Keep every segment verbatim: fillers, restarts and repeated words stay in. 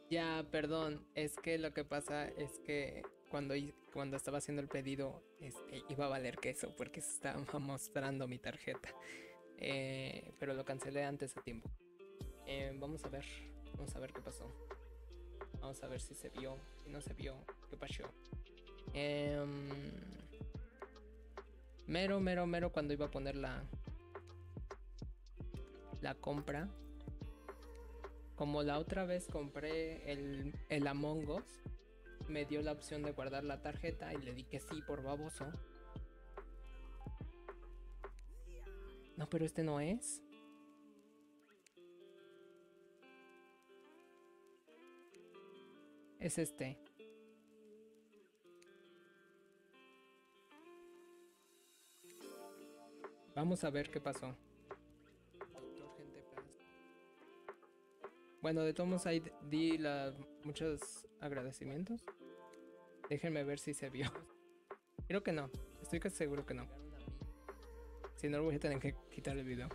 Ya, perdón, es que lo que pasa es que cuando, hi- cuando estaba haciendo el pedido, este, iba a valer queso porque se estaba mostrando mi tarjeta. Eh, pero lo cancelé antes a tiempo. Eh, vamos a ver, vamos a ver qué pasó. Vamos a ver si se vio, si no se vio, qué pasó. Em, mero, mero, mero cuando iba a poner la, la compra. Como la otra vez compré el, el Among Us, me dio la opción de guardar la tarjeta y le di que sí por baboso. No, pero este no es. Es este. Vamos a ver qué pasó. Doctor Gente Paz. Bueno, de todos modos ahí di la, muchos agradecimientos. Déjenme ver si se vio. Creo que no. Estoy casi seguro que no. Si no, voy a tener que quitar el video.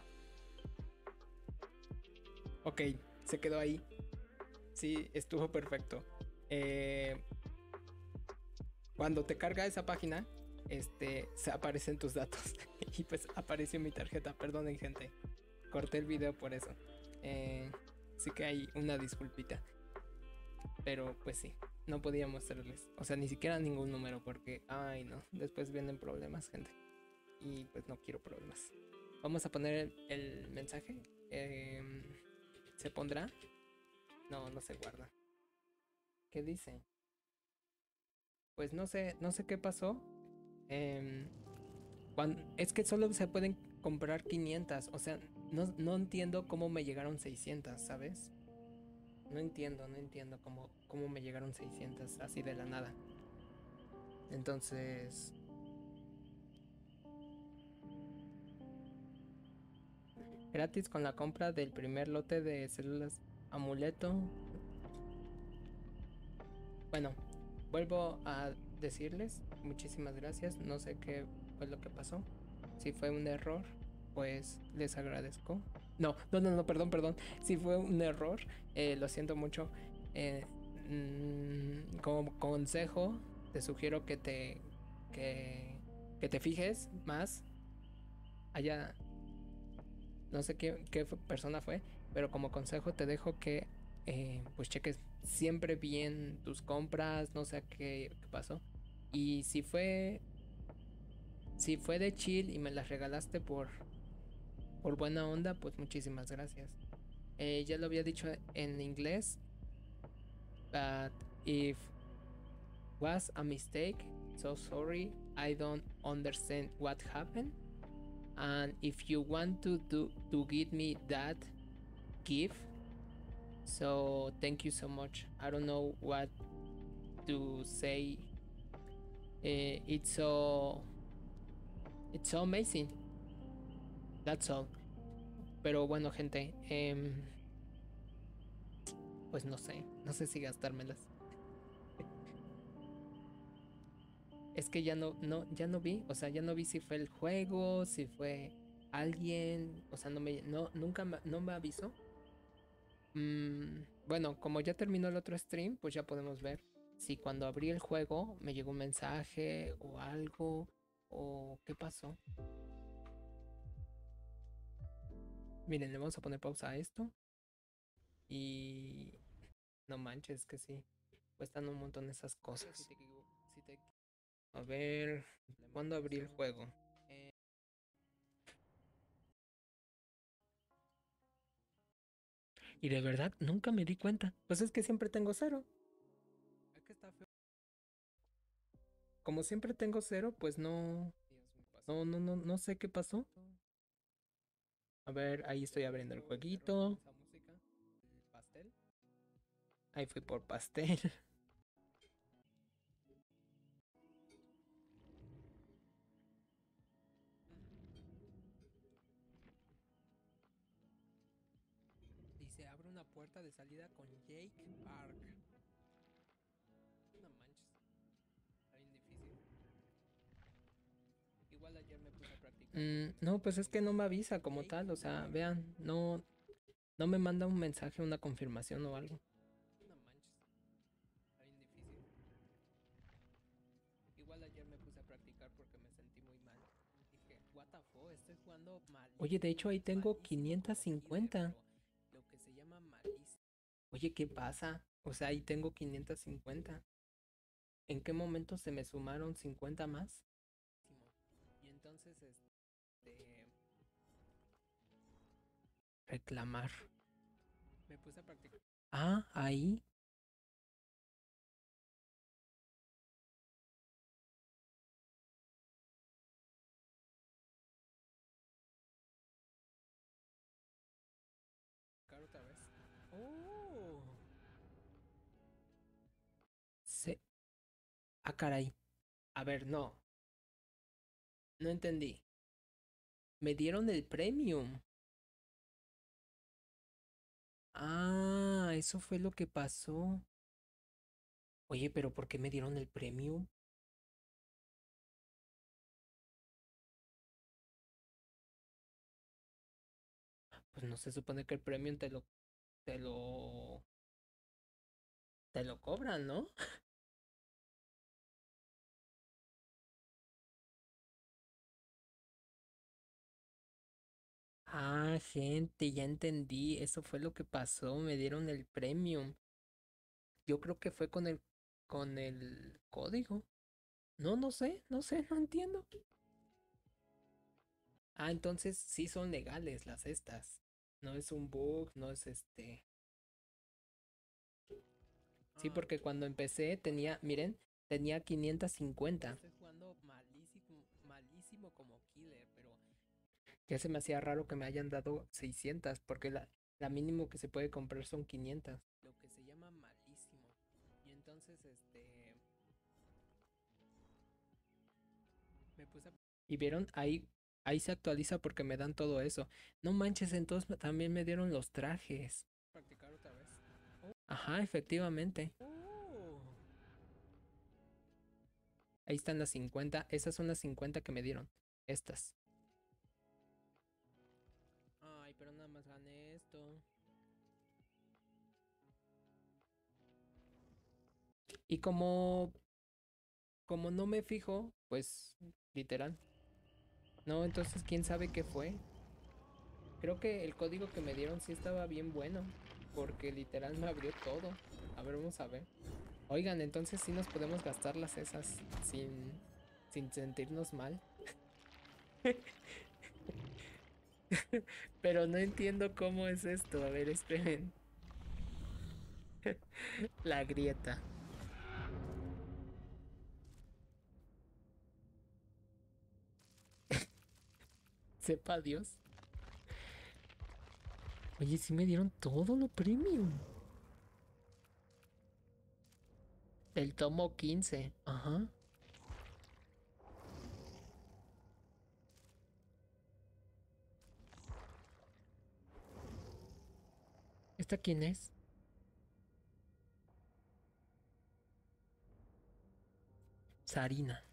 Ok, se quedó ahí. Sí, estuvo perfecto. Eh, cuando te carga esa página, este, se aparecen tus datos. Y pues apareció mi tarjeta. Perdonen, gente. Corté el video por eso. Eh, sí que hay una disculpita. Pero pues sí, no podía mostrarles. O sea, ni siquiera ningún número porque, ay no, después vienen problemas, gente. Y pues no quiero problemas. Vamos a poner el, el mensaje. Eh, ¿Se pondrá? No, no se guarda. ¿Qué dice? Pues no sé, no sé qué pasó. Eh, cuan- es que solo se pueden comprar quinientas. O sea, no, no entiendo cómo me llegaron seiscientas, ¿sabes? No entiendo, no entiendo cómo, cómo me llegaron seiscientas así de la nada. Entonces, gratis con la compra del primer lote de células amuleto. Bueno, vuelvo a decirles muchísimas gracias. No sé qué fue lo que pasó. Si fue un error, pues les agradezco. No, no, no, no, perdón, perdón. Si fue un error, eh, lo siento mucho. Eh, mm, como consejo, te sugiero que te, que, que te fijes más allá. No sé qué, qué persona fue, pero como consejo te dejo que eh, pues cheques siempre bien tus compras, no sé qué, qué pasó. Y si fue, si fue de chill y me las regalaste por, por buena onda, pues muchísimas gracias. Eh, ya lo había dicho en inglés, but if was a mistake, so sorry, I don't understand what happened. And if you want to do to give me that gift, so thank you so much. I don't know what to say. Eh, it's so it's so amazing. That's all. Pero bueno, gente, em, pues no sé, no sé si gastármelas. Es que ya no, no, ya no vi, o sea, ya no vi si fue el juego, si fue alguien, o sea, no me, no, nunca me- no me avisó. Mm, bueno, como ya terminó el otro stream, pues ya podemos ver si cuando abrí el juego me llegó un mensaje o algo o qué pasó. Miren, le vamos a poner pausa a esto y no manches que sí, cuestan un montón esas cosas. Si te equivo- si te- A ver, ¿cuándo abrí el juego? Y de verdad nunca me di cuenta. Pues es que siempre tengo cero. Es que está feo. Como siempre tengo cero, pues no, no, no, no, no sé qué pasó. A ver, ahí estoy abriendo el jueguito. Ahí fui por pastel. Dice, abre una puerta de salida con Jake Park. No manches, está bien difícil. Igual ayer me puse a practicar. Mm, no, pues es que no me avisa como tal. O sea, vean, no, no me manda un mensaje, una confirmación o algo. Oye, de hecho ahí tengo quinientos cincuenta. Oye, ¿qué pasa? O sea, ahí tengo quinientos cincuenta. ¿En qué momento se me sumaron cincuenta más? Y entonces, este... Reclamar. Me puse a practicar. Ah, ahí. Otra vez. Oh. Se... Ah, caray. A ver, no. No entendí. Me dieron el premium. Ah, eso fue lo que pasó. Oye, pero ¿por qué me dieron el premium? Pues no se supone que el premium te lo, te lo, te lo cobran, ¿no? Ah, gente, ya entendí. Eso fue lo que pasó. Me dieron el premium. Yo creo que fue con el, con el código. No, no sé, no sé, no entiendo. Ah, entonces sí son legales las estas. No es un bug, no es este. Sí, porque cuando empecé tenía, miren, tenía quinientos cincuenta. Estoy jugando malísimo, malísimo como killer, pero ya se me hacía raro que me hayan dado seiscientas, porque la, la mínimo que se puede comprar son quinientas. Lo que se llama malísimo. Y entonces, este, me puse a... Y vieron, ahí, ahí se actualiza porque me dan todo eso. No manches, entonces también me dieron los trajes. Practicar otra vez. Ajá, efectivamente. Oh. Ahí están las cincuenta. Esas son las cincuenta que me dieron. Estas. Ay, pero nada más gané esto. Y como, como no me fijo, pues literal. No, entonces quién sabe qué fue. Creo que el código que me dieron sí estaba bien bueno. Porque literal me abrió todo. A ver, vamos a ver. Oigan, entonces sí nos podemos gastar las esas sin, sin sentirnos mal. Pero no entiendo cómo es esto. A ver, esperen. La grieta. Sepa Dios. Oye, sí me dieron todo lo premium. El tomo quince. Ajá. ¿Esta quién es? Sarina.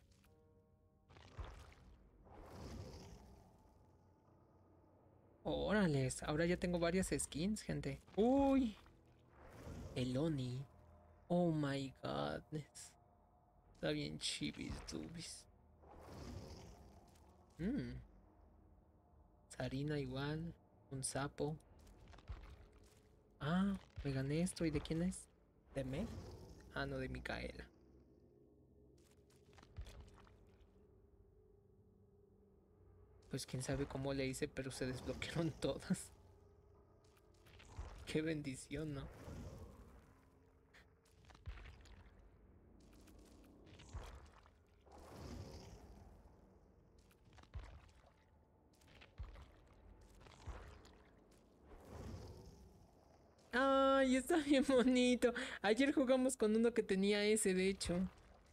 Órales, ahora ya tengo varias skins, gente. Uy, el Oni. Oh my godness. Está bien chibis dubis. Mmm. Sarina igual. Un sapo. Ah, me gané esto. ¿Y de quién es? ¿De Meg? Ah, no, de Micaela. Pues quién sabe cómo le hice, pero se desbloquearon todas. Qué bendición, ¿no? Ay, está bien bonito. Ayer jugamos con uno que tenía ese, de hecho.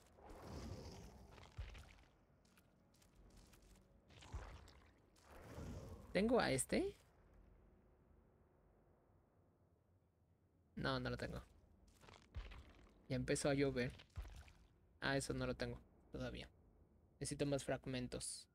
¿Tengo a este? No, no lo tengo. Ya empezó a llover. Ah, eso no lo tengo todavía. Necesito más fragmentos.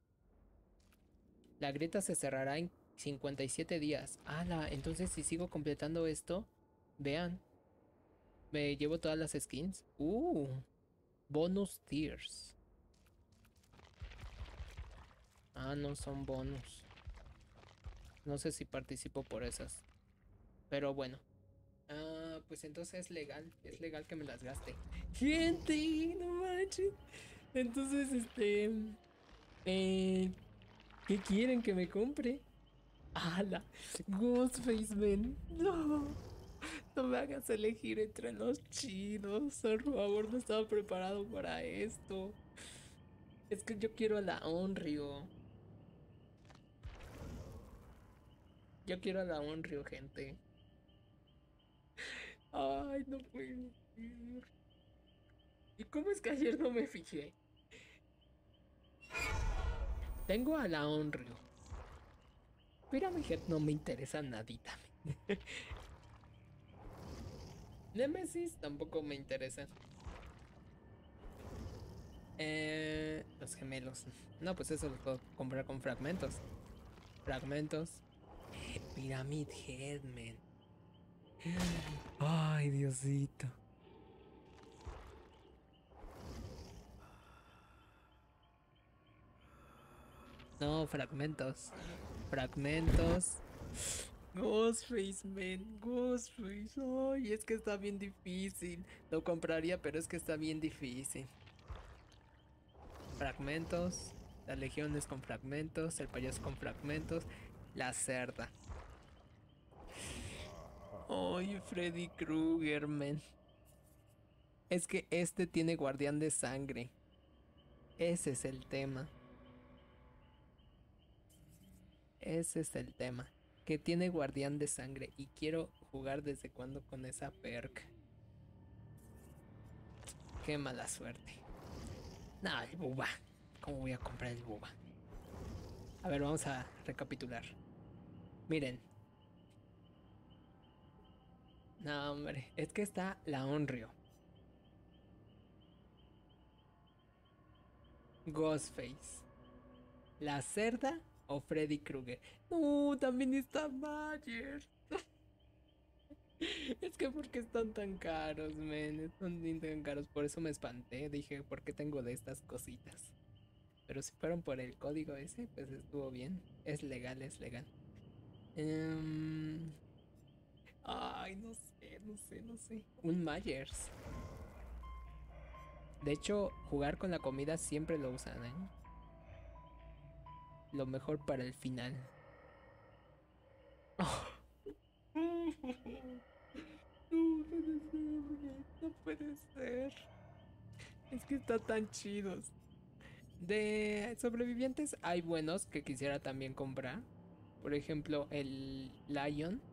La grieta se cerrará en cincuenta y siete días. ¡Hala! Entonces si sigo completando esto, vean, me llevo todas las skins. ¡Uh! Bonus tiers. Ah, no son bonus. No sé si participo por esas. Pero bueno. Ah, pues entonces es legal. Es legal que me las gaste. Gente, no manches. Entonces, este... Eh, ¿qué quieren que me compre? ¡Hala! Ghostface, man. No. No me hagas elegir entre los chinos. Por favor, no estaba preparado para esto. Es que yo quiero a la Onryo. Yo quiero a la Onryo, gente. Ay, no puede ser. ¿Y cómo es que ayer no me fijé? Tengo a la Onryo. Pyramid Head no me interesa nadita. Nemesis tampoco me interesa. Eh, los gemelos. No, pues eso los puedo comprar con fragmentos. Fragmentos. Eh, Pyramid Head, man. Ay, Diosito. No, fragmentos. Fragmentos. Ghostface, man. Ghostface. Ay, es que está bien difícil. Lo compraría, pero es que está bien difícil. Fragmentos. La legión es con fragmentos. El payaso con fragmentos. La cerda. Ay, Freddy Krueger, man. Es que este tiene guardián de sangre. Ese es el tema. Ese es el tema. Que tiene guardián de sangre. Y quiero jugar desde cuando con esa perk. Qué mala suerte. No, el buba. ¿Cómo voy a comprar el buba? A ver, vamos a recapitular. Miren. No, hombre. Es que está la Onryo. Ghostface. La cerda o Freddy Krueger. No, también está Mayer. Es que porque están tan caros, men. Están bien tan caros. Por eso me espanté. Dije, ¿por qué tengo de estas cositas? Pero si fueron por el código ese, pues estuvo bien. Es legal, es legal. Em, Ay, no sé, no sé, no sé. Un Myers. De hecho, jugar con la comida siempre lo usan, ¿eh? Lo mejor para el final. No puede ser, no puede ser. Es que está tan chidos. De sobrevivientes hay buenos que quisiera también comprar. Por ejemplo, el Lion.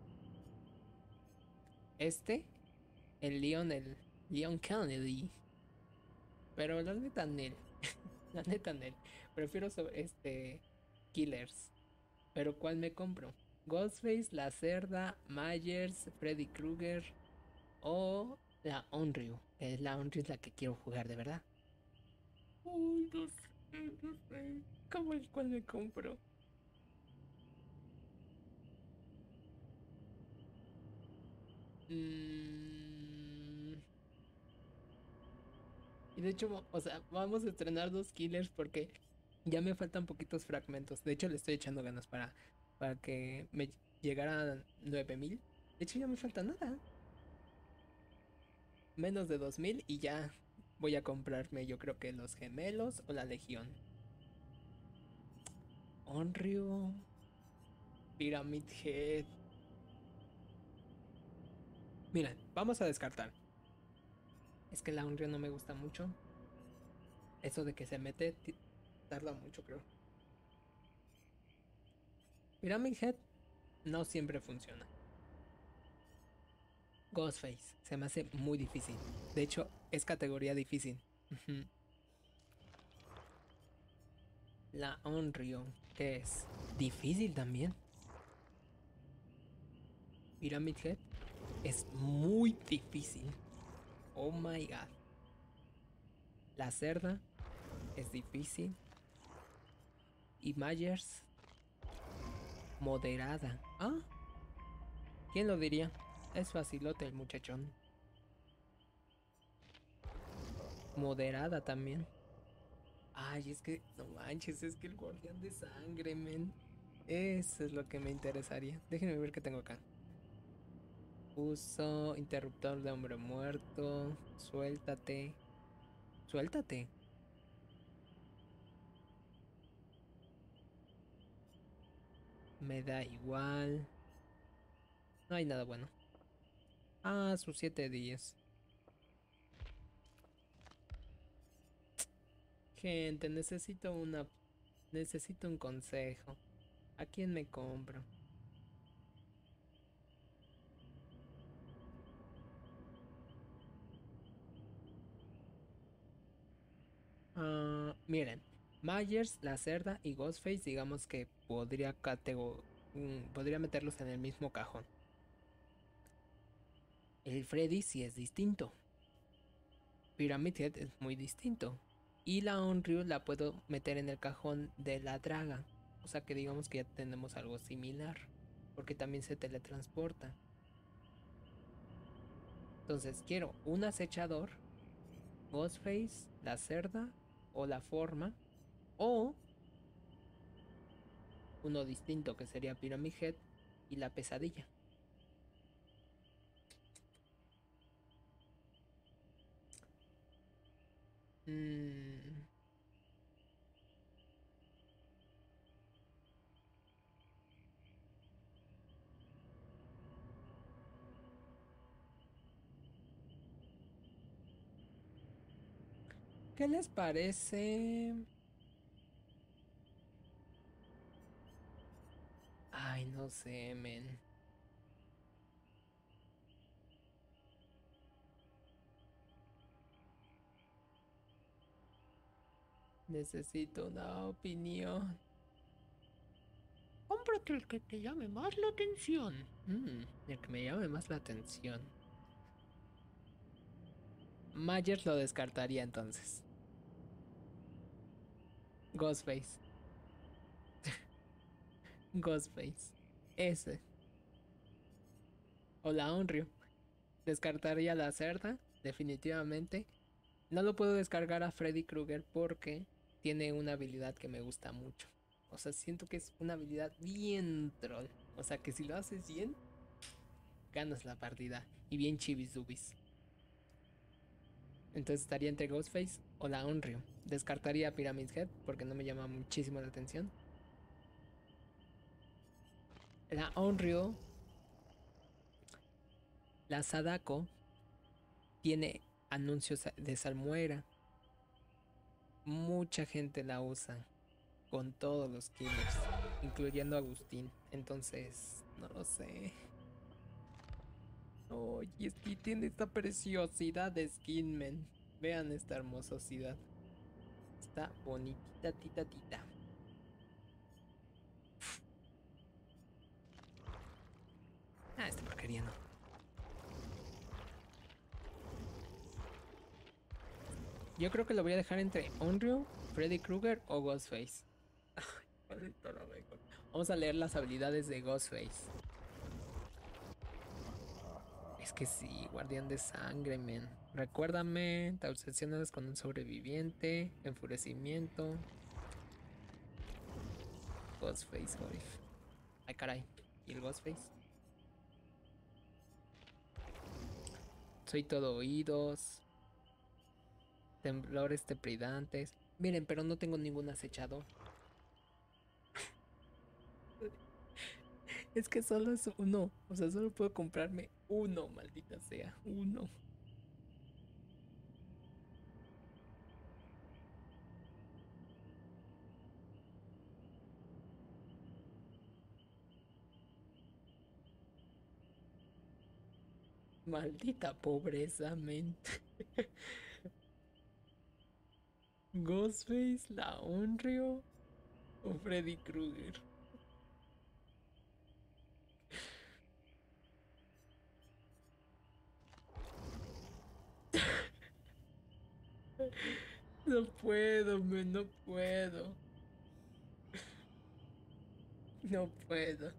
Este. El Leon, el Leon Kennedy. Pero la neta, Nel. La neta, Nel. Prefiero sobre este Killers. Pero ¿cuál me compro? Ghostface, la Cerda, Myers, Freddy Krueger o la Onryu. Que es la Onryu es la que quiero jugar de verdad. Uy, no sé, no sé. ¿Cómo el cual me compro? Mm, Y de hecho, o sea, vamos a estrenar dos killers porque ya me faltan poquitos fragmentos. De hecho, le estoy echando ganas para, para que me llegaran nueve mil. De hecho, ya me falta nada. Menos de dos mil y ya voy a comprarme, yo creo que los gemelos o la legión. Onryo, Pyramid Head. Mira, vamos a descartar. Es que la Onryo no me gusta mucho. Eso de que se mete ti- tarda mucho, creo. Pyramid Head no siempre funciona. Ghostface se me hace muy difícil. De hecho, es categoría difícil. Ujú. La Onryo, que es difícil también. Pyramid Head es muy difícil. Oh my god. La Cerda es difícil. Y Myers, moderada. Ah, ¿quién lo diría? Es facilote el muchachón. Moderada también. Ay, es que, no manches, es que el guardián de sangre, men. Eso es lo que me interesaría. Déjenme ver qué tengo acá. Uso interruptor de hombre muerto. Suéltate. Suéltate. Me da igual. No hay nada bueno. Ah, sus siete días. Gente, necesito una... Necesito un consejo. ¿A quién me compro? Ah, miren. Myers, la cerda y Ghostface, digamos que podría catego... mm, podría meterlos en el mismo cajón. El Freddy sí es distinto. Pyramid Head es muy distinto. Y la Onryo la puedo meter en el cajón de la Draga. O sea que digamos que ya tenemos algo similar. Porque también se teletransporta. Entonces quiero un acechador, Ghostface, la cerda o la forma. O uno distinto que sería Pyramid Head y la pesadilla. Mm, ¿Qué les parece? Ay, no sé, men. Necesito una opinión. Cómprate el que te llame más la atención. Mm, el que me llame más la atención. Myers lo descartaría entonces. Ghostface. Ghostface. Ese. O la Onryo. Descartaría la cerda, definitivamente. No lo puedo descargar a Freddy Krueger porque tiene una habilidad que me gusta mucho. O sea, siento que es una habilidad bien troll. O sea, que si lo haces bien, ganas la partida. Y bien chivis. Entonces estaría entre Ghostface o la Onryo. Descartaría a Pyramid Head porque no me llama muchísimo la atención. La Onryo, la Sadako, tiene anuncios de salmuera. Mucha gente la usa con todos los killers, incluyendo a Agustín. Entonces, no lo sé. Oye, es que tiene esta preciosidad de skin, man. Vean esta hermosidad. Está bonitita, tita, tita. Ah, esta porquería no. Yo creo que lo voy a dejar entre Onryo, Freddy Krueger o Ghostface. Maldito lo mejor. Vamos a leer las habilidades de Ghostface. Es que sí, guardián de sangre, men. Recuérdame, te obsesionas con un sobreviviente, enfurecimiento, Ghostface, joder. Ay, caray. ¿Y el Ghostface? Soy todo oídos, temblores tepridantes. Miren, pero no tengo ningún acechador. Es que solo es uno. O sea, solo puedo comprarme uno, maldita sea. Uno. Maldita pobreza, men. Ghostface, la Onryo o Freddy Krueger. No puedo, men, no puedo. No puedo.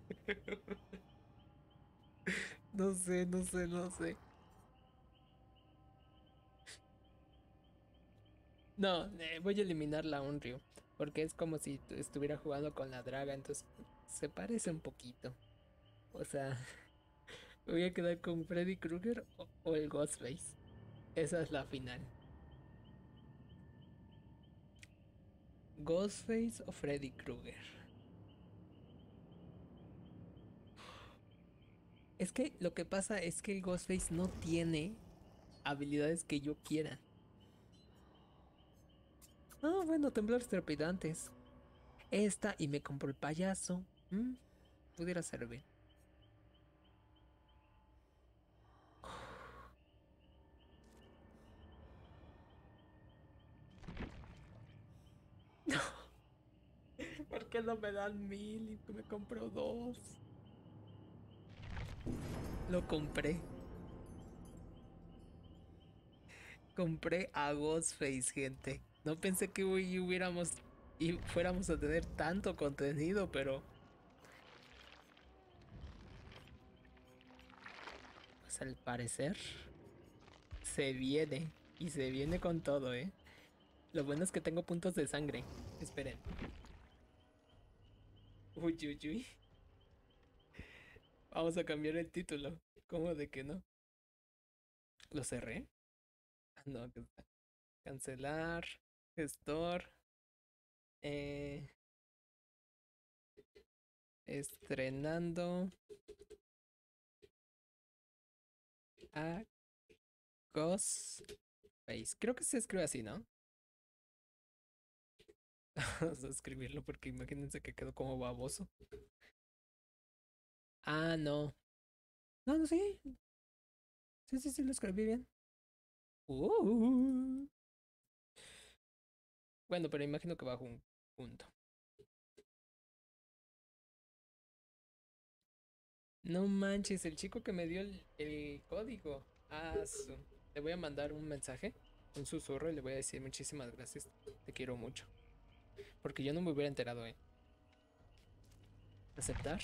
No sé, no sé, no sé. No, eh, voy a eliminar la Unryu. Porque es como si tu- estuviera jugando con la draga. Entonces se parece un poquito. O sea, me voy a quedar con Freddy Krueger o, o el Ghostface. Esa es la final. Ghostface o Freddy Krueger. Es que lo que pasa es que el Ghostface no tiene habilidades que yo quiera. Ah, bueno, temblores trepidantes. Esta y me compro el payaso. Mm, pudiera servir. ¿Por qué no me dan mil y me compro dos? Lo compré. Compré a Ghostface, gente. No pensé que hoy hubiéramos y fuéramos a tener tanto contenido, pero pues al parecer se viene y se viene con todo, ¿eh? Lo bueno es que tengo puntos de sangre. Esperen. Uy, uy, uy. Vamos a cambiar el título. ¿Cómo de que no? ¿Lo cerré? Ah, no, que está. Cancelar. Gestor. Eh, estrenando a Ghostface. Creo que se escribe así, ¿no? Vamos a escribirlo porque imagínense que quedó como baboso. Ah, no. No, no, sí. Sí, sí, sí, lo escribí bien. Uh. Bueno, pero imagino que bajo un punto. No manches, el chico que me dio el, el código. Ah, su- le voy a mandar un mensaje, un susurro y le voy a decir muchísimas gracias. Te quiero mucho. Porque yo no me hubiera enterado, ¿eh? ¿Aceptar?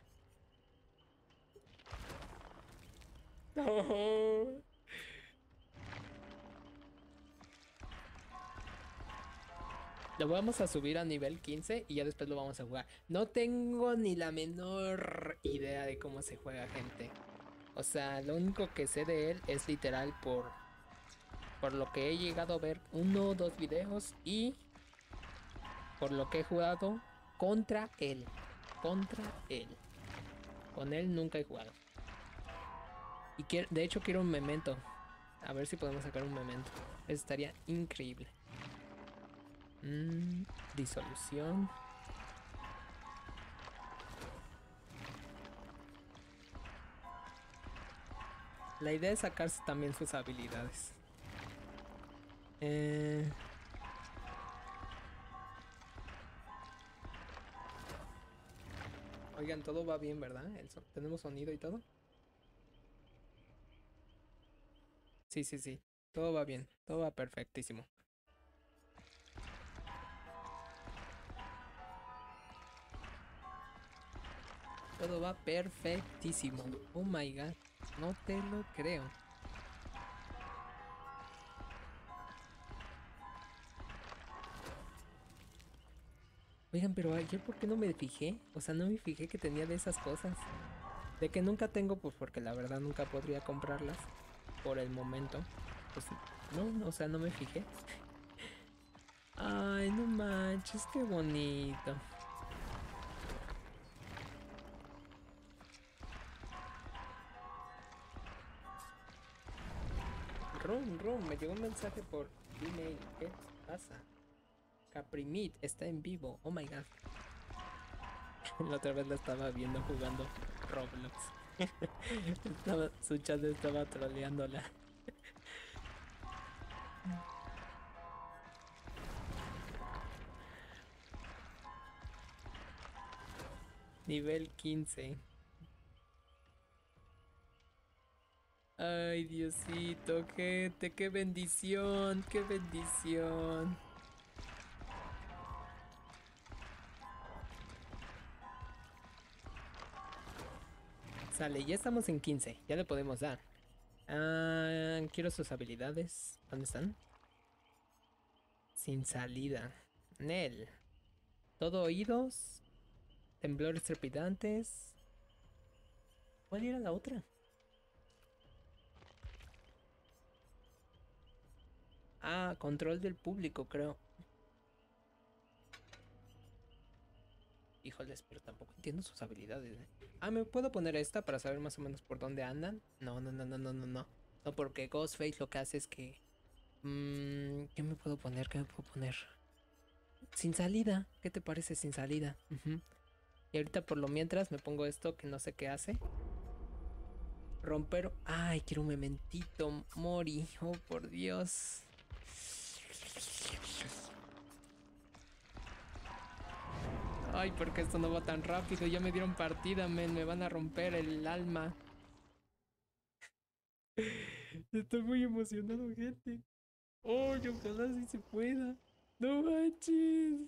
No. Lo vamos a subir a nivel quince y ya después lo vamos a jugar. No tengo ni la menor idea de cómo se juega, gente. O sea, lo único que sé de él es literal por, por lo que he llegado a ver uno o dos videos y por lo que he jugado contra él. Contra él. Con él nunca he jugado. Y quiero, de hecho quiero un memento. A ver si podemos sacar un memento. Estaría increíble. Mm, disolución. La idea es sacarse también sus habilidades. Eh, oigan, todo va bien, ¿verdad? El so- ¿Tenemos sonido y todo? Sí, sí, sí. Todo va bien. Todo va perfectísimo. Todo va perfectísimo. Oh my god. No te lo creo. Oigan, pero ayer ¿por qué no me fijé? O sea, no me fijé que tenía de esas cosas. De que nunca tengo, pues porque la verdad nunca podría comprarlas por el momento. Pues no, o sea, no me fijé. Ay, no manches, qué bonito. Rum, rum, me llegó un mensaje por email. ¿Qué pasa? Caprimit está en vivo. Oh my god. La otra vez la estaba viendo jugando Roblox. Estaba, su chat estaba troleándola. Nivel quince. Ay, Diosito, gente, qué bendición, qué bendición. Sale, ya estamos en quince, ya le podemos dar. Ah, quiero sus habilidades. ¿Dónde están? Sin salida. Nel. Todo oídos. Temblores trepidantes. ¿Cuál era la otra? Ah, control del público, creo. Híjoles, pero tampoco entiendo sus habilidades. ¿eh? Ah, ¿me puedo poner esta para saber más o menos por dónde andan? No, no, no, no, no, no, no. No, porque Ghostface lo que hace es que... Mmm, ¿qué me puedo poner? ¿Qué me puedo poner? Sin salida. ¿Qué te parece sin salida? Ujú. Y ahorita por lo mientras me pongo esto que no sé qué hace. Romper... Ay, quiero un mementito, Mori. Oh, por Dios. Ay, porque esto no va tan rápido. Ya me dieron partida, men. Me van a romper el alma. Estoy muy emocionado, gente. Oh, ojalá sí se pueda. No manches.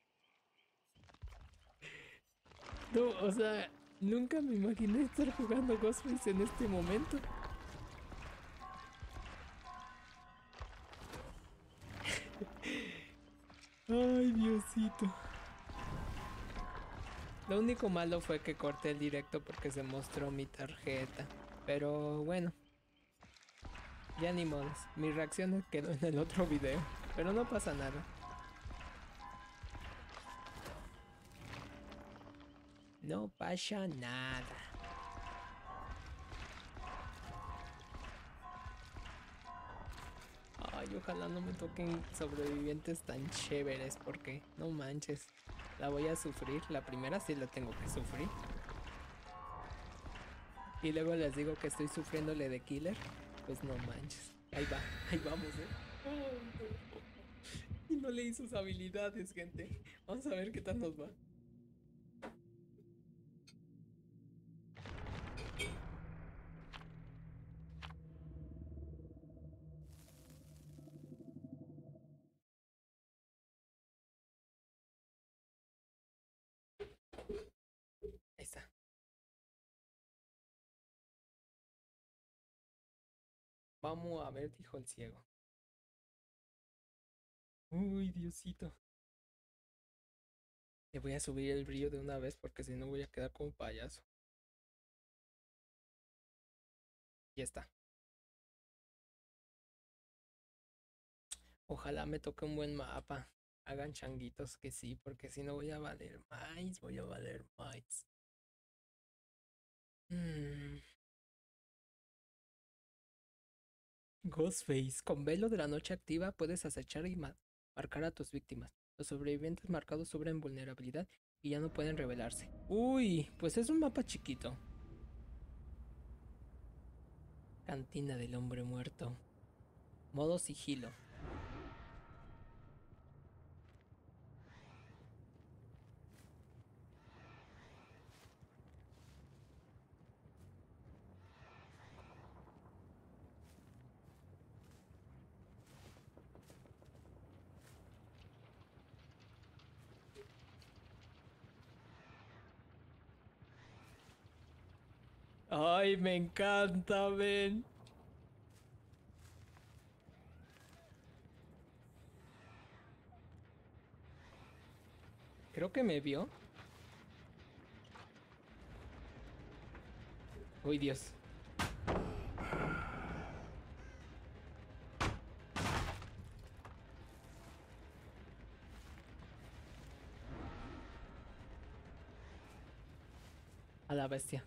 No, o sea, nunca me imaginé estar jugando Ghostface en este momento. Ay, Diosito. Lo único malo fue que corté el directo porque se mostró mi tarjeta. Pero bueno, ya ni modos. Mi reacción quedó en el otro video. Pero no pasa nada. No pasa nada. Ay, ojalá no me toquen sobrevivientes tan chéveres porque no manches. La voy a sufrir. La primera sí la tengo que sufrir. Y luego les digo que estoy sufriéndole de killer. Pues no manches. Ahí va, ahí vamos, eh. Y no leí sus habilidades, gente. Vamos a ver qué tal nos va. Ahí está. Vamos a ver, dijo el ciego. Uy, Diosito. Le voy a subir el brillo de una vez porque si no voy a quedar como payaso. Ya está. Ojalá me toque un buen mapa. Hagan changuitos que sí, porque si no voy a valer más, voy a valer más. Mm. Ghostface. Con velo de la noche activa puedes acechar y ma marcar a tus víctimas. Los sobrevivientes marcados sufren vulnerabilidad y ya no pueden revelarse. Uy, pues es un mapa chiquito. Cantina del hombre muerto. Modo sigilo. Ay, me encanta, ven. Creo que me vio. Uy, Dios. A la bestia.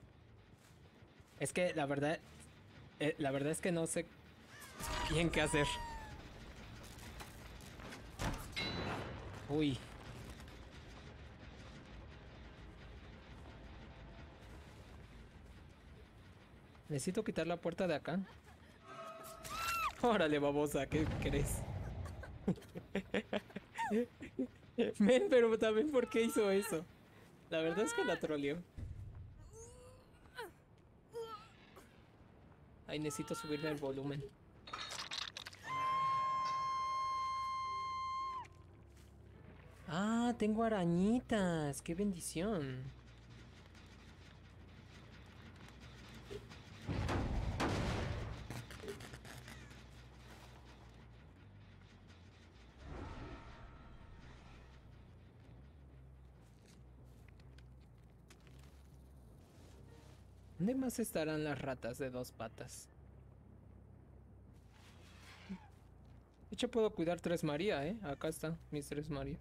Es que la verdad, eh, la verdad es que no sé bien qué hacer. Uy. Necesito quitar la puerta de acá. Órale, babosa, ¿qué querés? Men, pero también ¿por qué hizo eso? La verdad es que la troleó. Ay, necesito subirle el volumen. Ah, tengo arañitas. Qué bendición. ¿Dónde más estarán las ratas de dos patas? De hecho, puedo cuidar tres María, ¿eh? Acá están mis tres María.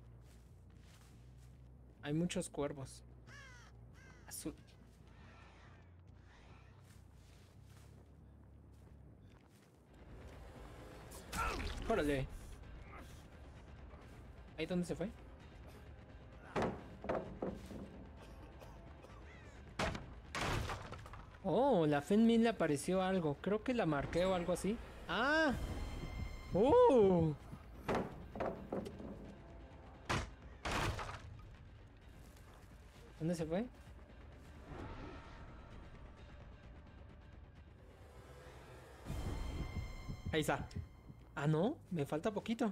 Hay muchos cuervos. Azul. ¡Órale! ¿Ahí dónde se fue? Oh, la Fenmin le apareció algo. Creo que la marqué o algo así. ¡Ah! ¡Uh! ¿Dónde se fue? Ahí está. Ah, no, me falta poquito.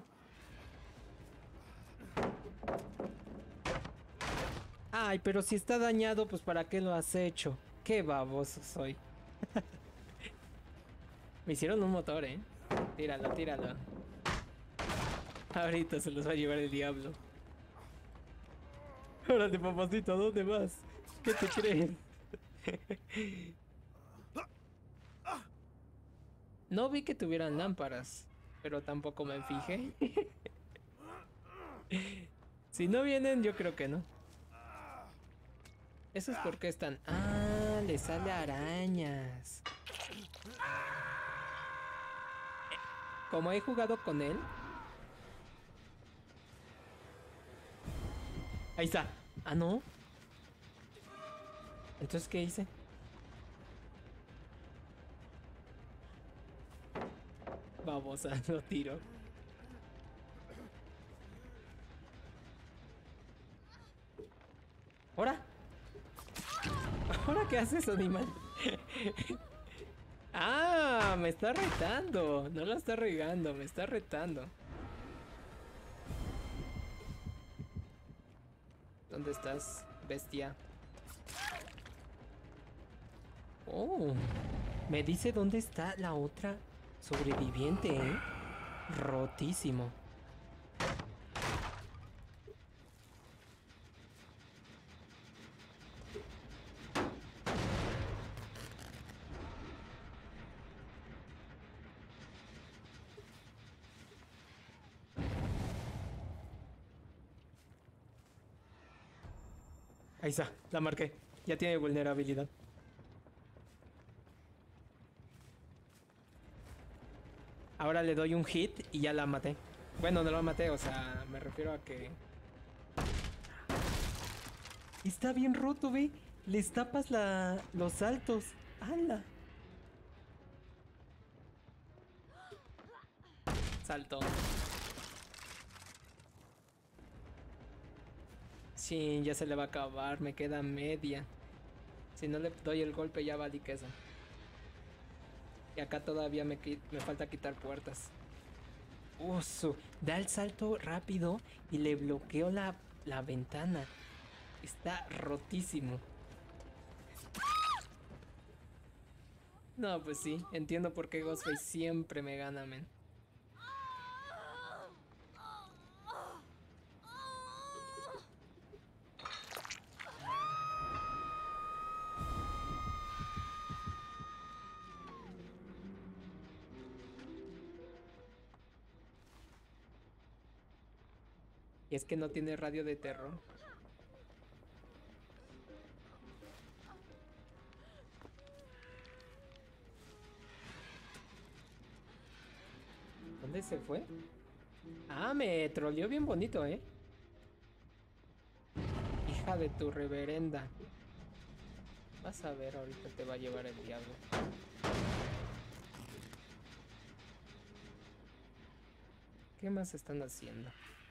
Ay, pero si está dañado, pues ¿para qué lo has hecho? Qué baboso soy. Me hicieron un motor, ¿eh? Tíralo, tíralo. Ahorita se los va a llevar el diablo. Órale, papacito, ¿a dónde vas? ¿Qué te crees? No vi que tuvieran lámparas, pero tampoco me fijé. Si no vienen, yo creo que no. Eso es porque están... Ah, le sale arañas. Como he jugado con él... Ahí está. Ah, no. Entonces, ¿qué hice? Babosa, lo tiro. ¿Ahora? ¿Ahora qué haces, animal? Ah, me está retando. No lo está regando, me está retando. ¿Dónde estás, bestia? Oh, me dice dónde está la otra sobreviviente, ¿eh? Rotísimo. Ahí está, la marqué. Ya tiene vulnerabilidad. Ahora le doy un hit y ya la maté. Bueno, no la maté, o sea, me refiero a que... Está bien roto, ve. Les tapas la... los saltos. ¡Hala! Saltó. Sí, ya se le va a acabar. Me queda media. Si no le doy el golpe ya valí queso. Y acá todavía me, me falta quitar puertas. Uso. Da el salto rápido y le bloqueo la, la ventana. Está rotísimo. No, pues sí. Entiendo por qué Ghostface siempre me gana, men. Y es que no tiene radio de terror. ¿Dónde se fue? Ah, me troleó bien bonito, ¿eh? Hija de tu reverenda. Vas a ver, ahorita te va a llevar el diablo. ¿Qué más están haciendo?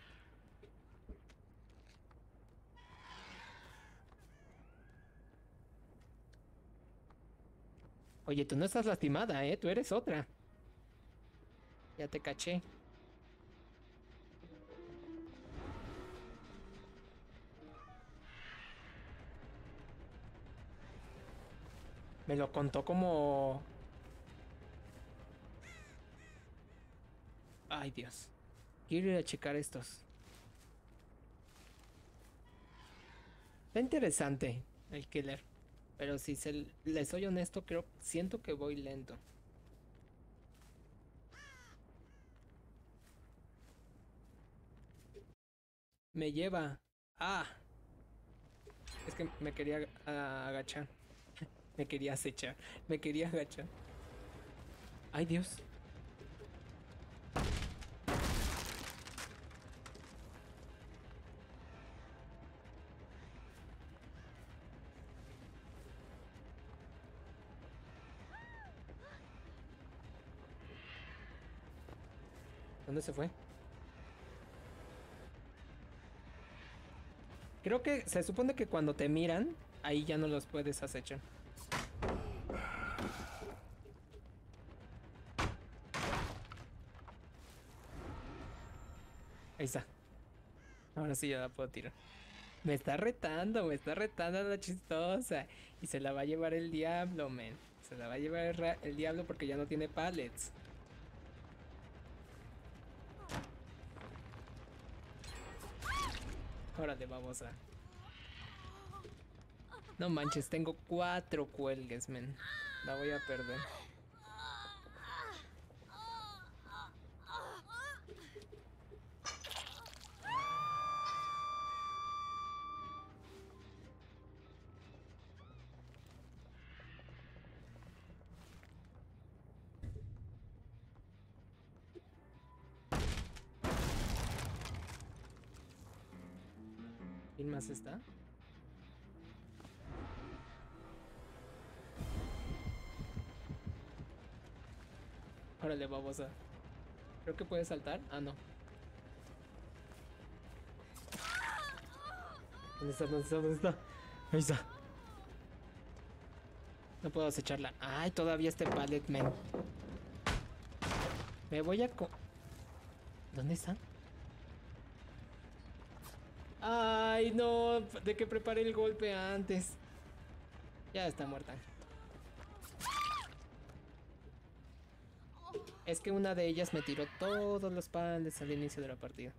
Oye, tú no estás lastimada, ¿eh? Tú eres otra. Ya te caché. Me lo contó como... Ay, Dios. Quiero ir a checar estos. Está interesante el killer. Pero si se, les soy honesto, creo, siento que voy lento. Me lleva. Ah, es que me quería ag- agachar. Me quería acechar. Me quería agachar. Ay, Dios. ¿Dónde se fue? Creo que se supone que cuando te miran, ahí ya no los puedes acechar. Ahí está. Ahora sí ya la puedo tirar. Me está retando, me está retando la chistosa. Y se la va a llevar el diablo, men. Se la va a llevar el, ra- el diablo porque ya no tiene pallets. Órale, vamos a. No manches, tengo cuatro cuelgues, men. La voy a perder. ¿Quién más está? Órale, vamos a. Creo que puede saltar. Ah, no. ¿Dónde está? ¿Dónde está? ¿Dónde está? Ahí está. No puedo acecharla. Ay, todavía este pallet, men. Me voy a co... ¿Dónde está? Ay, no. De que preparé el golpe antes. Ya está muerta. Es que una de ellas me tiró todos los pallets al inicio de la partida.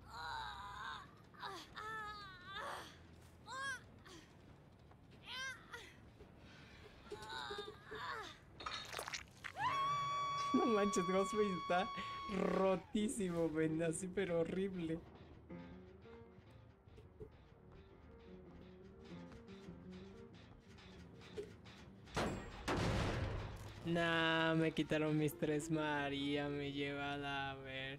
No manches, Ghostface está rotísimo, men. Así, pero horrible. Nah, me quitaron mis tres María, me lleva a la ver.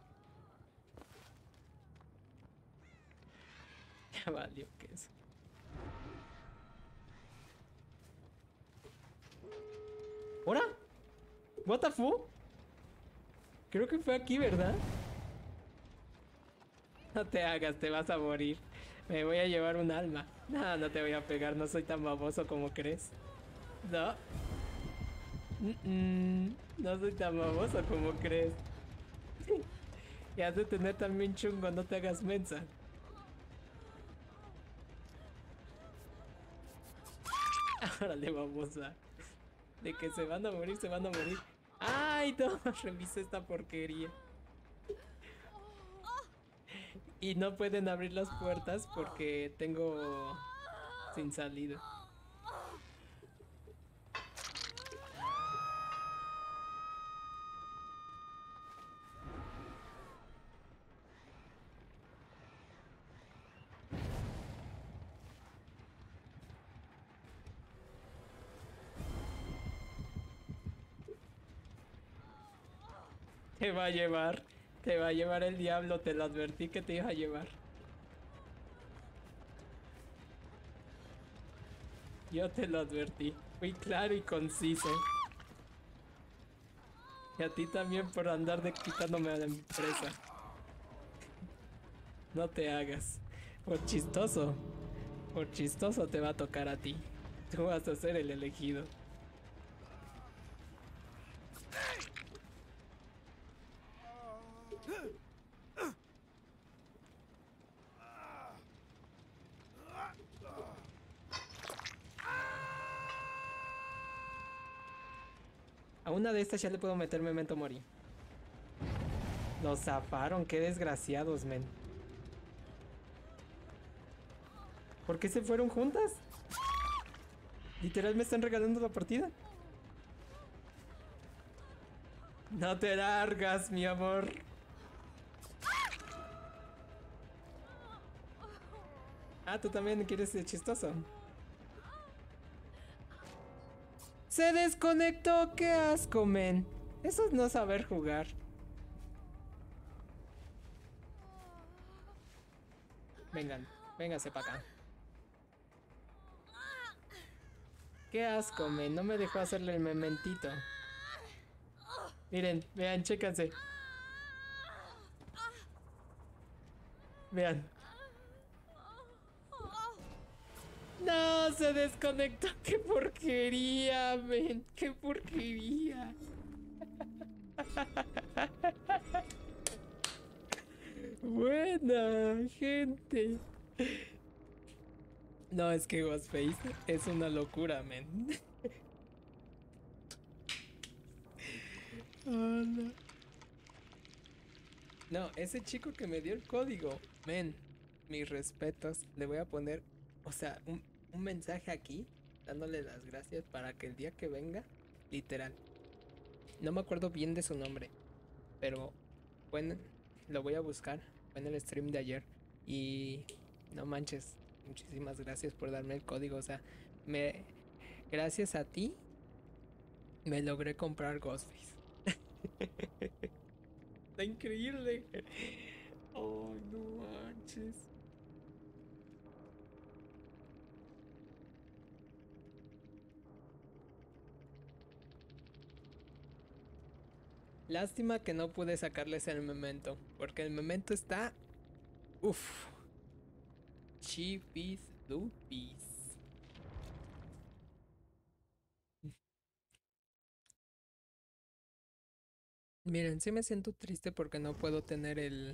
Ya valió que eso. ¿Hora? ¿What the fuck? Creo que fue aquí, ¿verdad? No te hagas, te vas a morir. Me voy a llevar un alma. No, no te voy a pegar, no soy tan baboso como crees. No. Mm, mm, no soy tan baboso como crees. Y has de tener también chungo, no te hagas mensa. Órale, babosa. De que se van a morir, se van a morir. ¡Ay, no! Revisé esta porquería. Y no pueden abrir las puertas porque tengo sin salida. Te va a llevar. Te va a llevar el diablo, te lo advertí que te iba a llevar. Yo te lo advertí. Fui claro y conciso. Y a ti también por andar de quitándome a la empresa. No te hagas. Por chistoso. Por chistoso te va a tocar a ti. Tú vas a ser el elegido. A una de estas ya le puedo meter Memento Mori. Los zafaron, qué desgraciados, men. ¿Por qué se fueron juntas? Literal me están regalando la partida. No te largas, mi amor. Ah, tú también quieres ser chistoso. Se desconectó, qué asco, men. Eso es no saber jugar. Vengan, véngase para acá. Qué asco, men. No me dejó hacerle el mementito. Miren, vean, chécanse. Vean. No, se desconectó. Qué porquería, men. Qué porquería. Buena, gente. No, es que Ghostface es una locura, men. Hola. No, ese chico que me dio el código, men, mis respetos. Le voy a poner, o sea, un, un mensaje aquí, dándole las gracias para que el día que venga, literal. No me acuerdo bien de su nombre, pero bueno, lo voy a buscar. Fue en el stream de ayer. Y no manches, muchísimas gracias por darme el código. O sea, me, gracias a ti, me logré comprar Ghostface. Está increíble. Oh, no manches. Lástima que no pude sacarles el memento, porque el memento está... Uff. Chipis dupis. Miren, sí me siento triste porque no puedo tener el...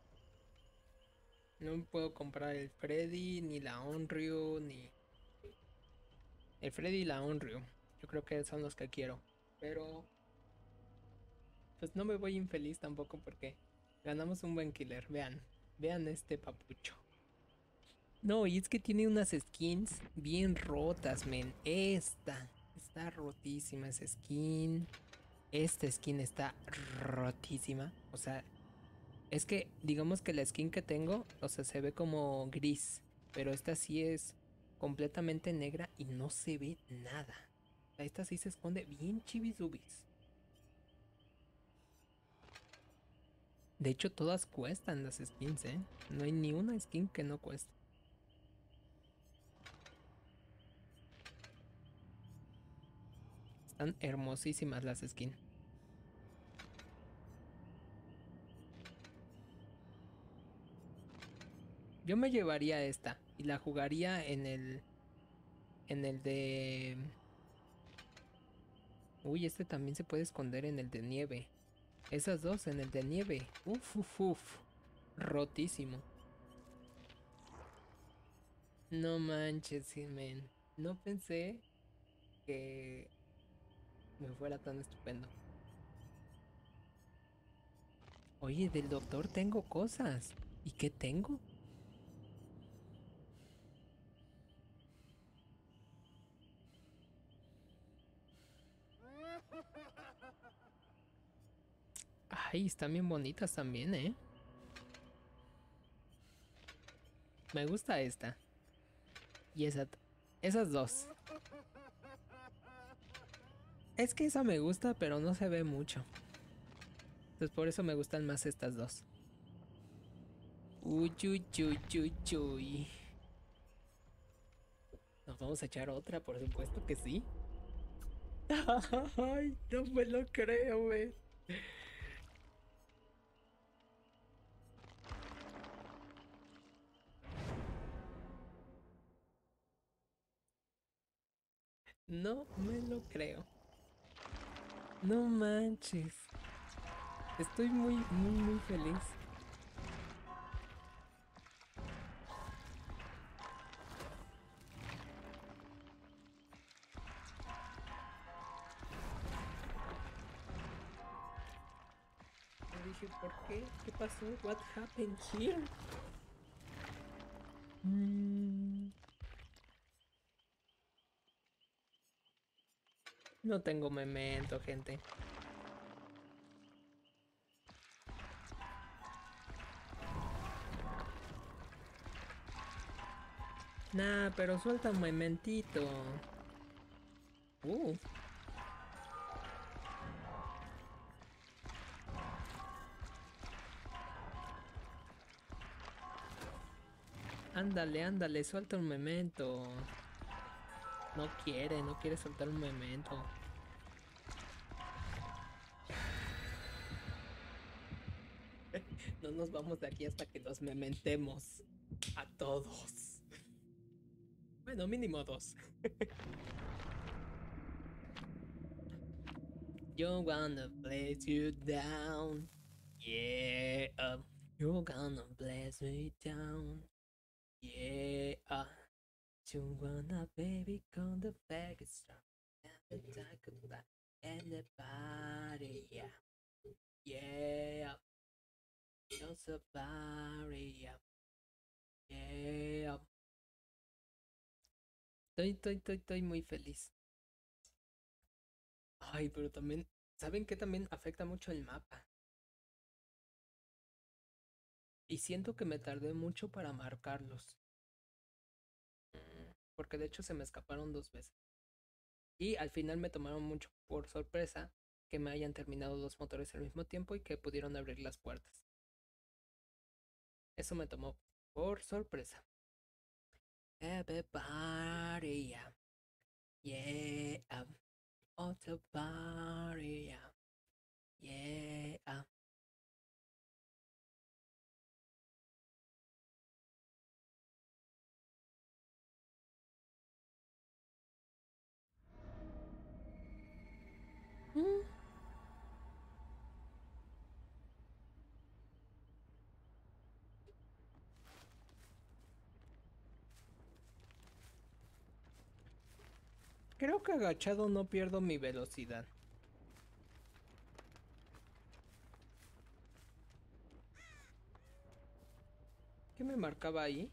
No puedo comprar el Freddy, ni la Onryu, ni... El Freddy y la Onryu. Yo creo que son los que quiero. Pero... Pues no me voy infeliz tampoco porque ganamos un buen killer. Vean. Vean este papucho. No, y es que tiene unas skins bien rotas, men. Esta. Está rotísima esa skin. Esta skin está rotísima. O sea, es que digamos que la skin que tengo, o sea, se ve como gris. Pero esta sí es completamente negra y no se ve nada. O sea, esta sí se esconde bien chibisubis. De hecho, todas cuestan las skins, ¿eh? No hay ni una skin que no cueste. Están hermosísimas las skins. Yo me llevaría esta y la jugaría en el... En el de... Uy, este también se puede esconder en el de nieve. Esas dos en el de nieve. Uf, uf, uf. Rotísimo. No manches, sí, men. No pensé que me fuera tan estupendo. Oye, del doctor tengo cosas. ¿Y qué tengo? Ay, están bien bonitas también, ¿eh? Me gusta esta. Y esa... Esas dos. Es que esa me gusta, pero no se ve mucho. Entonces por eso me gustan más estas dos. Uy, uy, uy, uy, uy. Nos vamos a echar otra, por supuesto que sí. Ay, no me lo creo, güey. No me lo creo. No manches. Estoy muy, muy, muy feliz. Me dije, ¿por qué? ¿Qué pasó? What happened here? Mm, No tengo memento, gente. Nah, pero suelta un mementito. Uh. Ándale, ándale, suelta un memento. No quiere, no quiere soltar un memento. No nos vamos de aquí hasta que nos mementemos. A todos. Bueno, mínimo dos. You're gonna bless you down. Yeah. You're gonna bless me down. Yeah. You wanna baby come the back is strong. And the dark goodbye. And the body, yeah. Yeah. Just a body, yeah. Yeah. Estoy, estoy, estoy, estoy muy feliz. Ay, pero también, ¿saben qué también afecta mucho el mapa? Y siento que me tardé mucho para marcarlos. Porque de hecho se me escaparon dos veces. Y al final me tomaron mucho por sorpresa que me hayan terminado dos motores al mismo tiempo y que pudieron abrir las puertas. Eso me tomó por sorpresa. Everybody, yeah. Yeah. Oh, the party, yeah. Yeah. Mm. Creo que agachado no pierdo mi velocidad. ¿Qué me marcaba ahí?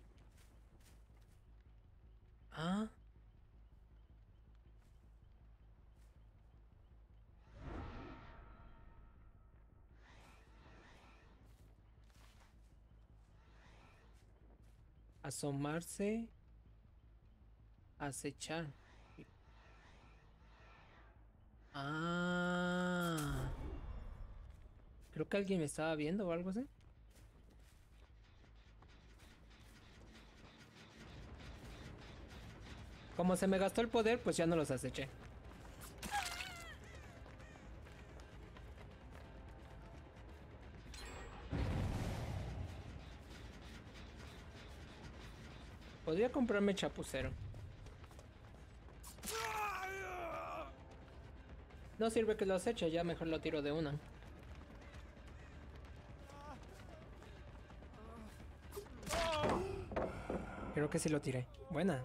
Ah. Asomarse. Acechar. Ah. Creo que alguien me estaba viendo o algo así. Como se me gastó el poder, pues ya no los aceché. Podría comprarme chapucero. No sirve que lo aceche, ya mejor lo tiro de una. Creo que sí lo tiré. Buena.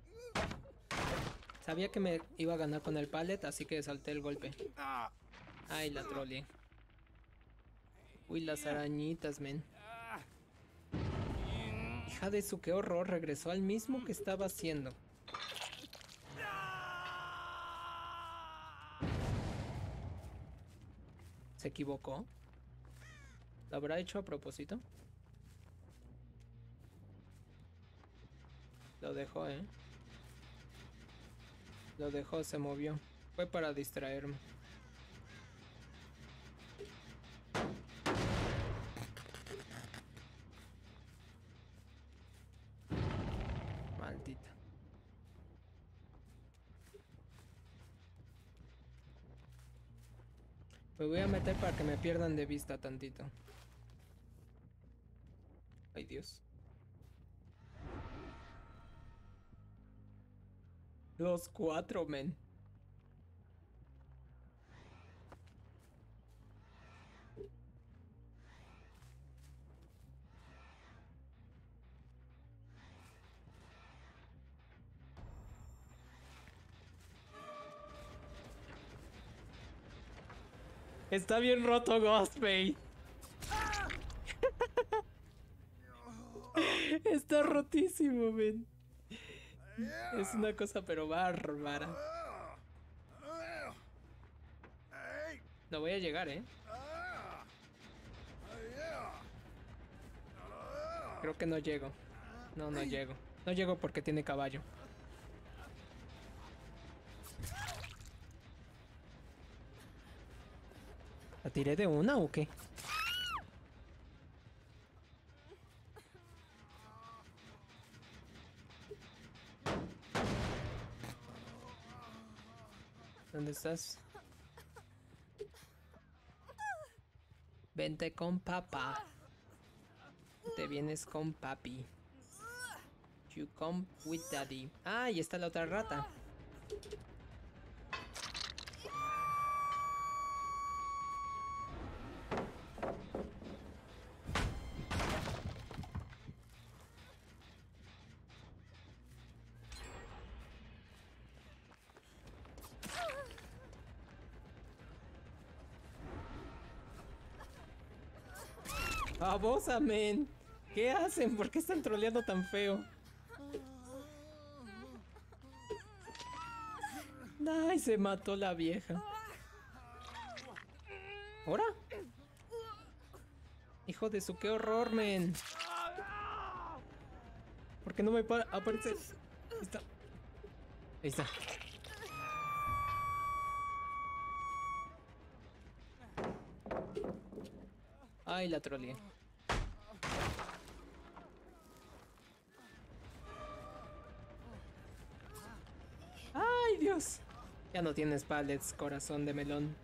Sabía que me iba a ganar con el pallet, así que salté el golpe. Ay, la troleé. Uy, las arañitas, men. Hija de su, qué horror. Regresó al mismo que estaba haciendo. ¿Se equivocó? ¿Lo habrá hecho a propósito? Lo dejó, ¿eh? Lo dejó, se movió. Fue para distraerme. Maldita. Me voy a meter para que me pierdan de vista tantito. Ay, Dios. Los cuatro, men. Está bien roto Ghostface. Está rotísimo, men. Es una cosa pero bárbara. No voy a llegar, ¿eh? Creo que no llego. No, no llego. No llego porque tiene caballo. ¿La tiré de una o qué? ¿Dónde estás? Vente con papá. Te vienes con papi. You come with daddy. Ah, y está la otra rata. ¡Babosa, men! ¿Qué hacen? ¿Por qué están troleando tan feo? ¡Ay, se mató la vieja! ¿Ahora? Hijo de su, qué horror, men. ¿Por qué no me aparece? Ahí está. Ahí está. Ay, la troleé. Ay, Dios. Ya no tienes pallets, corazón de melón.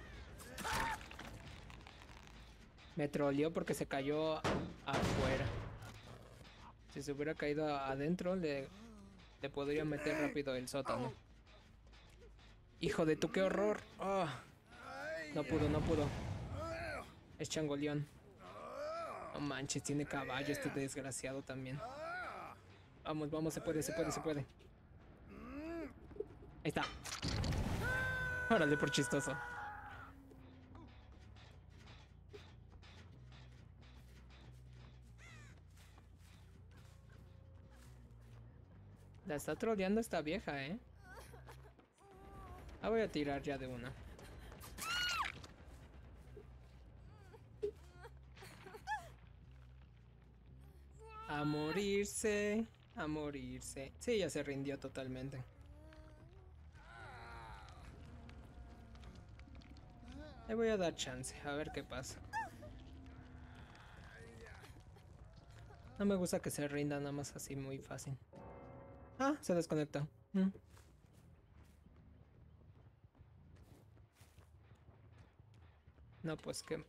Me troleó porque se cayó afuera. Si se hubiera caído adentro, le, le podría meter rápido el sótano. Hijo de tu, qué horror. Oh, no pudo, no pudo. Es changoleón. No manches, tiene caballo este desgraciado también. Vamos, vamos, se puede, se puede, se puede. Ahí está. Órale, por chistoso. La está troleando esta vieja, ¿eh? La voy a tirar ya de una. A morirse, a morirse. Sí, ya se rindió totalmente. Le voy a dar chance, a ver qué pasa. No me gusta que se rinda nada más así muy fácil. Ah, se desconectó. Mm. No, pues que...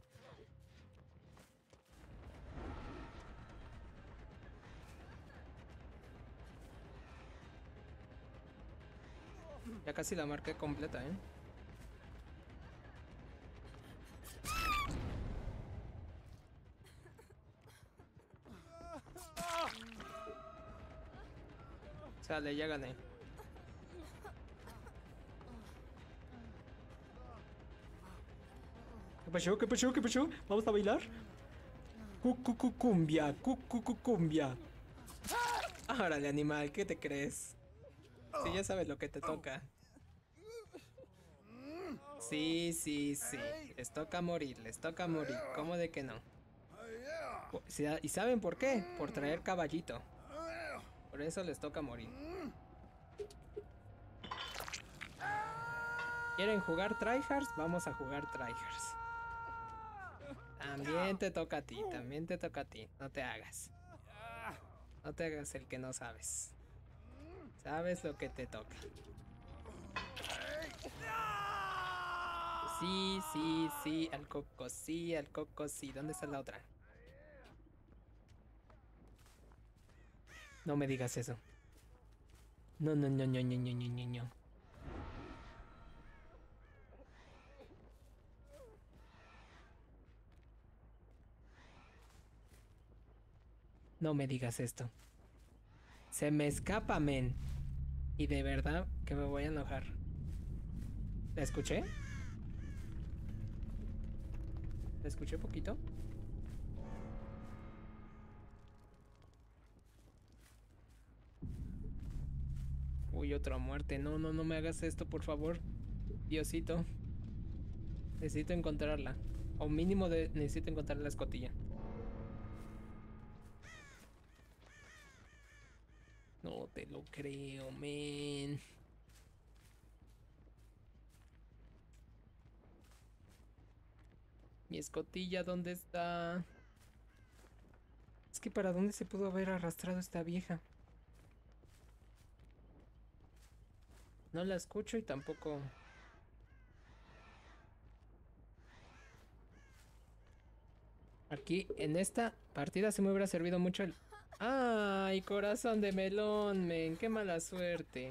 Ya casi la marqué completa, ¿eh? Sale, ya gané. ¿Qué pasó? ¿Qué pasó? ¿Qué pasó? ¿Vamos a bailar? Cucucucumbia, cucucucumbia. Árale, animal, ¿qué te crees? Si ya sabes lo que te toca. Sí, sí, sí. Les toca morir, les toca morir. ¿Cómo de que no? ¿Y saben por qué? Por traer caballito. Por eso les toca morir. ¿Quieren jugar tryhards? Vamos a jugar tryhards. También te toca a ti, también te toca a ti. No te hagas. No te hagas el que no sabes. Sabes lo que te toca. Sí, sí, sí, al coco, sí, al coco, sí. ¿Dónde está la otra? No me digas eso. No, no, no, no, no, no, no, no, no. No me digas esto. Se me escapa, men. Y de verdad que me voy a enojar. ¿La escuché? ¿La escuché poquito? Uy, otra muerte. No, no, no me hagas esto, por favor. Diosito. Necesito encontrarla. O mínimo de necesito encontrar la escotilla. No te lo creo, men. Mi escotilla, ¿dónde está? Es que ¿para dónde se pudo haber arrastrado esta vieja? No la escucho y tampoco... Aquí, en esta partida se me hubiera servido mucho el... ¡Ay, corazón de melón, men! ¡Qué mala suerte!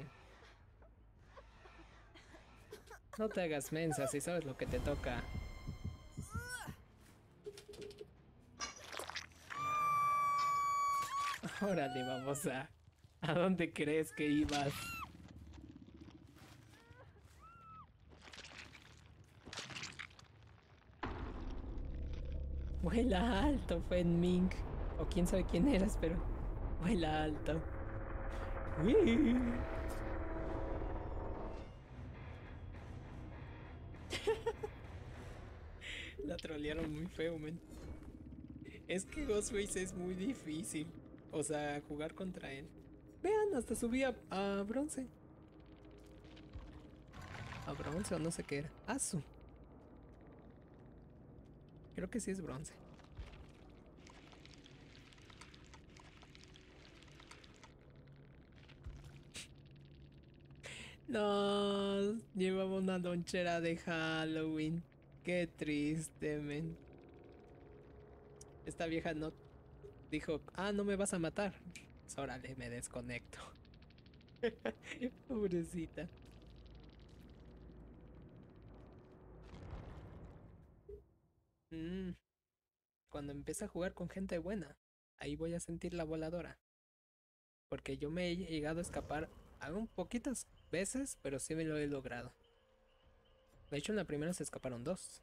No te hagas mensa si sabes lo que te toca. Órale, vamos a... ¿A dónde crees que ibas? Vuela alto, Fen Ming. O quién sabe quién eras, pero... Vuela alto. Uy. La trolearon muy feo, men. Es que Ghostface es muy difícil. O sea, jugar contra él. Vean, hasta subí a, a bronce. A bronce o no sé qué era. Asu. Creo que sí es bronce. No, llevaba una lonchera de Halloween. Qué triste, men. Esta vieja no dijo, ah, no me vas a matar. Pues órale, me desconecto. Pobrecita. Mm, cuando empiece a jugar con gente buena, ahí voy a sentir la voladora. Porque yo me he llegado a escapar aún poquitas veces, pero sí me lo he logrado. De hecho, en la primera se escaparon dos.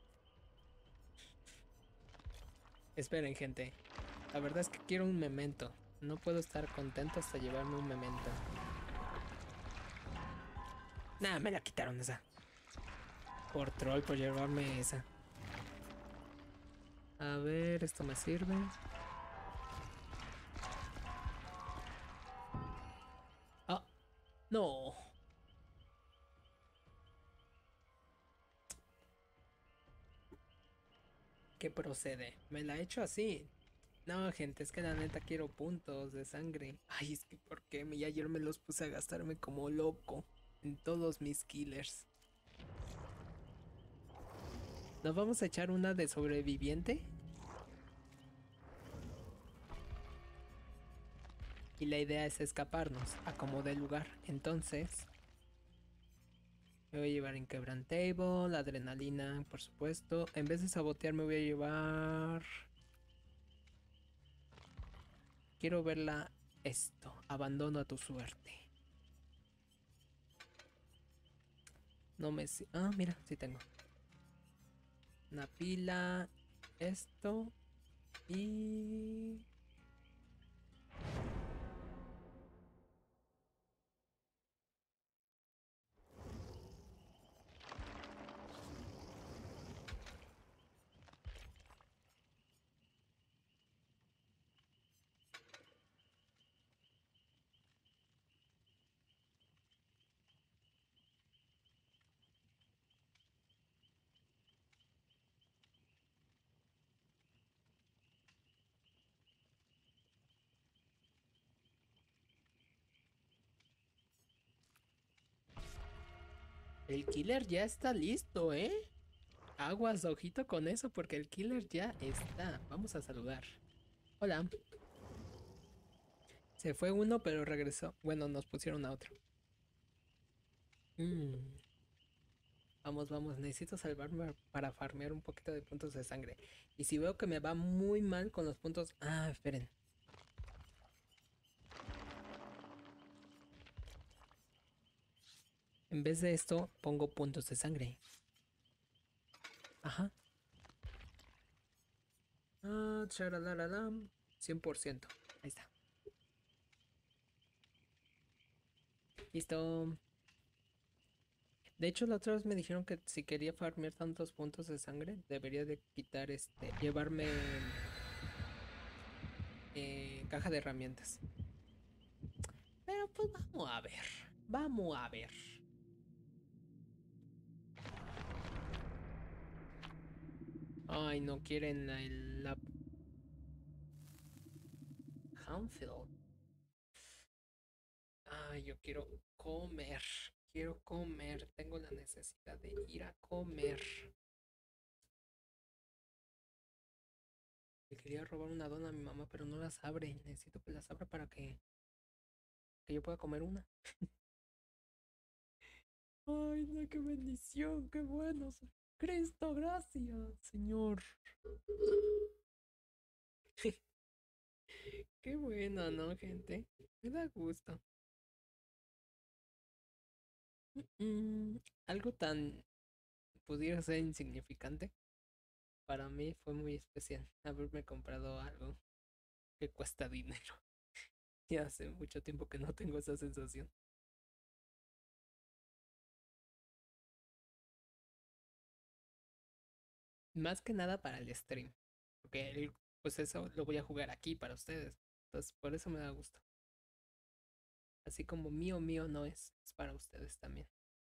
Esperen, gente. La verdad es que quiero un memento. No puedo estar contento hasta llevarme un memento. Nah, me la quitaron esa. Por troll, por llevarme esa. A ver, esto me sirve. Ah, no. ¿Qué procede? Me la he hecho así. No, gente, es que la neta quiero puntos de sangre. Ay, es que ¿por qué? Y ayer me los puse a gastarme como loco en todos mis killers. ¿Nos vamos a echar una de sobreviviente? Y la idea es escaparnos a como de lugar. Entonces, me voy a llevar Inquebrantable, adrenalina, por supuesto. En vez de sabotear, me voy a llevar... Quiero verla esto. Abandono a tu suerte. No me... Ah, mira, sí tengo. Una pila. Esto. Y... El killer ya está listo, ¿eh? Aguas, ojito con eso porque el killer ya está. Vamos a saludar. Hola. Se fue uno, pero regresó. Bueno, nos pusieron a otro. Mm. Vamos, vamos. Necesito salvarme para farmear un poquito de puntos de sangre. Y si veo que me va muy mal con los puntos... Ah, esperen. En vez de esto, pongo puntos de sangre. Ajá. Ah, charalaralam. cien por ciento. Ahí está. Listo. De hecho, la otra vez me dijeron que si quería farmear tantos puntos de sangre, debería de quitar este, llevarme eh, caja de herramientas. Pero pues vamos a ver, vamos a ver. Ay, no quieren el, la Hanfield. Ay, yo quiero comer, quiero comer, tengo la necesidad de ir a comer. Le quería robar una dona a mi mamá, pero no las abre. Necesito que las abra para que, que yo pueda comer una. Ay, no, qué bendición, qué bueno. Cristo, gracias, Señor. Qué bueno, ¿no, gente? Me da gusto. Mm, algo tan pudiera ser insignificante, para mí fue muy especial haberme comprado algo que cuesta dinero. Y hace mucho tiempo que no tengo esa sensación. Más que nada para el stream. Porque el- pues eso lo voy a jugar aquí para ustedes. Entonces por eso me da gusto. Así como mío, mío no es, es para ustedes también.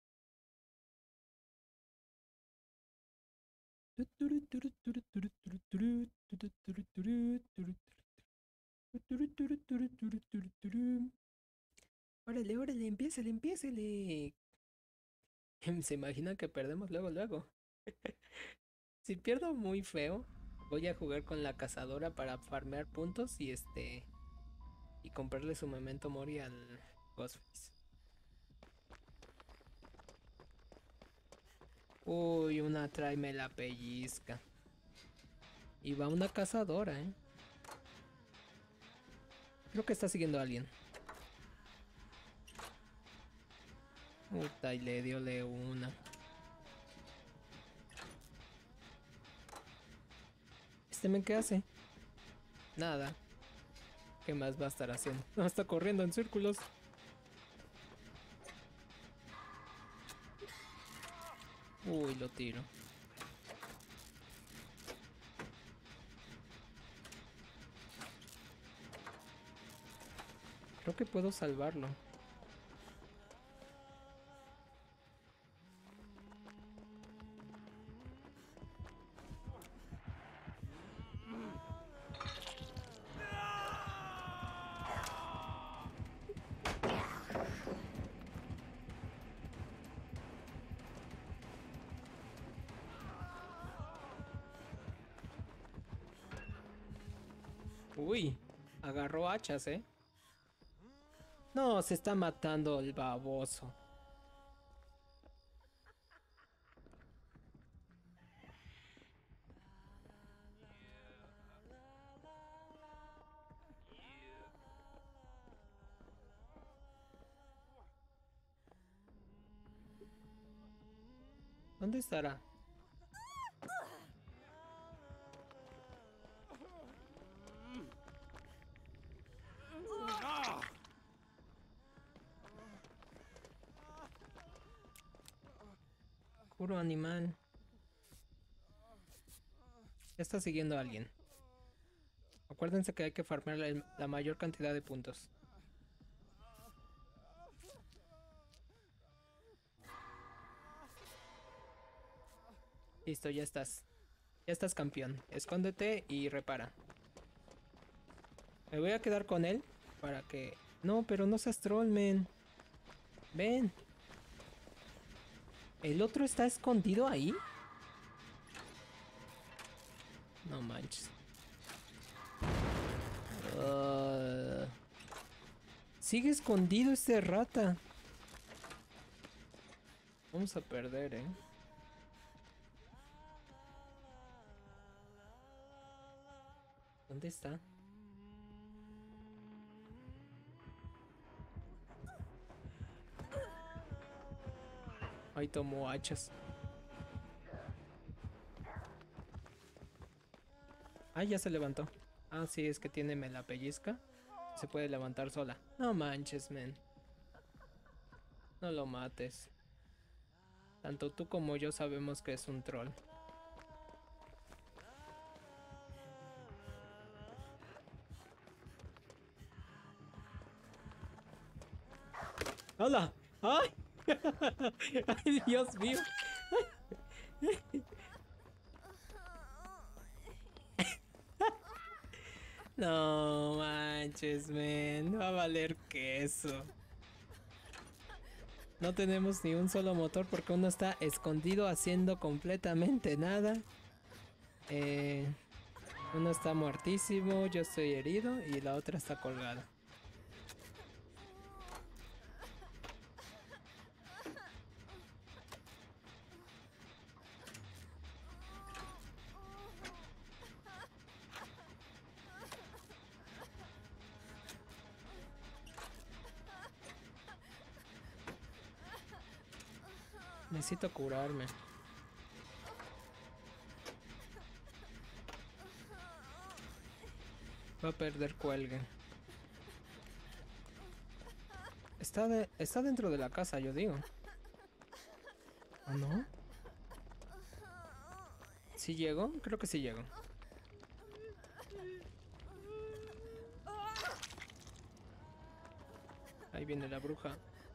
Órale, órale, empiécele, empiécele. Se imagina que perdemos luego, luego. Si pierdo muy feo, voy a jugar con la cazadora para farmear puntos y este. Y comprarle su memento mori al Ghostface. Uy, una tráeme la pellizca. Y va una cazadora, eh. Creo que está siguiendo a alguien. Puta, y le dio le una. ¿Este men qué hace? Nada. ¿Qué más va a estar haciendo? No, está corriendo en círculos. Uy, lo tiro. Creo que puedo salvarlo. Uy, agarró hachas, eh. No, se está matando el baboso. ¿Dónde estará? Puro animal. Ya está siguiendo a alguien. Acuérdense que hay que farmear la, la mayor cantidad de puntos. Listo, ya estás. Ya estás campeón. Escóndete y repara. Me voy a quedar con él para que... No, pero no seas troll, man. Ven. ¿El otro está escondido ahí? No manches. Uh... Sigue escondido este rata. Vamos a perder, eh. ¿Dónde está? Ahí tomó hachas. Ah, ya se levantó. Ah, sí, es que tiene me la pellizca. Se puede levantar sola. No manches, men. No lo mates. Tanto tú como yo sabemos que es un troll. ¡Hola! ¡Ay! ¡Ay, Dios mío! No manches, men. Va a valer queso. No tenemos ni un solo motor porque uno está escondido haciendo completamente nada. Eh, uno está muertísimo, yo estoy herido y la otra está colgada. Necesito curarme. Va a perder cuelgue. Está, de, está dentro de la casa, yo digo. ¿O no? ¿Sí llegó? Creo que sí llegó. Ahí viene la bruja.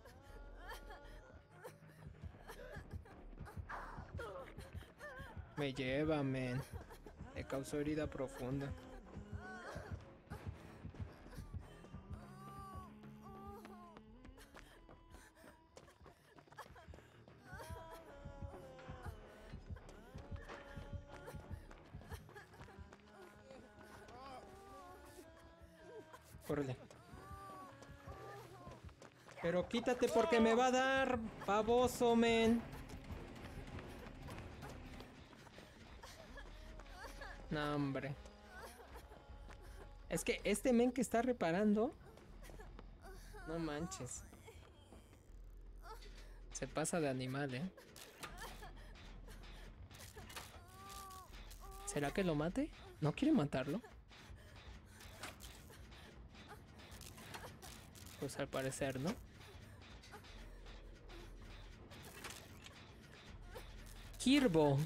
Me lleva, men. Le causó herida profunda. Córrele. Pero quítate porque me va a dar, baboso, men. No, hombre. Es que este men que está reparando... No manches. Se pasa de animal, ¿eh? ¿Será que lo mate? ¿No quiere matarlo? Pues al parecer, ¿no? Kirbo.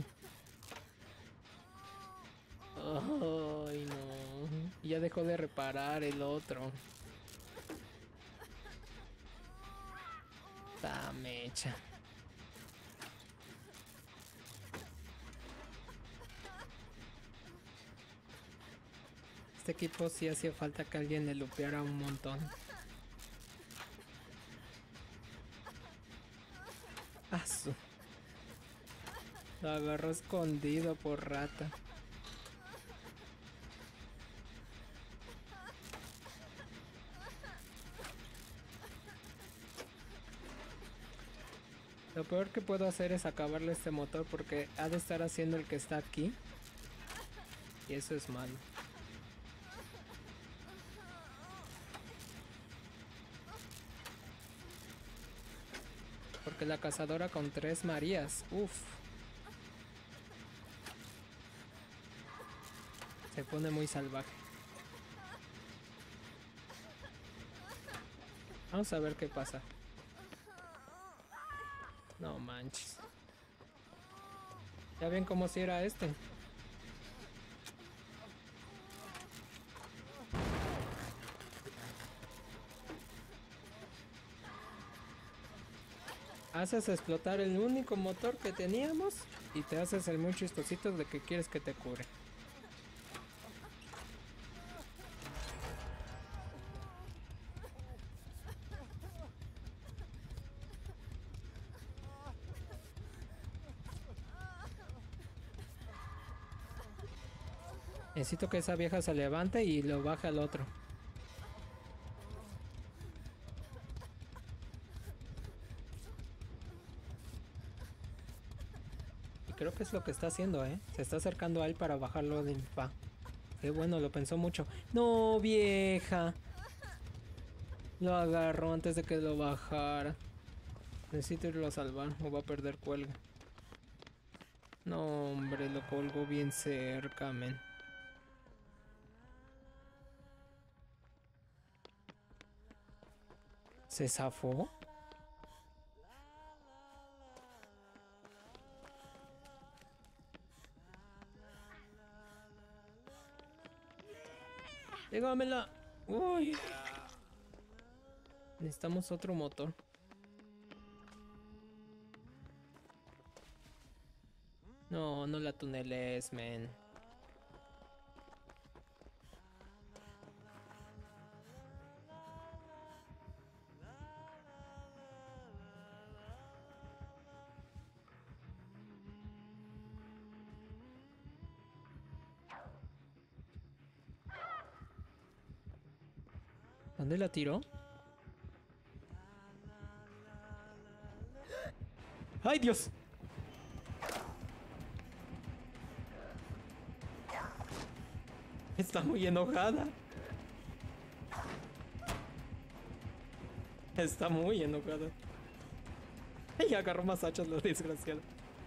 Ay, no. Ya dejó de reparar el otro. Ta mecha. Este equipo sí hacía falta que alguien le lupeara un montón. Asu. Lo agarró escondido por rata. Lo peor que puedo hacer es acabarle este motor porque ha de estar haciendo el que está aquí. Y eso es malo. Porque la cazadora con tres Marías. Uf. Se pone muy salvaje. Vamos a ver qué pasa. No manches. Ya ven cómo si era este. Haces explotar el único motor que teníamos y te haces el muy chistosito de que quieres que te cure. Necesito que esa vieja se levante y lo baje al otro. Y creo que es lo que está haciendo, ¿eh? Se está acercando a él para bajarlo de infa. Qué bueno, lo pensó mucho. ¡No, vieja! Lo agarró antes de que lo bajara. Necesito irlo a salvar o va a perder cuelga. No, hombre, lo colgó bien cerca, men. ¿Se zafó? Déjamela. Uy. Necesitamos otro motor. No, no la tuneles, men. ¿Dónde la tiró? ¡Ay, Dios! Está muy enojada. Está muy enojada. Y agarró más hachas, la desgraciada.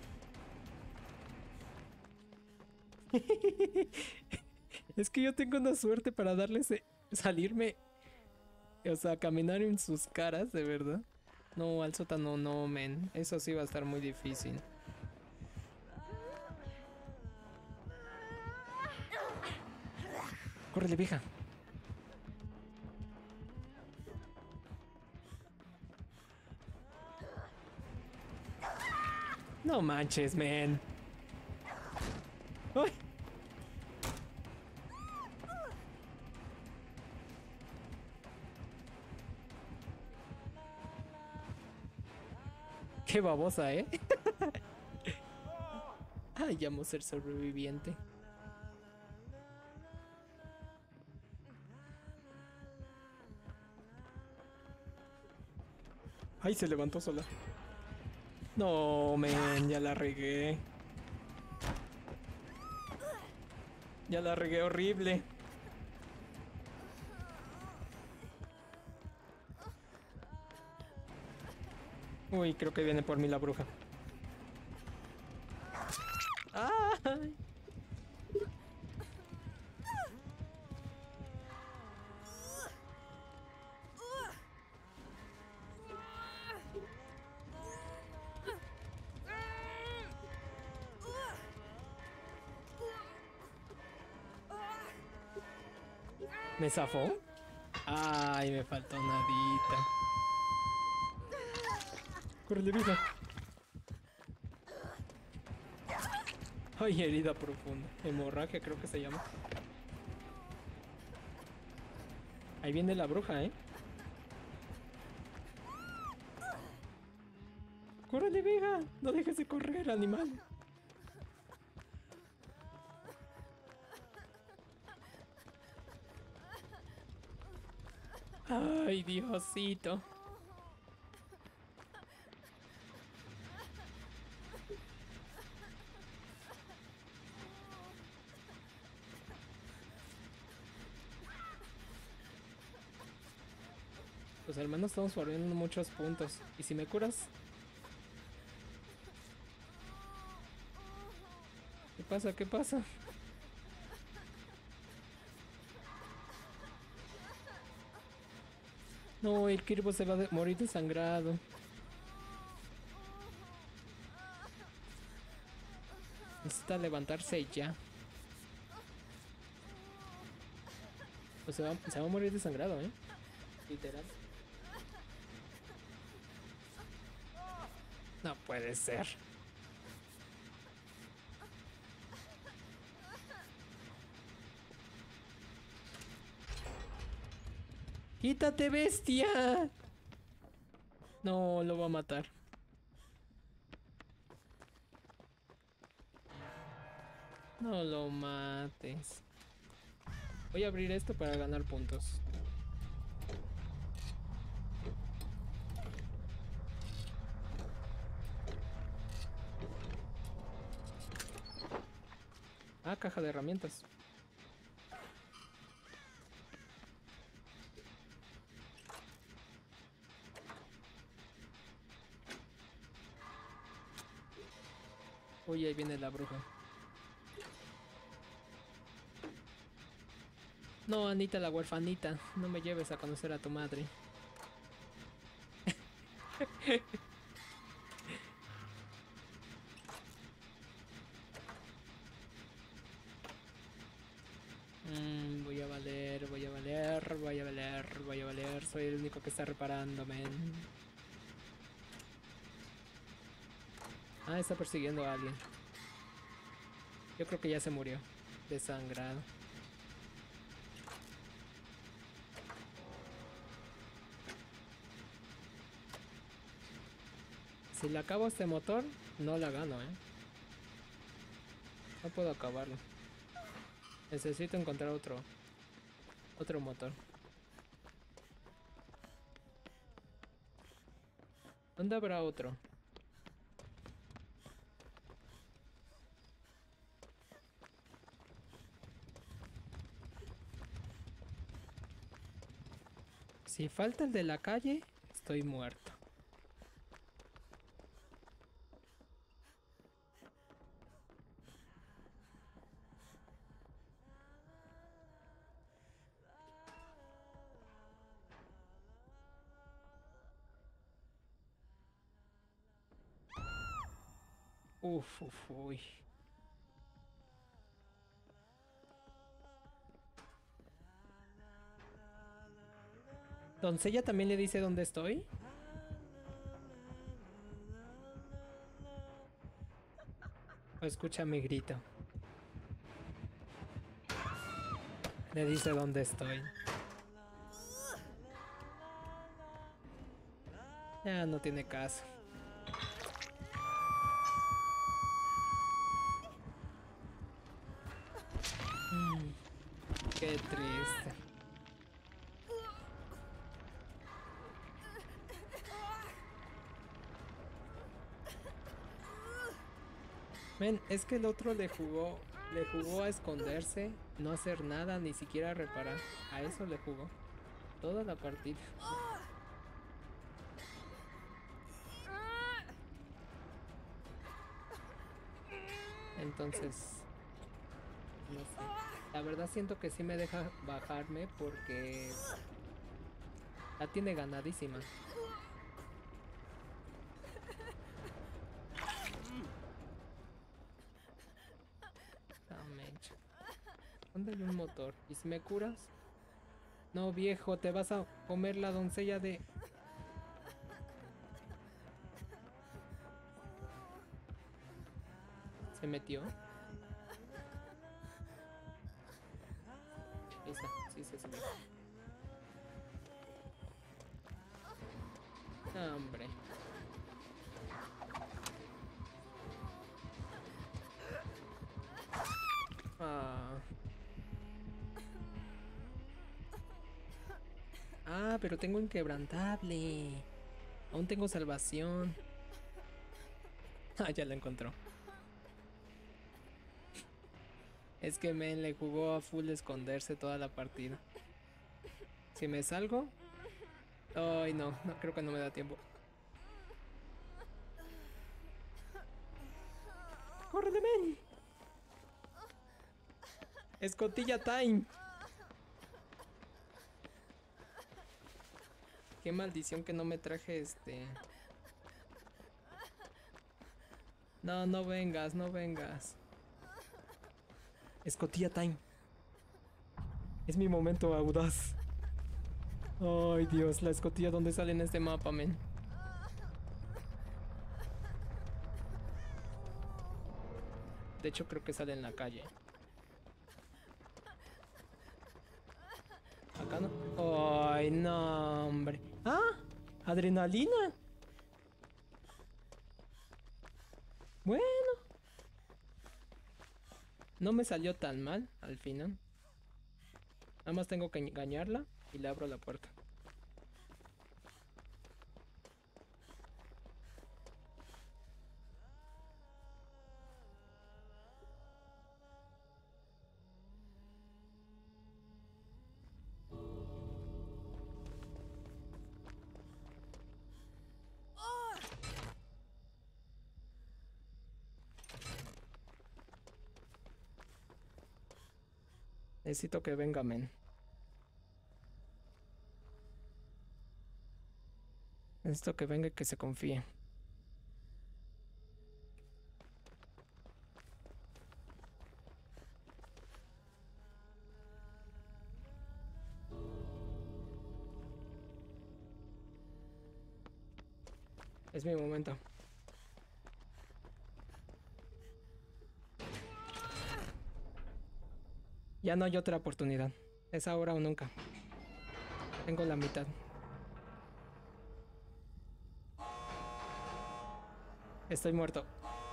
Es que yo tengo una suerte para darles... salirme... O sea, caminar en sus caras, de verdad. No, al sótano no, men. Eso sí va a estar muy difícil. ¡Córrele, vieja! No manches, men. ¡Ay! Qué babosa, ¿eh? Ay, llamo ser sobreviviente. Ay, se levantó sola. No, men, ya la regué. Ya la regué horrible. Uy, creo que viene por mí la bruja. ¡Ay! ¿Me zafó? Ay, me faltó nadita. ¡Córrele, vieja! Ay, herida profunda. Hemorragia creo que se llama. Ahí viene la bruja, ¿eh? ¡Córrele, vieja! No dejes de correr, animal. Ay, Diosito. Pues al menos estamos perdiendo muchos puntos. ¿Y si me curas? ¿Qué pasa? ¿Qué pasa? No, el Kirbo se va a morir desangrado. Necesita levantarse ya. Pues se va, se va a morir desangrado, ¿eh? Literal. No puede ser. ¡Quítate, bestia! No, lo va a matar. No lo mates. Voy a abrir esto para ganar puntos. Ah, caja de herramientas. Uy, ahí viene la bruja. No, Anita la huerfanita. No me lleves a conocer a tu madre. mm, voy a valer, voy soy el único que está reparando, men. Ah, está persiguiendo a alguien. Yo creo que ya se murió. Desangrado. Si le acabo este motor, no la gano, eh. No puedo acabarlo. Necesito encontrar otro. Otro motor. ¿Dónde habrá otro? Si falta el de la calle, estoy muerto. Uf, uf, uy. ¿Doncella también le dice dónde estoy? ¿O escucha mi grito? Le dice dónde estoy. Ya no tiene caso. Mm, qué triste. Men, es que el otro le jugó, le jugó a esconderse, no hacer nada, ni siquiera reparar. A eso le jugó. Toda la partida. Entonces, no sé. La verdad siento que sí me deja bajarme porque la tiene ganadísima. Ah, mencha. ¿Dónde hay un motor? ¿Y si me curas? No, viejo, te vas a comer la doncella de... ¿Se metió? Ahí está, sí se subió. Ah, hombre. Ah. Ah, pero tengo inquebrantable. Aún tengo salvación. Ah, ya la encontró. Es que men le jugó a full esconderse toda la partida. Si me salgo... Ay, no, no, creo que no me da tiempo. ¡Córrele, men! ¡Escotilla time! Qué maldición que no me traje este... No, no vengas, no vengas. Escotilla time. Es mi momento audaz. Ay, Dios, la escotilla, ¿dónde sale en este mapa, men? De hecho, creo que sale en la calle. Acá no. Ay, no, hombre. ¡Ah! ¡Adrenalina! Bueno. No me salió tan mal al final. Nada más tengo que engañarla y le abro la puerta. Necesito que venga, men. Necesito que venga y que se confíe. Es mi momento. Ya no hay otra oportunidad. Es ahora o nunca. Tengo la mitad. Estoy muerto.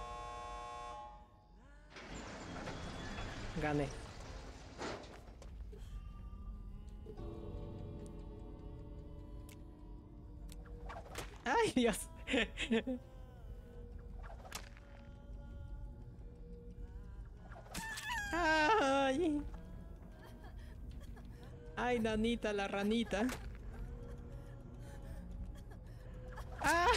Gané. ¡Ay, Dios! ¡Ay! ¡Ay, nanita, la ranita! ¡Ah!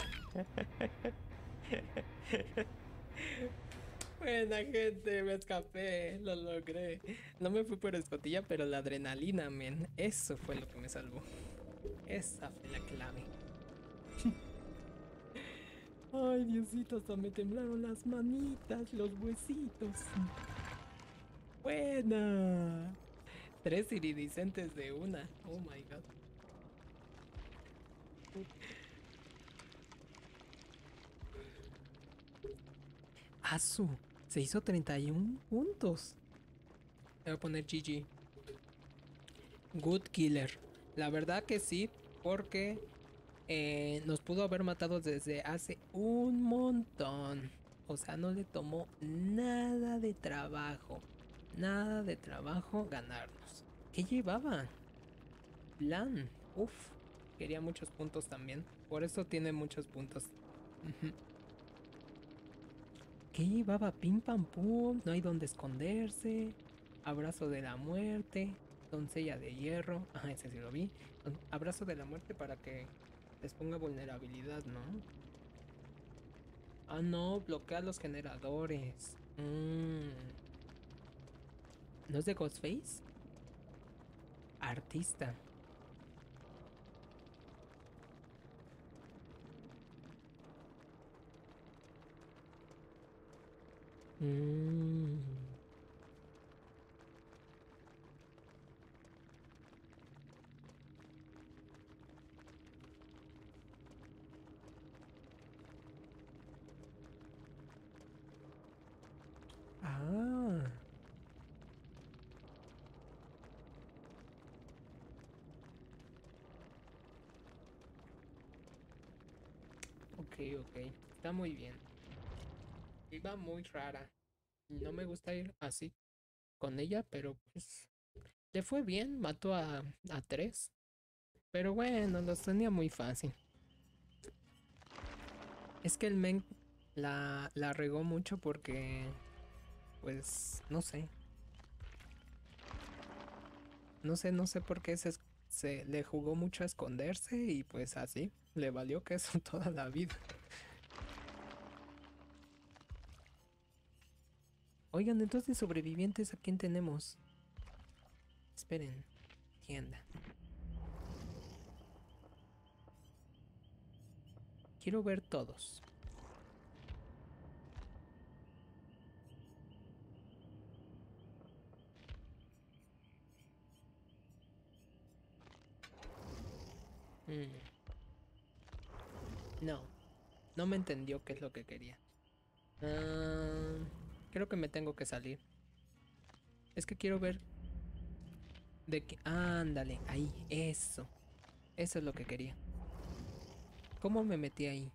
Buena gente, me escapé, lo logré. No me fui por escotilla, pero la adrenalina, men. Eso fue lo que me salvó. Esa fue la clave. Ay, Diosito, hasta me temblaron las manitas, los huesitos. Buena. Tres iridiscentes de una. Oh my god. Asu, se hizo treinta y uno puntos. Le voy a poner G G. Good killer. La verdad que sí, porque eh, nos pudo haber matado desde hace un montón. O sea, no le tomó nada de trabajo. Nada de trabajo ganarnos. ¿Qué llevaba? Plan. Uf. Quería muchos puntos también. Por eso tiene muchos puntos. Ujú. ¿Qué llevaba? Pim pam pum. No hay donde esconderse. Abrazo de la muerte. Doncella de hierro. Ajá, ese sí lo vi. Abrazo de la muerte para que les ponga vulnerabilidad, ¿no? Ah, no, bloquea los generadores. Mm. ¿No es de Ghostface? Artista. Mm. Ah. Ok, ok. Está muy bien. Iba muy rara. No me gusta ir así con ella, pero pues le fue bien. Mató a, a tres. Pero bueno, los tenía muy fácil. Es que el men la, la regó mucho porque, pues, no sé. No sé, no sé por qué se, es- se le jugó mucho a esconderse y pues así. Le valió que eso toda la vida. Oigan, entonces sobrevivientes, ¿a quién tenemos? Esperen. Tienda. Quiero ver todos. Mm, no, no me entendió qué es lo que quería. Ah, creo que me tengo que salir. Es que quiero ver de qué... Ándale, ahí, eso. Eso es lo que quería. ¿Cómo me metí ahí?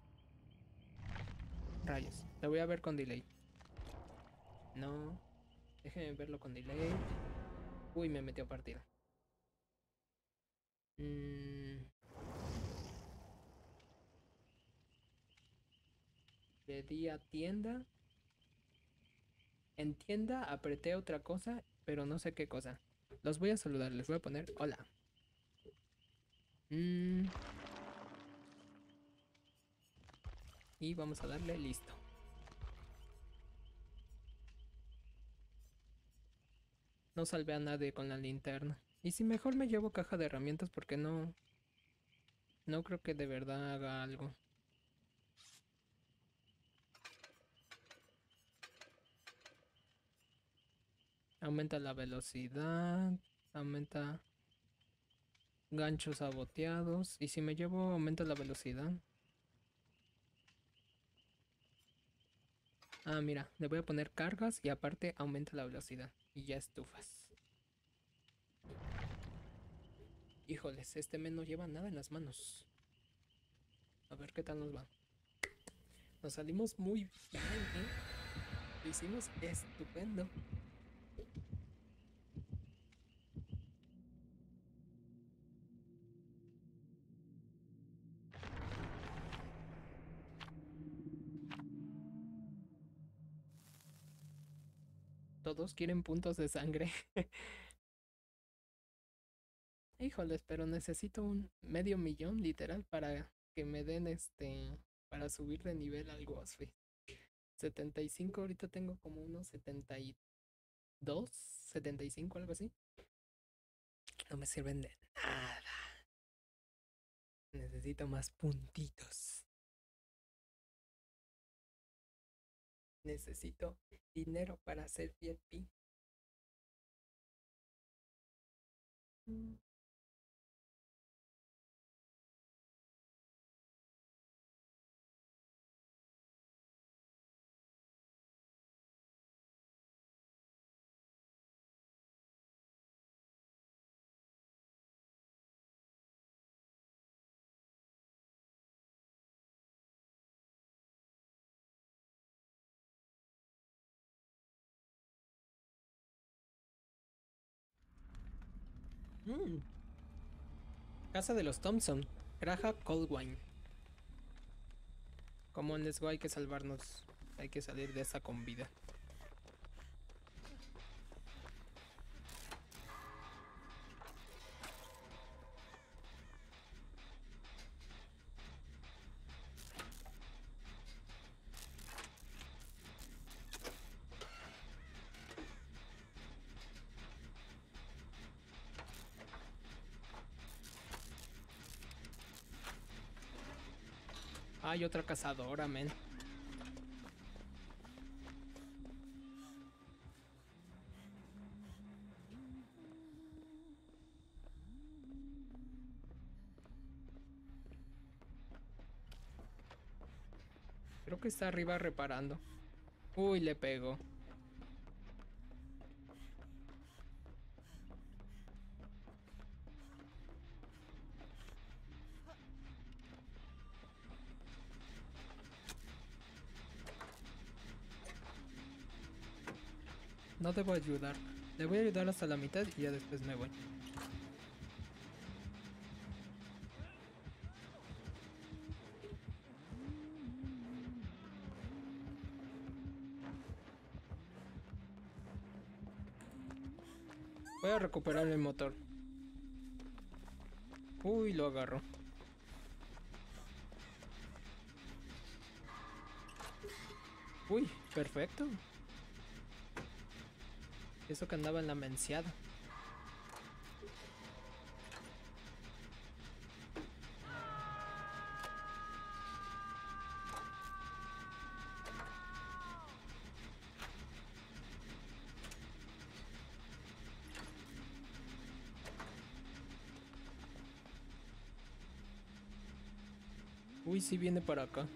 Rayos. Lo voy a ver con delay. No, déjenme verlo con delay. Uy, me metió a partida. Mm, le di a tienda. En tienda apreté otra cosa, pero no sé qué cosa. Los voy a saludar, les voy a poner hola. Mm, y vamos a darle listo. No salvé a nadie con la linterna. Y si mejor me llevo caja de herramientas porque no... No creo que de verdad haga algo. Aumenta la velocidad. Aumenta ganchos saboteados. Y si me llevo aumenta la velocidad. Ah, mira, le voy a poner cargas y aparte aumenta la velocidad. Y ya estufas. Híjoles, este men no lleva nada en las manos. A ver qué tal nos va. Nos salimos muy bien, ¿eh? Lo hicimos estupendo. Todos quieren puntos de sangre. Híjoles, pero necesito un medio millón literal para que me den este... Para subir de nivel al Ghostface. setenta y cinco, ahorita tengo como unos setenta y dos, setenta y cinco, algo así. No me sirven de nada. Necesito más puntitos. Necesito dinero para hacer V I P. Mm. Mm. Casa de los Thompson. Graja Coldwine. Como en Let's Go hay que salvarnos. Hay que salir de esa con vida. Hay otra cazadora, men. Creo que está arriba reparando. Uy, le pegó. No debo ayudar. Le voy a ayudar hasta la mitad y ya después me voy. Voy a recuperar el motor. Uy, lo agarró. Uy, perfecto. Eso que andaba en la menciada. Uy, sí viene para acá.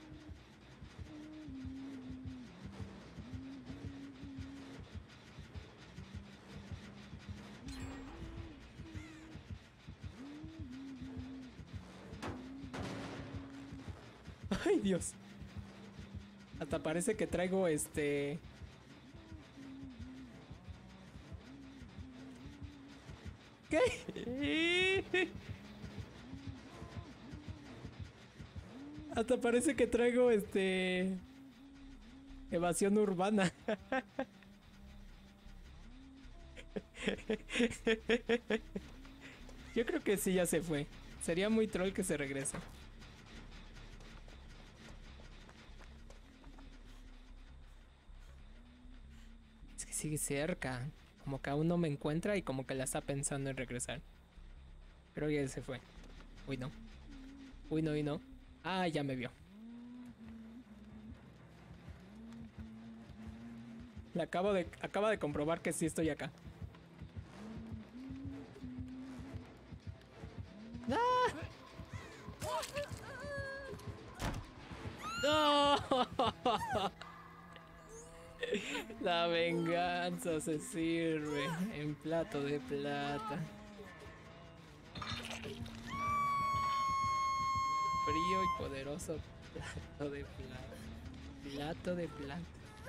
Ay, Dios. Hasta parece que traigo este... ¿Qué? Hasta parece que traigo este... evasión urbana. Yo creo que sí, ya se fue. Sería muy troll que se regrese. Es que sigue cerca. Como que aún no me encuentra y como que la está pensando en regresar. Pero ya se fue. Uy, no. Uy, no, y no. Ah, ya me vio. Le acabo de, acaba de comprobar que sí estoy acá. ¡Ah! ¡No! La venganza se sirve en plato de plata. Frío y poderoso plato de plata. Plato de plata.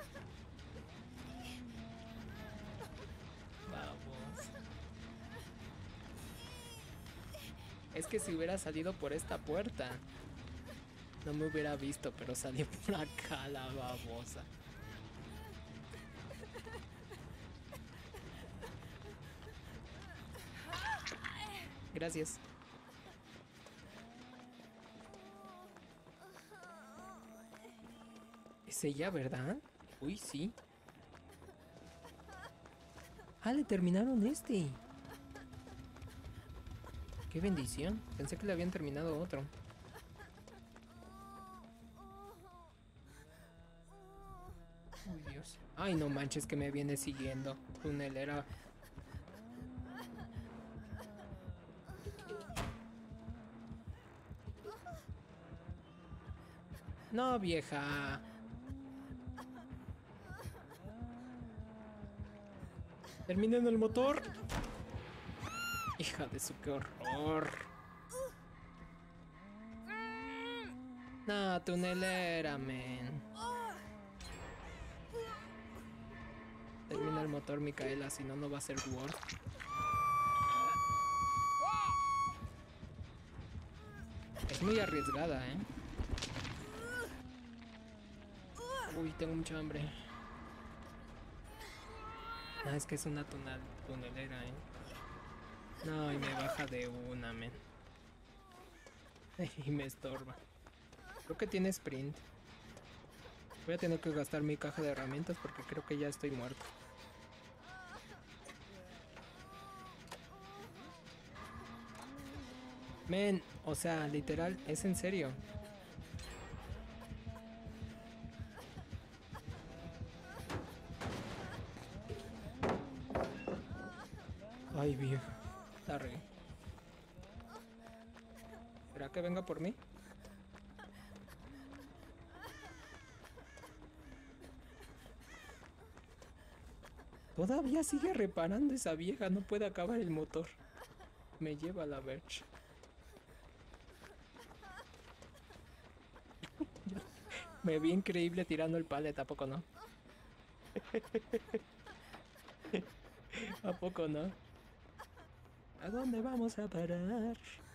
Vamos. Es que si hubiera salido por esta puerta, no me hubiera visto, pero salí por acá la babosa. Gracias. Es ella, ¿verdad? Uy, sí. Ah, le terminaron este. Qué bendición. Pensé que le habían terminado otro. Uy, Dios. Ay, no manches que me viene siguiendo. Tunelera. No, vieja. Terminen el motor. Hija de su, qué horror. No, tunelera, men. Termina el motor, Micaela, si no, no va a ser Word. Es muy arriesgada, ¿eh? Uy, tengo mucha hambre. No, es que es una tunal, tunelera, ¿eh? No, y me baja de una, men. Y me estorba. Creo que tiene sprint. Voy a tener que gastar mi caja de herramientas porque creo que ya estoy muerto. Men, o sea, literal, es en serio. Ay, viejo. La regué. ¿Será que venga por mí? Todavía sigue reparando esa vieja. No puede acabar el motor. Me lleva a la verge. Me vi increíble tirando el palet, ¿a poco no? ¿A poco no? ¿A dónde vamos a parar?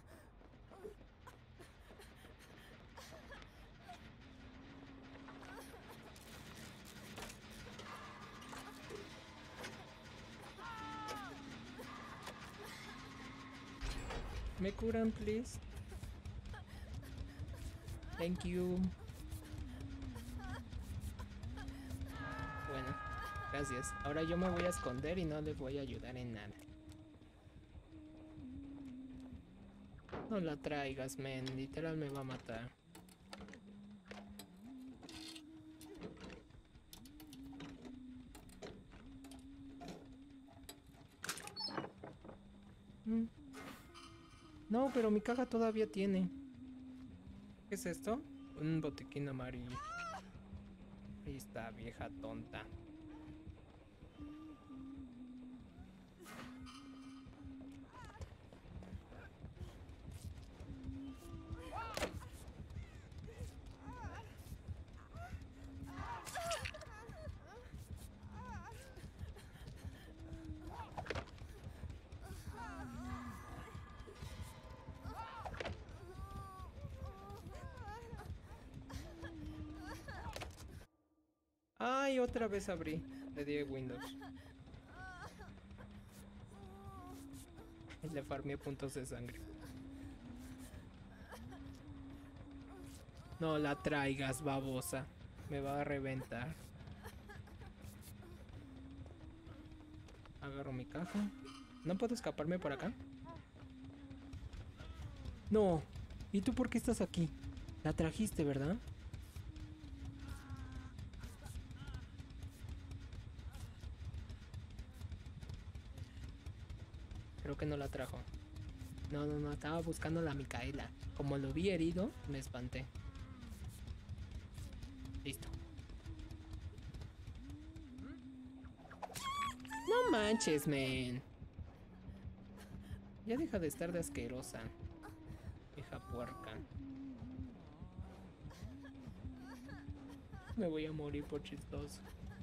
¿Me curan, please? Thank you. Bueno, gracias. Ahora yo me voy a esconder y no les voy a ayudar en nada. No la traigas, men. Literal me va a matar. Mm. No, pero mi caja todavía tiene. ¿Qué es esto? Un botiquín amarillo. Ahí está, vieja tonta. Ay, otra vez abrí. Le di Windows. Y le farmeé puntos de sangre. No la traigas, babosa. Me va a reventar. Agarro mi caja. ¿No puedo escaparme por acá? No. ¿Y tú por qué estás aquí? La trajiste, ¿verdad? Creo que no la trajo. No, no, no. Estaba buscando a la Micaela. Como lo vi herido, me espanté. Listo. manches, men. Ya deja de estar de asquerosa. Hija puerca. Me voy a morir por chistoso.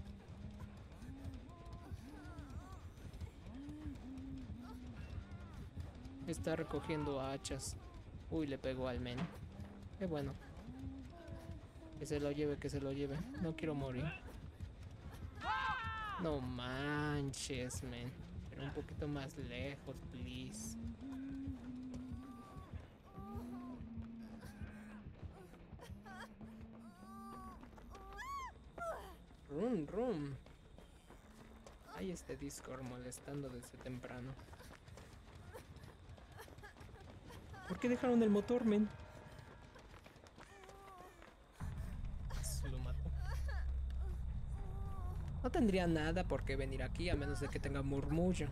Está recogiendo hachas. Uy, le pegó al men. Qué bueno. Que se lo lleve, que se lo lleve. No quiero morir. No manches, men. Pero un poquito más lejos, please. Rum, rum. Hay este Discord molestando desde temprano. ¿Por qué dejaron el motor, men? Se lo mató. No tendría nada por qué venir aquí a menos de que tenga murmullo.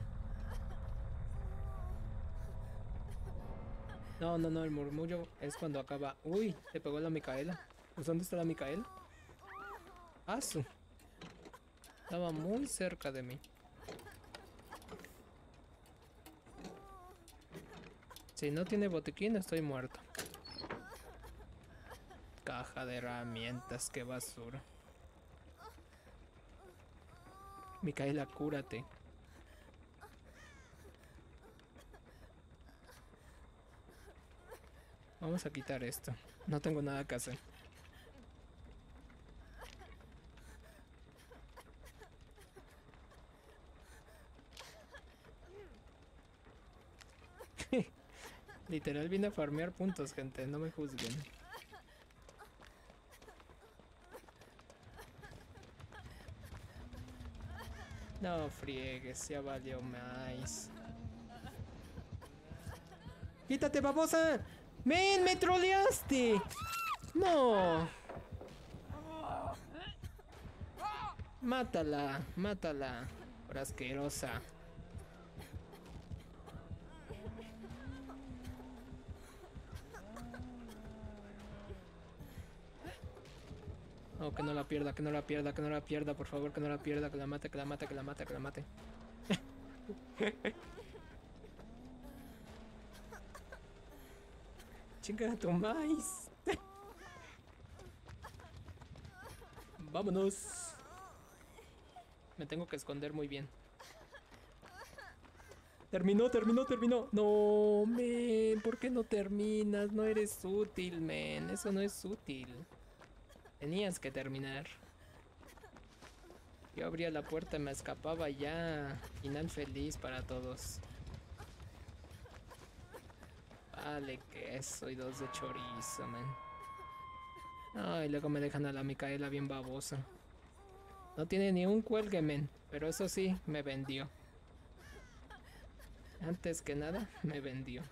No, no, no, el murmullo es cuando acaba. Uy, le pegó la Micaela. Pues ¿dónde está la Micaela? Ah, su. Estaba muy cerca de mí. Si no tiene botiquín, estoy muerto. Caja de herramientas, qué basura. Micaela, cúrate. Vamos a quitar esto. No tengo nada que hacer. Literal vine a farmear puntos, gente. No me juzguen. No friegues, ya valió más. ¡Quítate, babosa! ¡Men, me troleaste! ¡No! Mátala, mátala, por asquerosa. Oh, que no la pierda, que no la pierda, que no la pierda, por favor, que no la pierda, que la mate, que la mate, que la mate, que la mate. Chinga tu maíz. Vámonos. Me tengo que esconder muy bien. Terminó, terminó, terminó. No, men, ¿por qué no terminas? No eres útil, men. Eso no es útil. Tenías que terminar. Yo abría la puerta y me escapaba ya. Final feliz para todos. Vale, queso y dos de chorizo, man. Ay, luego me dejan a la Micaela bien babosa. No tiene ni un cuelgue, men. Pero eso sí, me vendió. Antes que nada, me vendió.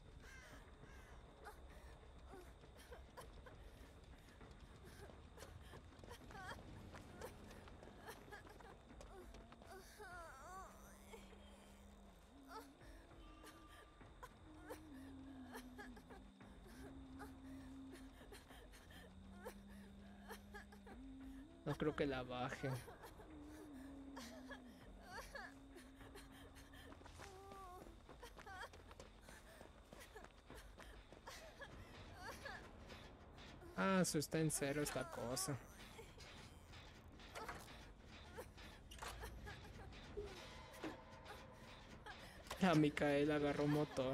No creo que la baje. Ah, eso está en cero esta cosa. A Micaela agarró motor.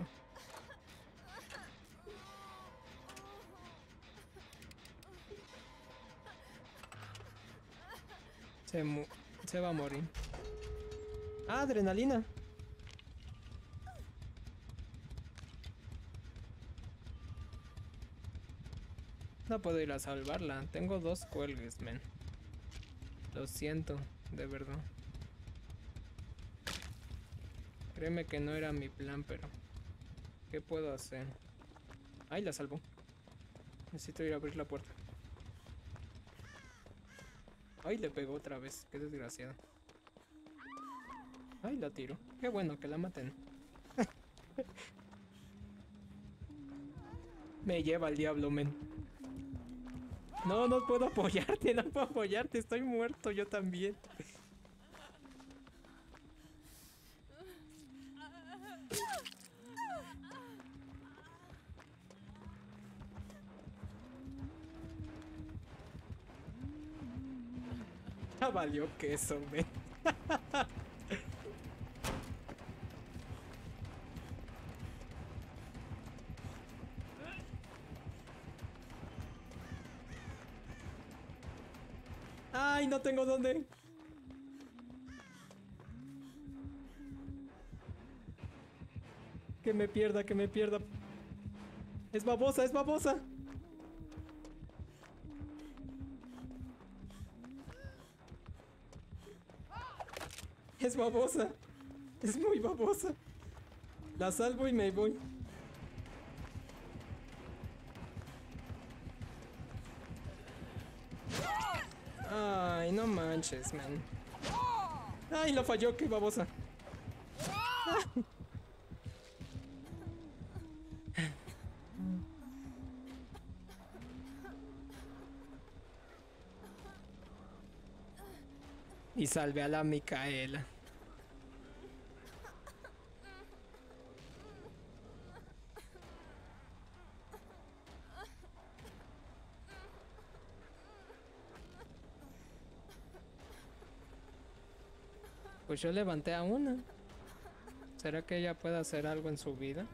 Se, mu se va a morir. Ah, adrenalina. No puedo ir a salvarla. Tengo dos cuelgues, men. Lo siento, de verdad. Créeme que no era mi plan, pero... ¿qué puedo hacer? Ay, la salvo. Necesito ir a abrir la puerta. Ay, le pegó otra vez. Qué desgraciado. Ay, la tiro. Qué bueno que la maten. Me lleva el diablo, men. No, no puedo apoyarte, no puedo apoyarte. Estoy muerto, yo también. Ya valió queso, men. Ay, no tengo dónde. Que me pierda, que me pierda. Es babosa, es babosa. Es babosa. Es muy babosa. La salvo y me voy. Ay, no manches, man. Ay, lo falló, qué babosa. Y salve a la Micaela. Pues yo levanté a una. ¿Será que ella puede hacer algo en su vida?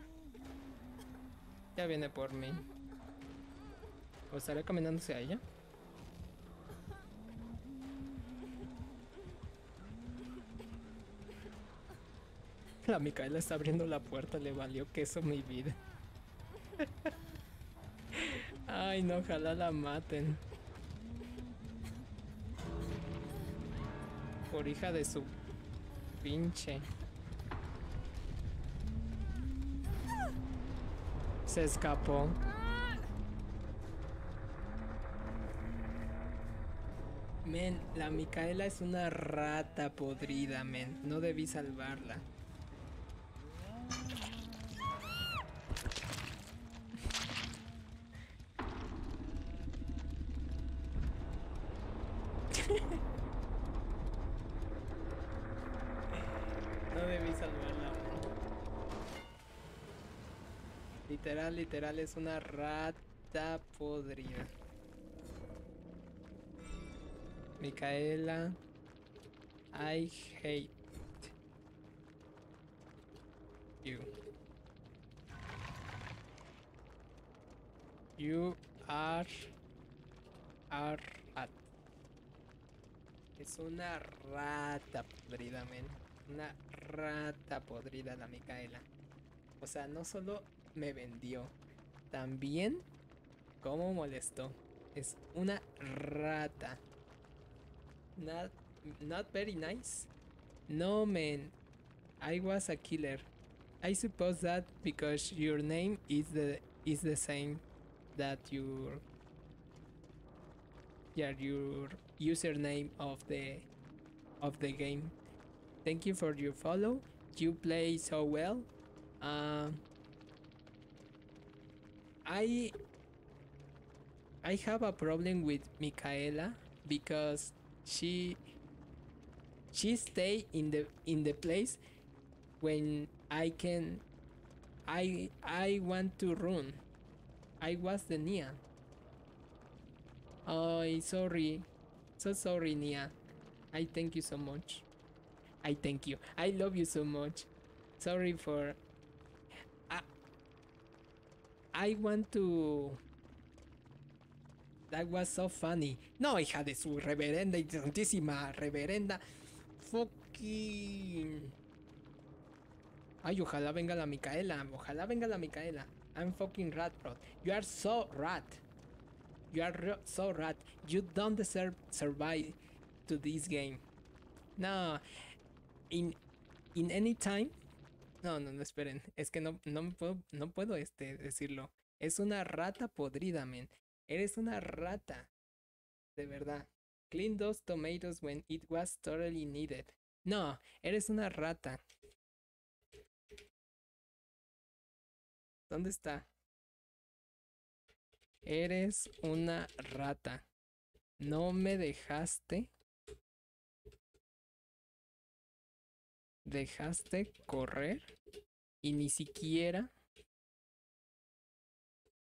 Ya viene por mí. ¿O estaré caminando hacia ella? La Micaela está abriendo la puerta, le valió queso mi vida. Ay, no, ojalá la maten. Por hija de su pinche. Se escapó. Men, la Micaela es una rata podrida, men. No debí salvarla. No debí salvarla. Literal, literal, es una rata podrida. Micaela, I hate you. You are a rat. Es una rata podrida, men. Una rata podrida la Micaela. O sea, no solo me vendió, también como molestó. Es una rata. Not, not very nice. No, man. I was a killer. I suppose that because your name is the is the same that your yeah your username of the of the game. Thank you for your follow. You play so well. Uh, I I have a problem with Micaela because she she stay in the in the place when I can I I want to run. I was the Nia. Oh, sorry. So sorry, Nia. I thank you so much. I thank you. I love you so much. Sorry for I I want to. That was so funny. No, hija de su reverenda y santísima reverenda. Fucking. Ay, ojalá venga la Micaela. Ojalá venga la Micaela. I'm fucking rat, bro. You are so rat. You are so rat. You don't deserve survive to this game. No. In in any time. No, no, no, esperen. Es que no, no me puedo, no puedo este decirlo. Es una rata podrida, men. Eres una rata. De verdad. Clean those tomatoes when it was totally needed. No, eres una rata. ¿Dónde está? Eres una rata. No me dejaste. Dejaste correr. Y ni siquiera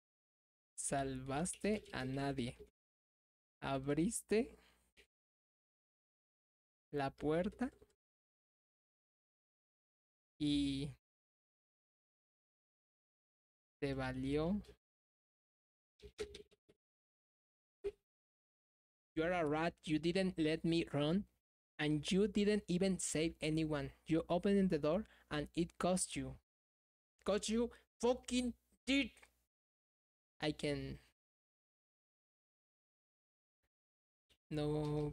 salvaste a nadie. Abriste la puerta y te valió. You're a rat, you didn't let me run, and you didn't even save anyone. You opened the door and it cost you. Cost you fucking did. I can. No.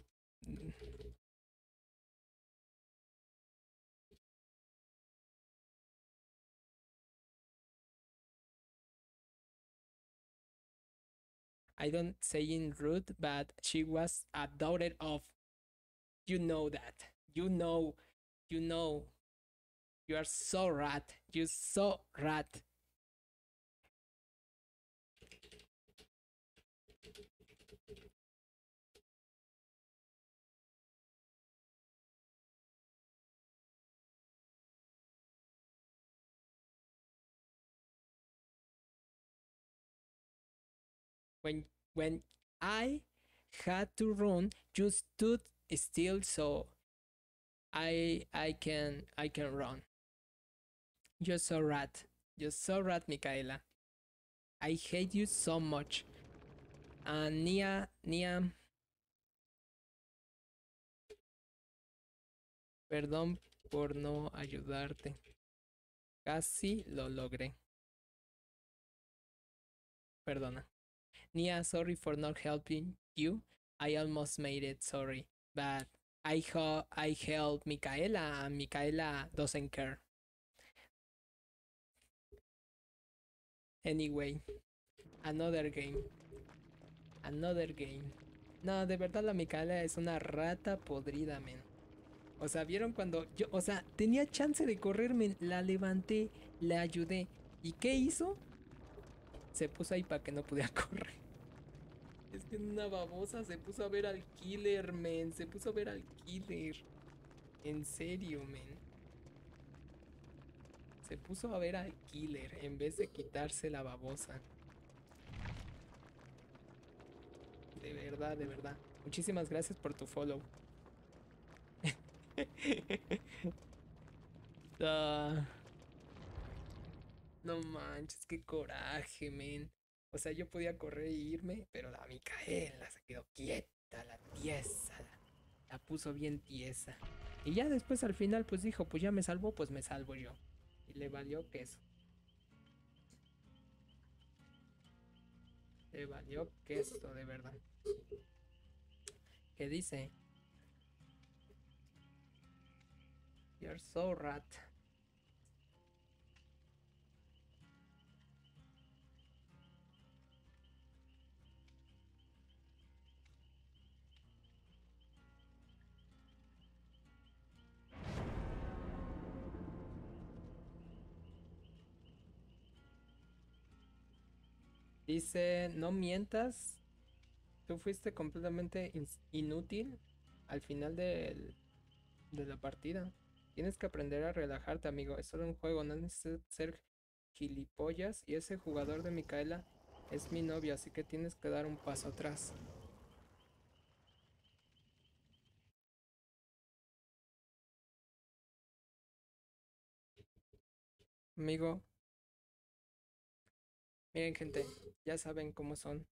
I don't say in rude, but she was a daughter of. You know that. You know. You know. You are so rat. You so rat. When when I had to run, you stood still so I I can I can run. You're so rat. You're so rat, Micaela. I hate you so much. And Nia, Nia, perdón por no ayudarte. Casi lo logré. Perdona. Nia, sorry for not helping you. I almost made it, sorry. But I, ho- I helped Micaela and Micaela doesn't care. Anyway, another game. Another game. No, de verdad la Micaela es una rata podrida, men. O sea, ¿vieron cuando yo, o sea, tenía chance de correrme, la levanté, la ayudé. ¿Y qué hizo? Se puso ahí para que no pudiera correr. Es que en una babosa se puso a ver al killer, men. Se puso a ver al killer. En serio, men. Se puso a ver al killer en vez de quitarse la babosa. De verdad, de verdad. Muchísimas gracias por tu follow. uh, no manches, qué coraje, men. O sea, yo podía correr e irme, pero la Micaela se quedó quieta, la tiesa. La, la puso bien tiesa. Y ya después al final pues dijo, pues ya me salvó, pues me salvo yo. Y le valió queso. Le valió queso, de verdad. ¿Qué dice? You're so rat. Dice, no mientas. Tú fuiste completamente inútil al final del, de la partida. Tienes que aprender a relajarte, amigo. Es solo un juego, no necesitas ser gilipollas. Y ese jugador de Micaela es mi novio, así que tienes que dar un paso atrás. Amigo, miren gente, ya saben cómo son.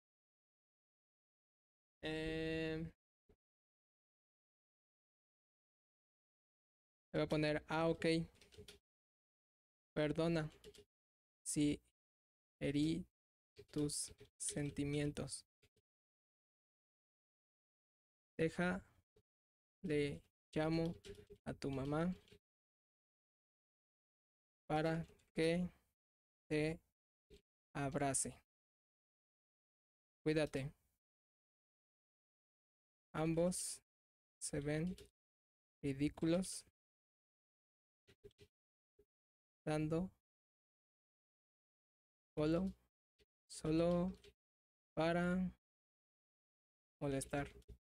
Eh, le voy a poner, ah, ok. Perdona si herí tus sentimientos. Deja, le llamo a tu mamá para que te abrace. Cuídate. Ambos se ven ridículos dando follow solo para molestar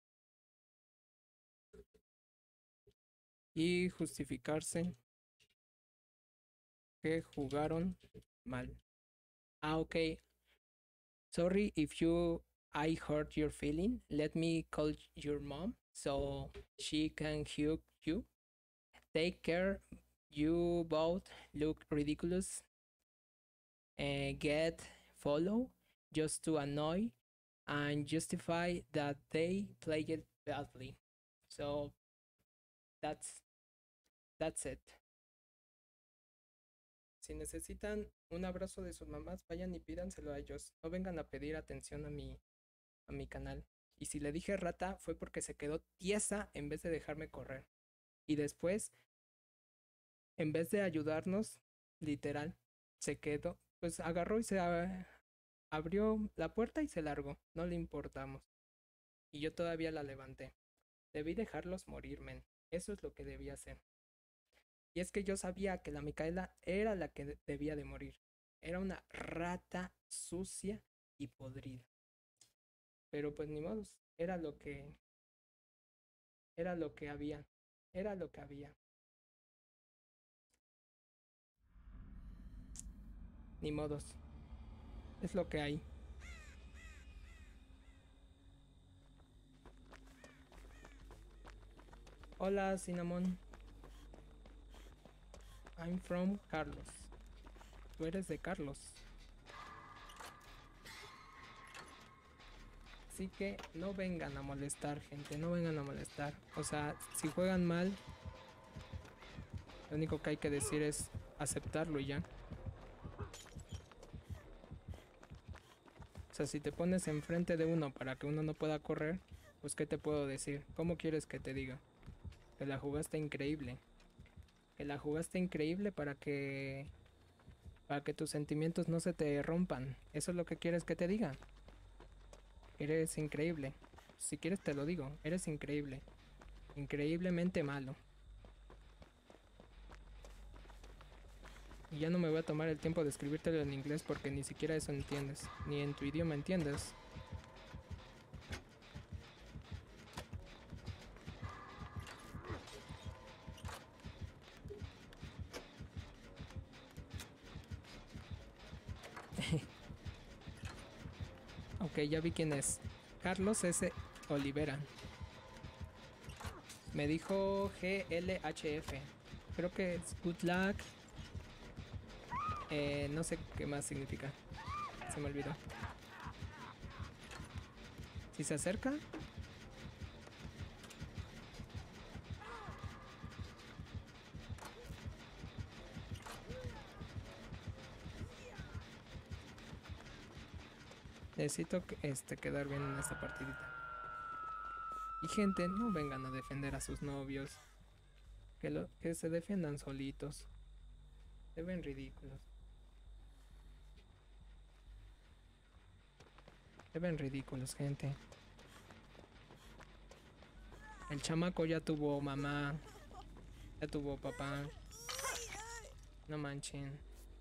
y justificarse que jugaron mal. Ah, ok. Sorry if you I hurt your feeling. Let me call your mom so she can hug you. Take care, you both look ridiculous. Uh, get follow just to annoy and justify that they played it badly. So that's that's it. Si necesitan un abrazo de sus mamás, vayan y pídanselo a ellos. No vengan a pedir atención a mi, a mi canal. Y si le dije rata fue porque se quedó tiesa en vez de dejarme correr. Y después, en vez de ayudarnos, literal, se quedó, pues agarró y se abrió la puerta y se largó. No le importamos. Y yo todavía la levanté. Debí dejarlos morir, men. Eso es lo que debía hacer. Y es que yo sabía que la Micaela era la que debía de morir. Era una rata sucia y podrida. Pero pues ni modos. Era lo que... Era lo que había. Era lo que había. Ni modos. Es lo que hay. Hola, Cinnamon. I'm from Carlos. Tú eres de Carlos. Así que no vengan a molestar, gente. No vengan a molestar. O sea, si juegan mal, lo único que hay que decir es aceptarlo y ya. O sea, si te pones enfrente de uno para que uno no pueda correr, pues ¿qué te puedo decir? ¿Cómo quieres que te diga? Que la jugaste increíble. Que la jugaste increíble para que... Para que tus sentimientos no se te rompan. ¿Eso es lo que quieres que te diga? Eres increíble. Si quieres te lo digo. Eres increíble. Increíblemente malo. Y ya no me voy a tomar el tiempo de escribírtelo en inglés porque ni siquiera eso entiendes. Ni en tu idioma entiendes. Ok, ya vi quién es. Carlos S. Olivera. Me dijo G L H F. Creo que es good luck. Eh, no sé qué más significa. Se me olvidó. Si se acerca. Necesito que, este, quedar bien en esta partidita. Y gente, no vengan a defender a sus novios. Que, lo, que se defiendan solitos. Se ven ridículos. Se ven ridículos, gente. El chamaco ya tuvo mamá. Ya tuvo papá. No manchen.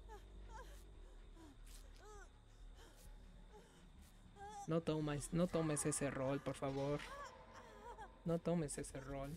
No tomes, no tomes ese rol, por favor. No tomes ese rol.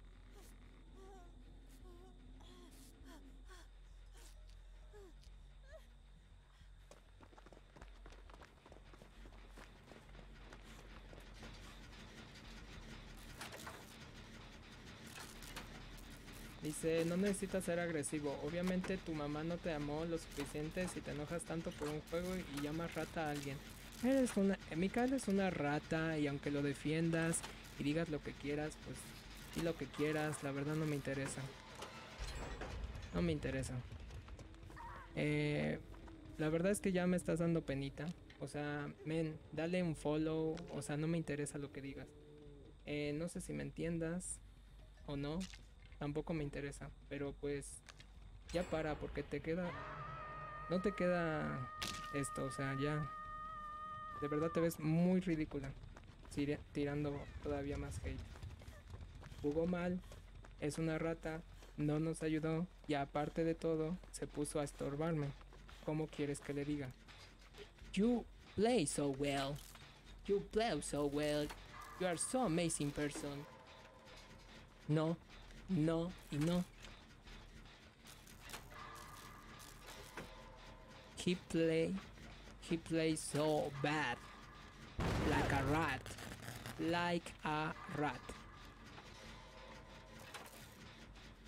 Dice, no necesitas ser agresivo. Obviamente tu mamá no te amó lo suficiente si te enojas tanto por un juego y llamas rata a alguien. Eres una... Micaela es una rata y aunque lo defiendas y digas lo que quieras, pues di lo que quieras. La verdad no me interesa. No me interesa. Eh, la verdad es que ya me estás dando penita. O sea, men, dale un follow. O sea, no me interesa lo que digas. Eh, no sé si me entiendas o no. Tampoco me interesa, pero pues ya para, porque te queda, no te queda esto, o sea, ya de verdad te ves muy ridícula tirando todavía más hate. Jugó mal, es una rata, no nos ayudó y aparte de todo se puso a estorbarme. ¿Cómo quieres que le diga? You play so well, you play so well, you are so amazing person. No. No y no. He play, he plays so bad, like a rat, like a rat.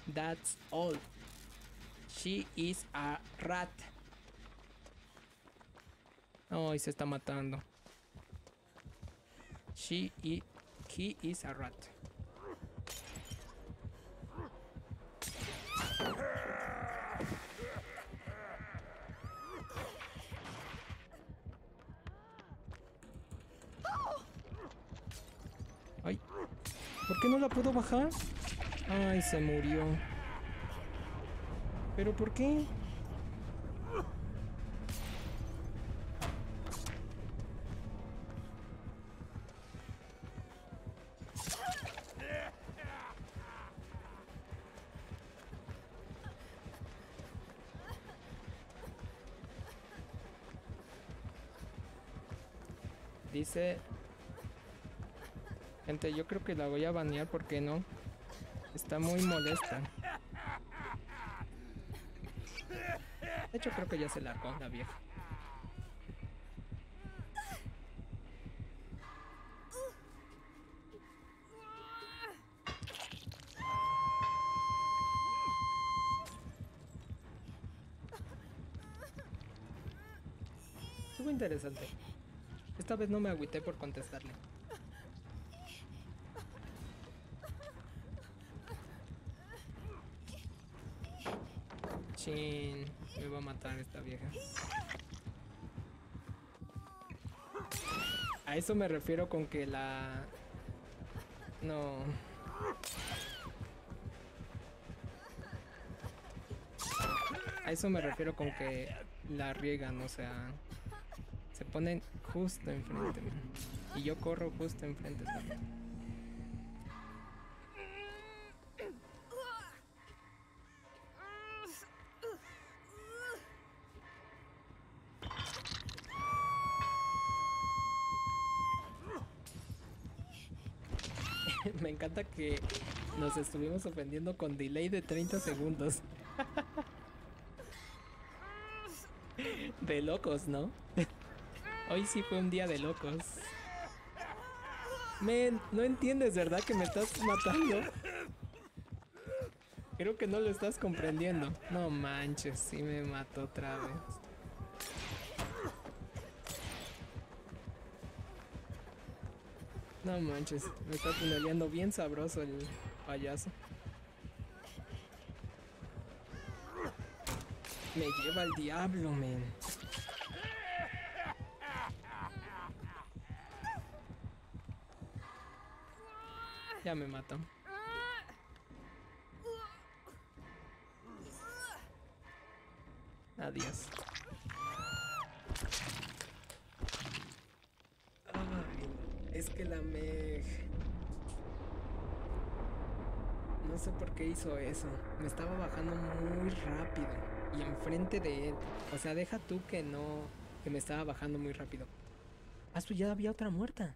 That's all. She is a rat. Oh, y se está matando. She is... He is a rat. Ay, ¿por qué no la puedo bajar? Ay, se murió. ¿Pero por qué? Dice... Gente, yo creo que la voy a banear porque no. Está muy molesta. De hecho, creo que ya se largó la vieja. Estuvo interesante. Esta vez no me agüité por contestarle. Chin, me va a matar esta vieja. A eso me refiero con que la... No... A eso me refiero con que la riegan, o sea... Se ponen justo enfrente, man. Y yo corro justo enfrente también. Me encanta que nos estuvimos ofendiendo con delay de treinta segundos. De locos, ¿no? Hoy sí fue un día de locos. Men, no entiendes, ¿verdad? Que me estás matando. Creo que no lo estás comprendiendo. No manches, sí me mató otra vez. No manches, me está tuneleando bien sabroso el payaso. Me lleva al diablo, men. Ya me mató. Adiós. Ay, es que la Meg... No sé por qué hizo eso. Me estaba bajando muy rápido. Y enfrente de él. O sea, deja tú que no... Que me estaba bajando muy rápido. Ah, su ya había otra muerta.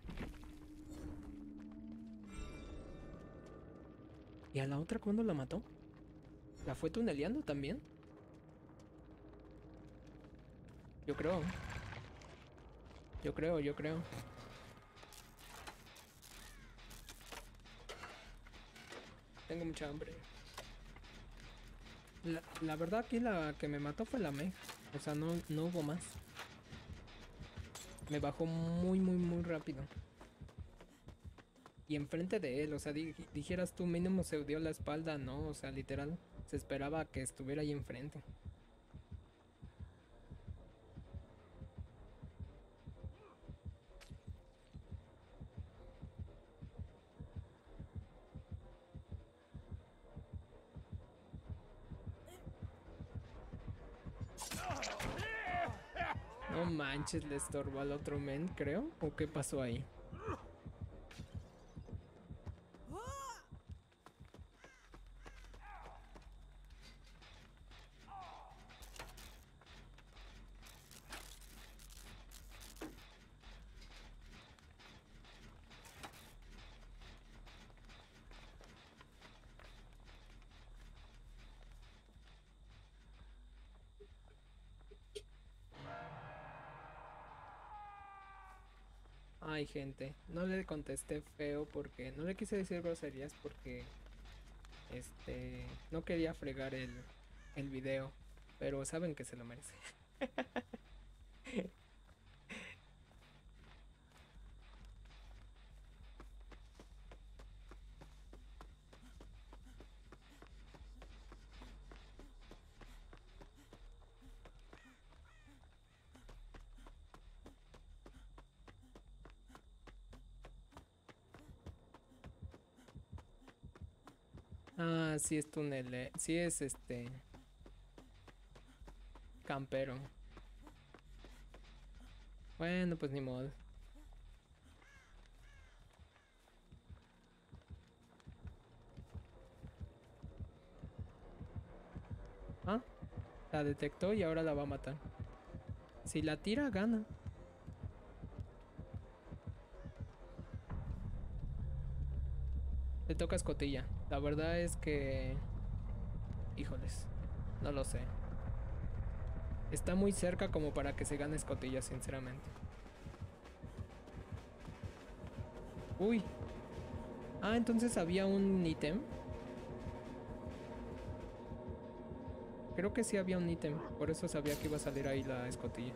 ¿Y a la otra cuándo la mató? ¿La fue tuneleando también? Yo creo. Yo creo, yo creo. Tengo mucha hambre. La, la verdad aquí la que me mató fue la Meg. O sea, no, no hubo más. Me bajó muy, muy, muy rápido. Y enfrente de él, o sea, di, dijeras tú, mínimo se dio la espalda, ¿no? O sea, literal, se esperaba que estuviera ahí enfrente. No manches, le estorbó al otro men, creo. ¿O qué pasó ahí? Ay, gente, no le contesté feo porque no le quise decir groserías porque Este, no quería fregar el, el video, pero saben que se lo merece. Ah, sí es túnel, eh, sí es este campero. Bueno, pues ni modo. Ah, la detectó y ahora la va a matar. Si la tira, gana. Le toca escotilla. La verdad es que... Híjoles, no lo sé. Está muy cerca como para que se gane escotilla, sinceramente. Uy. Ah, entonces había un ítem. Creo que sí había un ítem. Por eso sabía que iba a salir ahí la escotilla.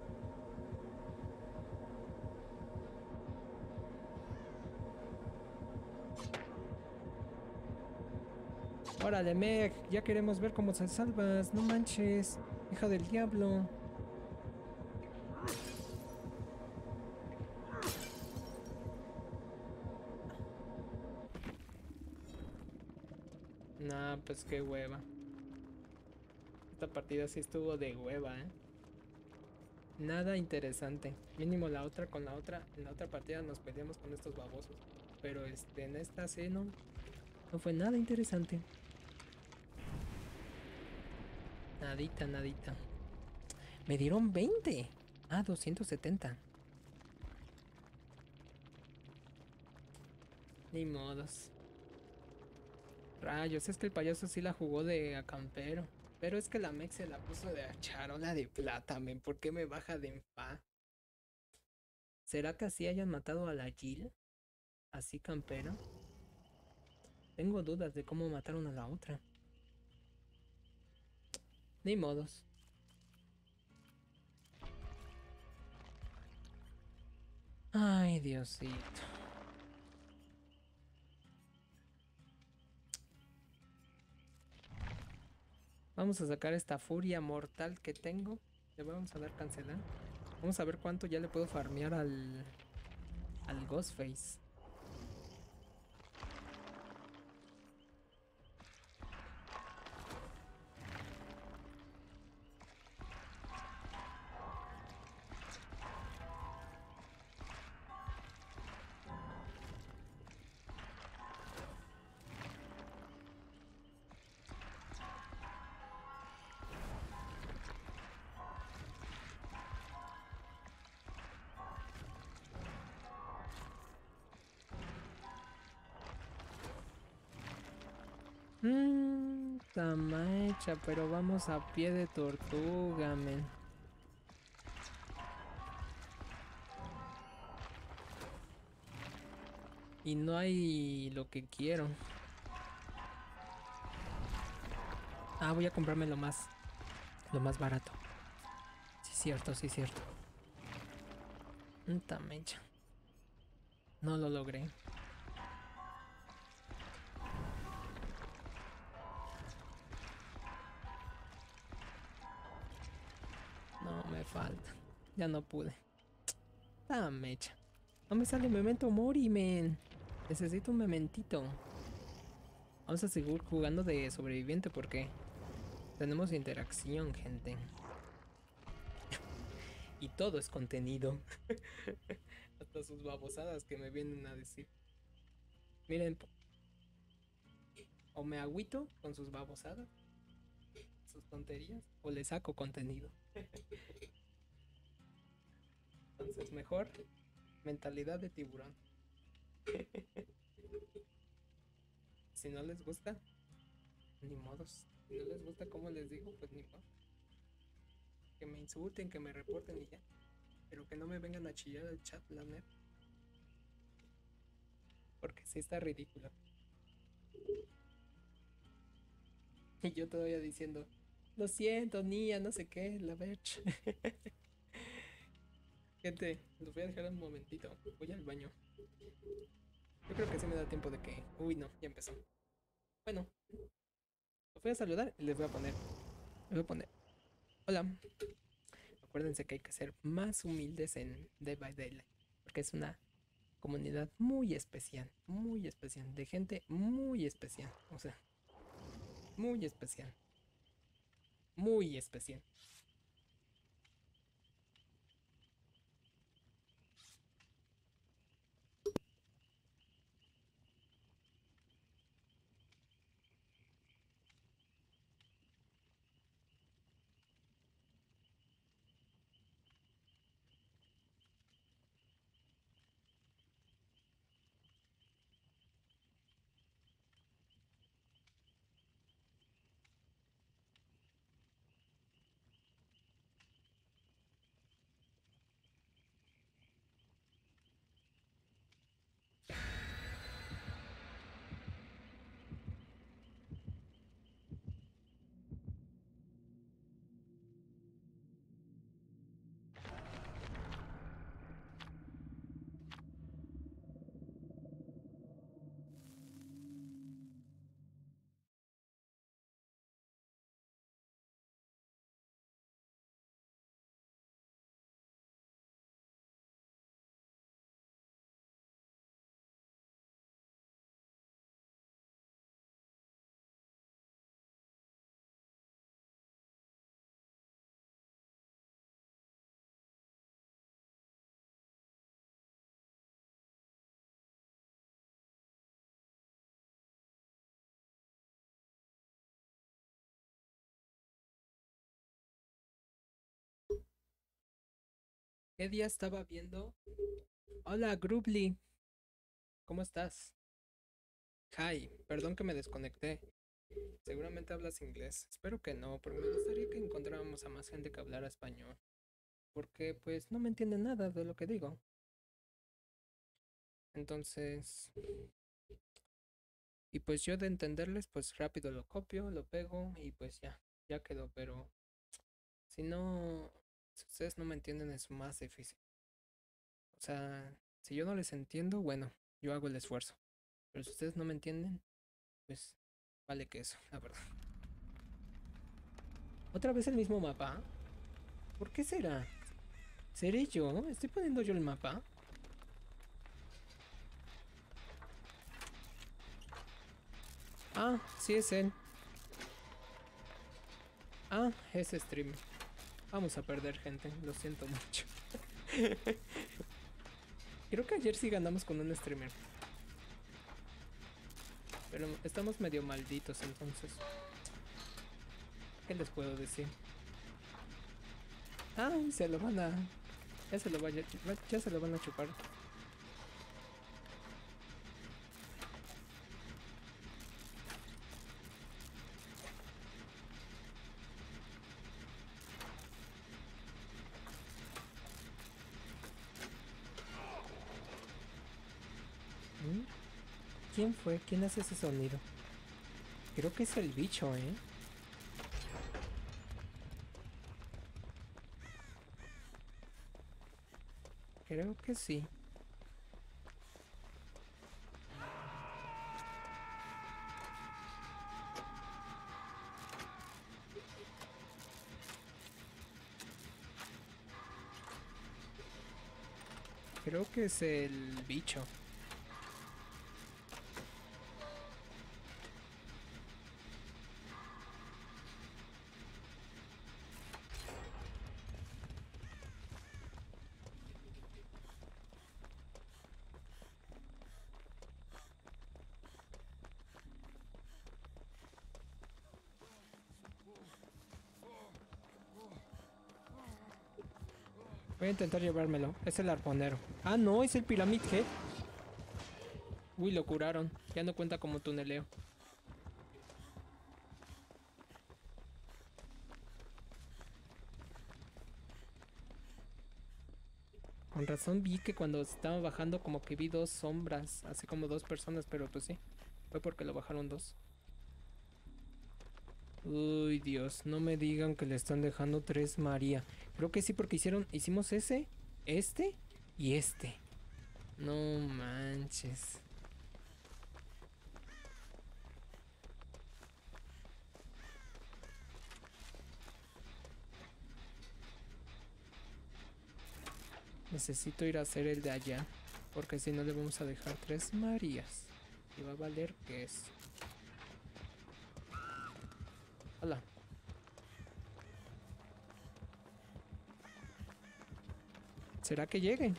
Órale, Meg, ya queremos ver cómo se salvas. No manches, hija del diablo. Nah, pues qué hueva. Esta partida sí estuvo de hueva, ¿eh? Nada interesante. Mínimo la otra con la otra. En la otra partida nos peleamos con estos babosos. Pero este, en esta sí no, no fue nada interesante. Nadita, nadita. Me dieron veinte. Ah, doscientos setenta. Ni modos. Rayos, es que el payaso sí la jugó de acampero. Pero es que la Mex se la puso de charola de plata, men. ¿Por qué me baja de empa? ¿Será que así hayan matado a la Jill? ¿Así campero? Tengo dudas de cómo mataron a la otra. Ni modos. Ay, Diosito. Vamos a sacar esta furia mortal que tengo. Le vamos a dar cancelar. Vamos a ver cuánto ya le puedo farmear al, al Ghostface. Mmm, tamacha, pero vamos a pie de tortuga, men. Y no hay lo que quiero. Ah, voy a comprarme lo más, lo más barato. Sí, cierto, sí, cierto. Mm, tamacha. No lo logré. No, me falta. Ya no pude. Ah, mecha. No me sale memento mori, men. Necesito un mementito. Vamos a seguir jugando de sobreviviente porque tenemos interacción, gente. Y todo es contenido. Hasta sus babosadas que me vienen a decir. Miren, o me agüito con sus babosadas, sus tonterías, o le saco contenido. Entonces, mejor mentalidad de tiburón. Si no les gusta, ni modos. Si no les gusta como les digo, pues ni modo. Que me insulten, que me reporten y ya. Pero que no me vengan a chillar al chat, la net. Porque sí está ridículo. Y yo todavía diciendo, lo siento, Nia, no sé qué, la Verge. Gente, los voy a dejar un momentito. Voy al baño. Yo creo que sí me da tiempo de que... Uy, no, ya empezó. Bueno, los voy a saludar y les voy a poner... Les voy a poner... Hola. Acuérdense que hay que ser más humildes en Dead by Daylight. Porque es una comunidad muy especial. Muy especial. De gente muy especial. O sea, muy especial. Muy especial. ¿Qué día estaba viendo? Hola, Grubly. ¿Cómo estás? Hi, perdón que me desconecté. Seguramente hablas inglés. Espero que no, porque me gustaría que encontráramos a más gente que hablara español. Porque pues no me entienden nada de lo que digo. Entonces, y pues yo de entenderles, pues rápido lo copio, lo pego y pues ya, ya quedó. Pero si no, si ustedes no me entienden es más difícil. O sea, si yo no les entiendo, bueno, yo hago el esfuerzo. Pero si ustedes no me entienden, pues vale que eso, la verdad. ¿Otra vez el mismo mapa? ¿Por qué será? ¿Seré yo? ¿Estoy poniendo yo el mapa? Ah, sí es él. Ah, es stream. Vamos a perder gente, lo siento mucho. Creo que ayer sí ganamos con un streamer. Pero estamos medio malditos entonces. ¿Qué les puedo decir? Ah, se lo van a... Ya se lo, vaya, ya se lo van a chupar. ¿Mm? ¿Quién fue? ¿Quién hace ese sonido? Creo que es el bicho, ¿eh? Creo que sí. Creo que es el bicho. Voy a intentar llevármelo. Es el arponero. Ah, no, es el Pyramid Head. Uy, lo curaron. Ya no cuenta como tuneleo. Con razón vi que cuando estaba bajando como que vi dos sombras, así como dos personas, pero pues sí, fue porque lo bajaron dos. Uy, Dios, no me digan que le están dejando tres María. Creo que sí, porque hicieron, hicimos ese, este y este. No manches. Necesito ir a hacer el de allá, porque si no le vamos a dejar tres Marías. Y va a valer que es. Hola. ¿Será que llegue?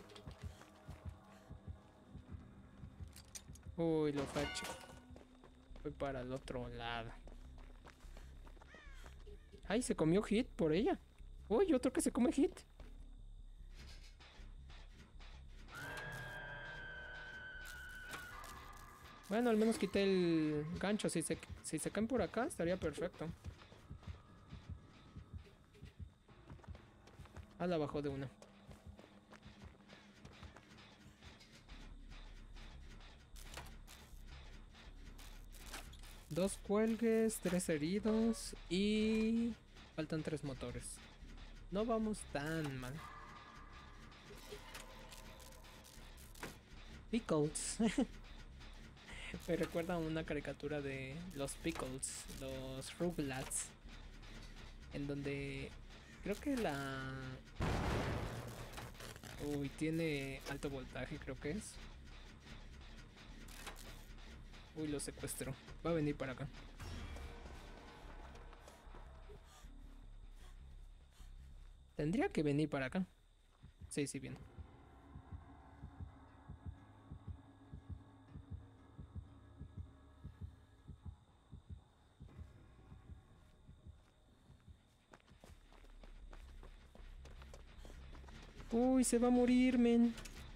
Uy, lo facho. Voy para el otro lado. Ay, se comió Hit por ella. Uy, otro que se come Hit. Bueno, al menos quité el gancho. Si se, si se caen por acá, estaría perfecto. Ah, la bajó de una. Dos cuelgues, tres heridos y faltan tres motores. No vamos tan mal. Pickles. Me recuerda a una caricatura de los Pickles, los Rugrats, en donde creo que la... Uy, tiene alto voltaje, creo que es. Uy, lo secuestró. Va a venir para acá. Tendría que venir para acá. Sí, sí, bien. Uy, se va a morir, men.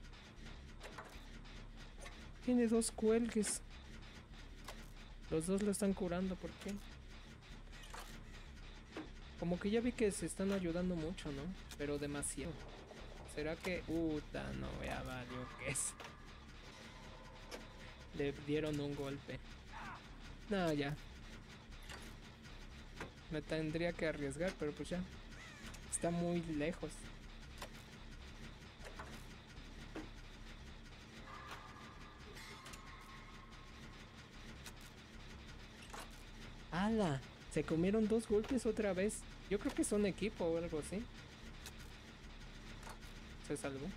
Tiene dos cuelgues. Los dos lo están curando, ¿por qué? Como que ya vi que se están ayudando mucho, ¿no? Pero demasiado. ¿Será que... Uta, no, ya valió que es. Le dieron un golpe. No, ya. Me tendría que arriesgar, pero pues ya. Está muy lejos. ¡Hala! Se comieron dos golpes otra vez. Yo creo que son equipo o algo así. Se salvó.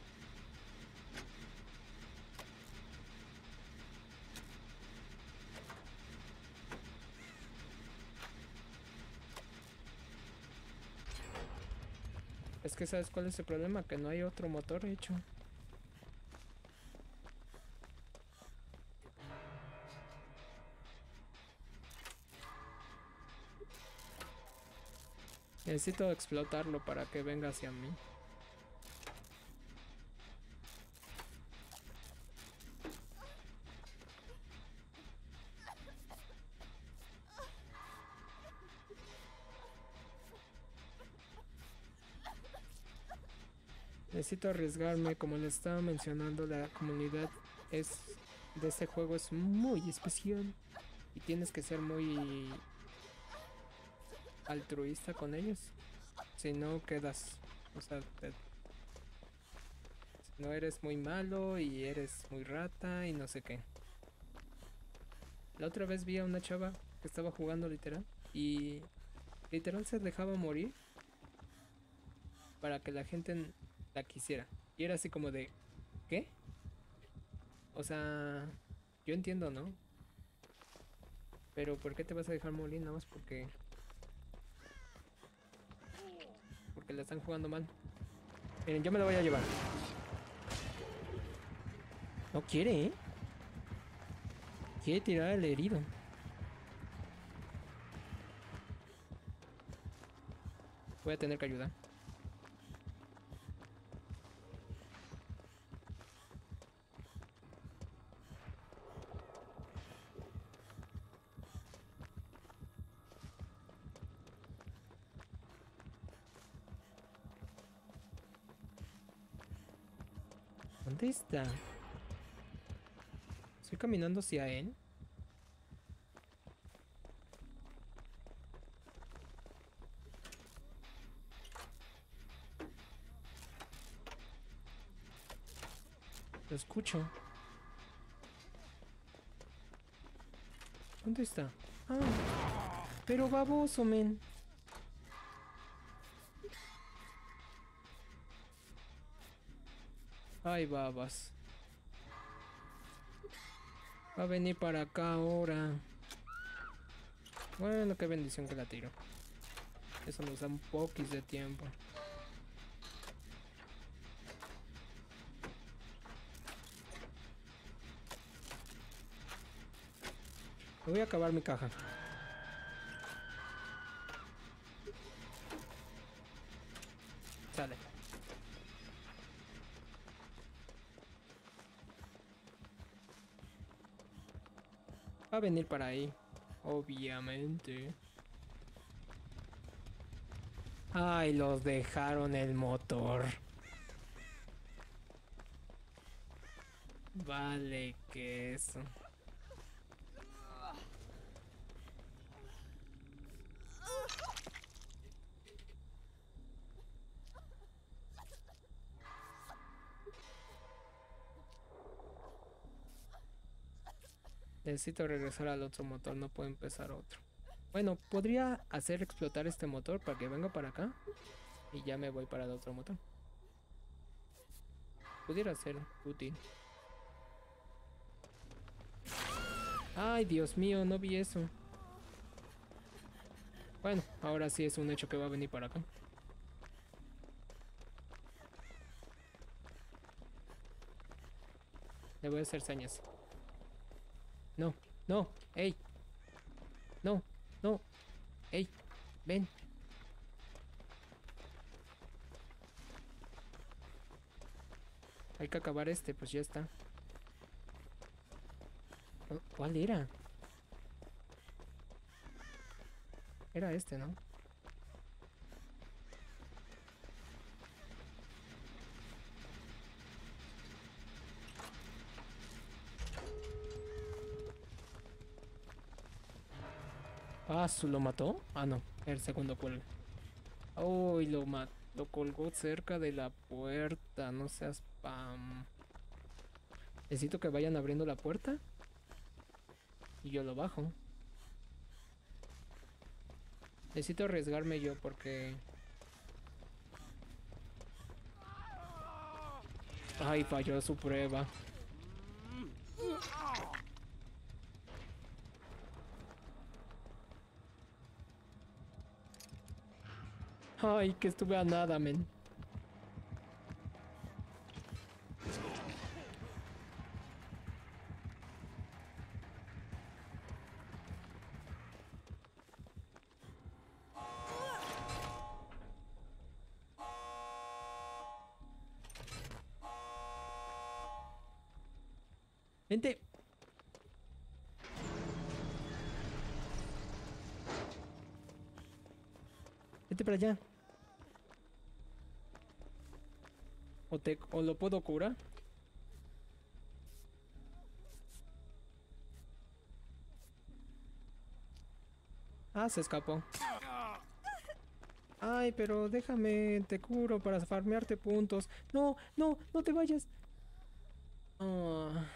Es que ¿sabes cuál es el problema? Que no hay otro motor hecho. Necesito explotarlo para que venga hacia mí. Necesito arriesgarme, como le estaba mencionando, la comunidad es de este juego es muy especial y tienes que ser muy altruista con ellos, si no quedas, o sea, te- si no eres muy malo y eres muy rata y no sé qué. La otra vez vi a una chava que estaba jugando literal y literal se dejaba morir para que la gente la quisiera. Y era así como de, ¿qué? O sea, yo entiendo, ¿no? Pero ¿por qué te vas a dejar morir nada más porque porque la están jugando mal? Miren, yo me la voy a llevar. No quiere, ¿eh? Quiere tirar al herido. Voy a tener que ayudar. ¿Dónde está? Estoy caminando hacia él. Lo escucho. ¿Dónde está? Ah, pero baboso, men. Ay, babas. Va a venir para acá ahora. Bueno, qué bendición que la tiro. Eso nos da un poquis de tiempo. Me voy a acabar mi caja. Sale. Va a venir para ahí. Obviamente. Ay, los dejaron el motor. Vale, que eso. Necesito regresar al otro motor, no puedo empezar otro. Bueno, podría hacer explotar este motor para que venga para acá. Y ya me voy para el otro motor. Pudiera ser útil. Ay, Dios mío, no vi eso. Bueno, ahora sí es un hecho que va a venir para acá. Le voy a hacer señas. No, no, ey. No, no, ey, ven. Hay que acabar este, pues ya está. Oh, ¿cuál era? Era este, ¿no? Ah, ¿su lo mató? Ah, no, el segundo cuelga. Uy, lo mató. Lo colgó cerca de la puerta. No seas spam. Necesito que vayan abriendo la puerta. Y yo lo bajo. Necesito arriesgarme yo porque... Ay, falló su prueba. Ay, que estuve a nada, men. Vente. Vente para allá. O, te, o lo puedo curar. Ah, se escapó. Ay, pero déjame, te curo para farmearte puntos. No, no, no te vayas. Ah.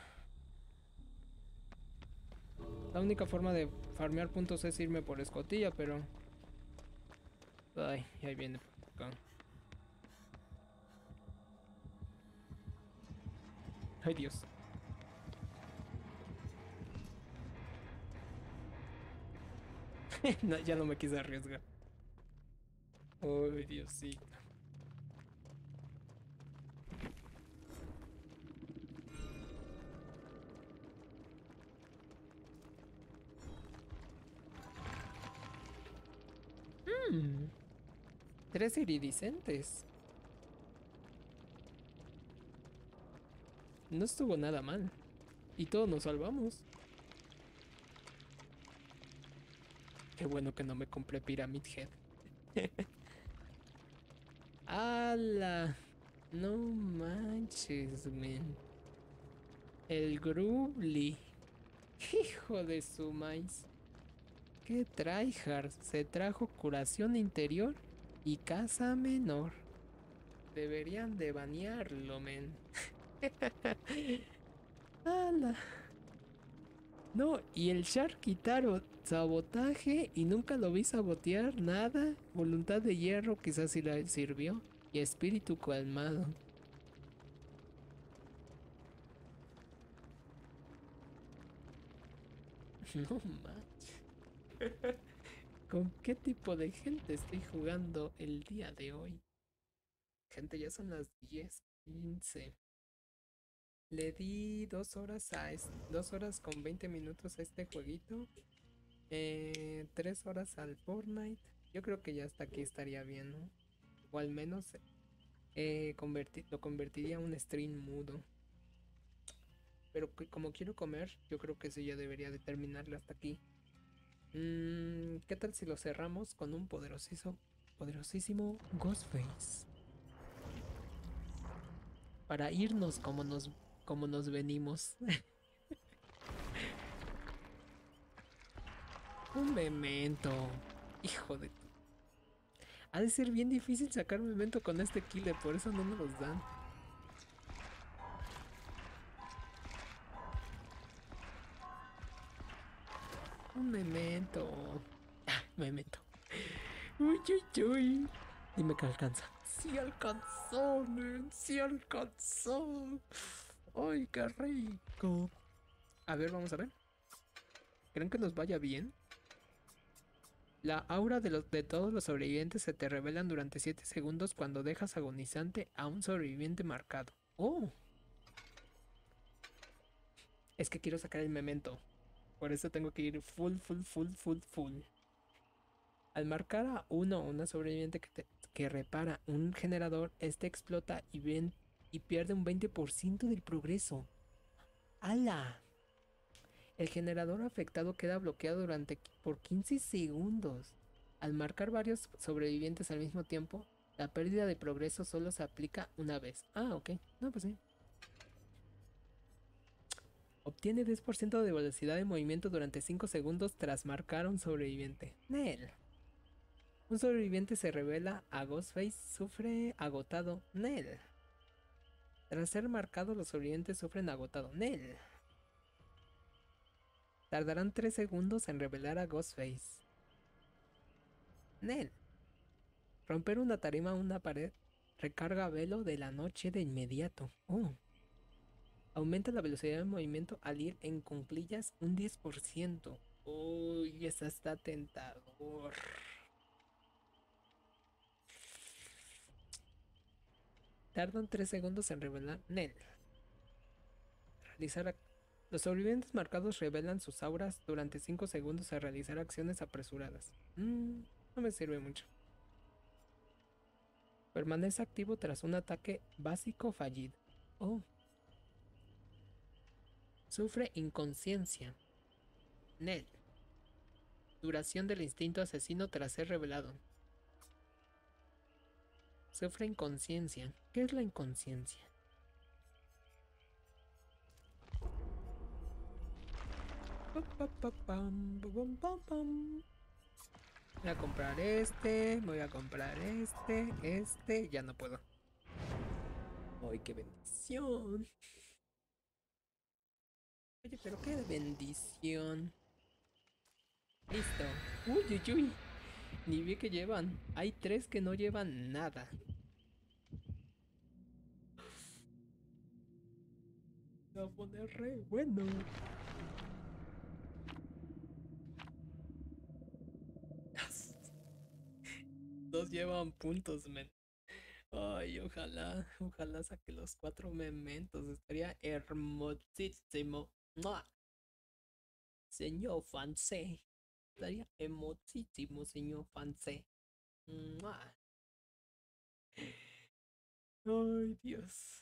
La única forma de farmear puntos es irme por escotilla, pero... Ay, ahí viene por acá. Ay, Dios. No, ya no me quise arriesgar. Ay, Diosito. Hmm. Tres iridiscentes. No estuvo nada mal. Y todos nos salvamos. Qué bueno que no me compré Pyramid Head. ¡Hala! No manches, men. El Grubly. Hijo de su maíz. Qué tryhard. Se trajo curación interior y casa menor. Deberían de banearlo, men. ¡Hala! No, y el Shark Kitaro, sabotaje y nunca lo vi sabotear, nada. Voluntad de hierro, quizás sí la sirvió. Y espíritu calmado. No manches. ¿Con qué tipo de gente estoy jugando el día de hoy? Gente, ya son las diez quince. Le di dos horas a es- dos horas con veinte minutos a este jueguito. Eh, tres horas al Fortnite. Yo creo que ya hasta aquí estaría bien, ¿no? O al menos eh, converti- lo convertiría a un stream mudo. Pero que- como quiero comer, yo creo que eso ya debería de terminarlo hasta aquí. Mm, ¿qué tal si lo cerramos con un poderosísimo, poderosísimo Ghostface? Para irnos como nos, como nos venimos. Un memento. Hijo de tu. Ha de ser bien difícil sacar memento con este killer, por eso no nos los dan. Un memento. Ah, memento. Uy, uy, uy. Dime que alcanza. Sí alcanzó, nen. Sí alcanzó. Ay, qué rico. A ver, vamos a ver. ¿Creen que nos vaya bien? La aura de, los, de todos los sobrevivientes se te revelan durante siete segundos cuando dejas agonizante a un sobreviviente marcado. Oh, es que quiero sacar el memento. Por eso tengo que ir full, full, full, full, full. Al marcar a uno o una sobreviviente que, te- que repara un generador, este explota y, ven- y pierde un veinte por ciento del progreso. ¡Hala! El generador afectado queda bloqueado durante por quince segundos. Al marcar varios sobrevivientes al mismo tiempo, la pérdida de progreso solo se aplica una vez. Ah, ok. No, pues sí. Obtiene diez por ciento de velocidad de movimiento durante cinco segundos tras marcar a un sobreviviente. Nel. Un sobreviviente se revela a Ghostface, sufre agotado. Nel. Tras ser marcado, los sobrevivientes sufren agotado. Nel. Tardarán tres segundos en revelar a Ghostface. Nel. Romper una tarima o una pared recarga velo de la noche de inmediato. Oh. Aumenta la velocidad de movimiento al ir en cuclillas un diez por ciento. Uy, esa está tentador. Tardan tres segundos en revelar Nel. Realizar Los sobrevivientes marcados revelan sus auras durante cinco segundos al realizar acciones apresuradas. Mm, no me sirve mucho. Permanece activo tras un ataque básico fallido. Oh. Sufre inconsciencia. Nel. Duración del instinto asesino tras ser revelado. Sufre inconsciencia. ¿Qué es la inconsciencia? Voy a comprar este, voy a comprar este, este, ya no puedo. ¡Ay, qué bendición! Oye, pero qué bendición. Listo. Uy, uy, uy. Ni vi que llevan. Hay tres que no llevan nada. Se va a poner re bueno. Dos llevan puntos, men. Ay, ojalá, ojalá saque los cuatro mementos. Estaría hermosísimo. ¡Mua! Señor Fansé. Estaría hermosísimo, señor Fansé. ¡Mua! Ay, Dios.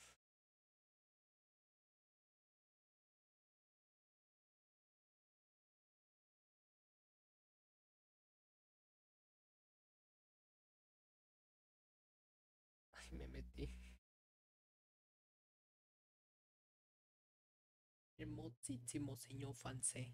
Ay, me metí. Hermosísimo, señor Fansé.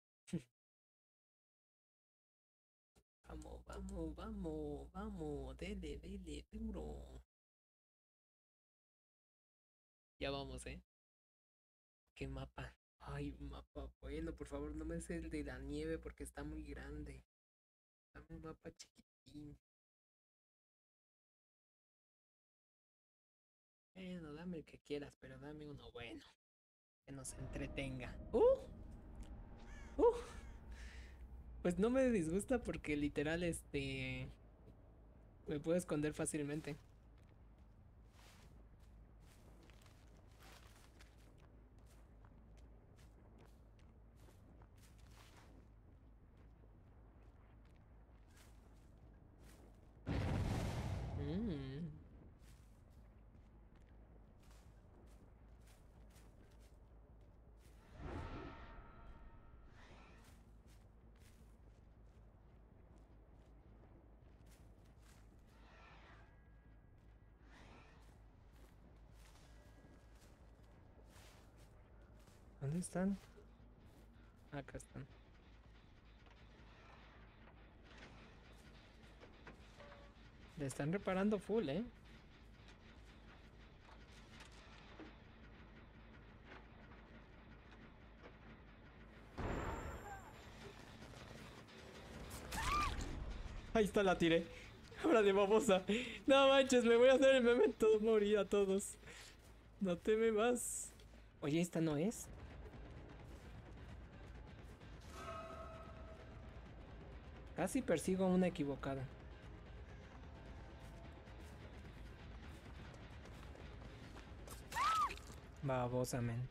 Vamos, vamos, vamos, vamos. Dele, dele, duro. Ya vamos, ¿eh? ¿Qué mapa? Ay, mapa. Bueno, por favor, no me des el de la nieve porque está muy grande. Dame un mapa chiquitín. Bueno, dame el que quieras, pero dame uno bueno. Que nos entretenga. ¡Uh! ¡Uh! Pues no me disgusta porque literal, este... me puedo esconder fácilmente. Mm. ¿Dónde están? Acá están. Le están reparando full, ¿eh? Ahí está, la tiré. Ahora de babosa. No manches, me voy a hacer el memento morir a todos. No teme más. Oye, ¿esta no es? Casi persigo una equivocada. Babosa, men.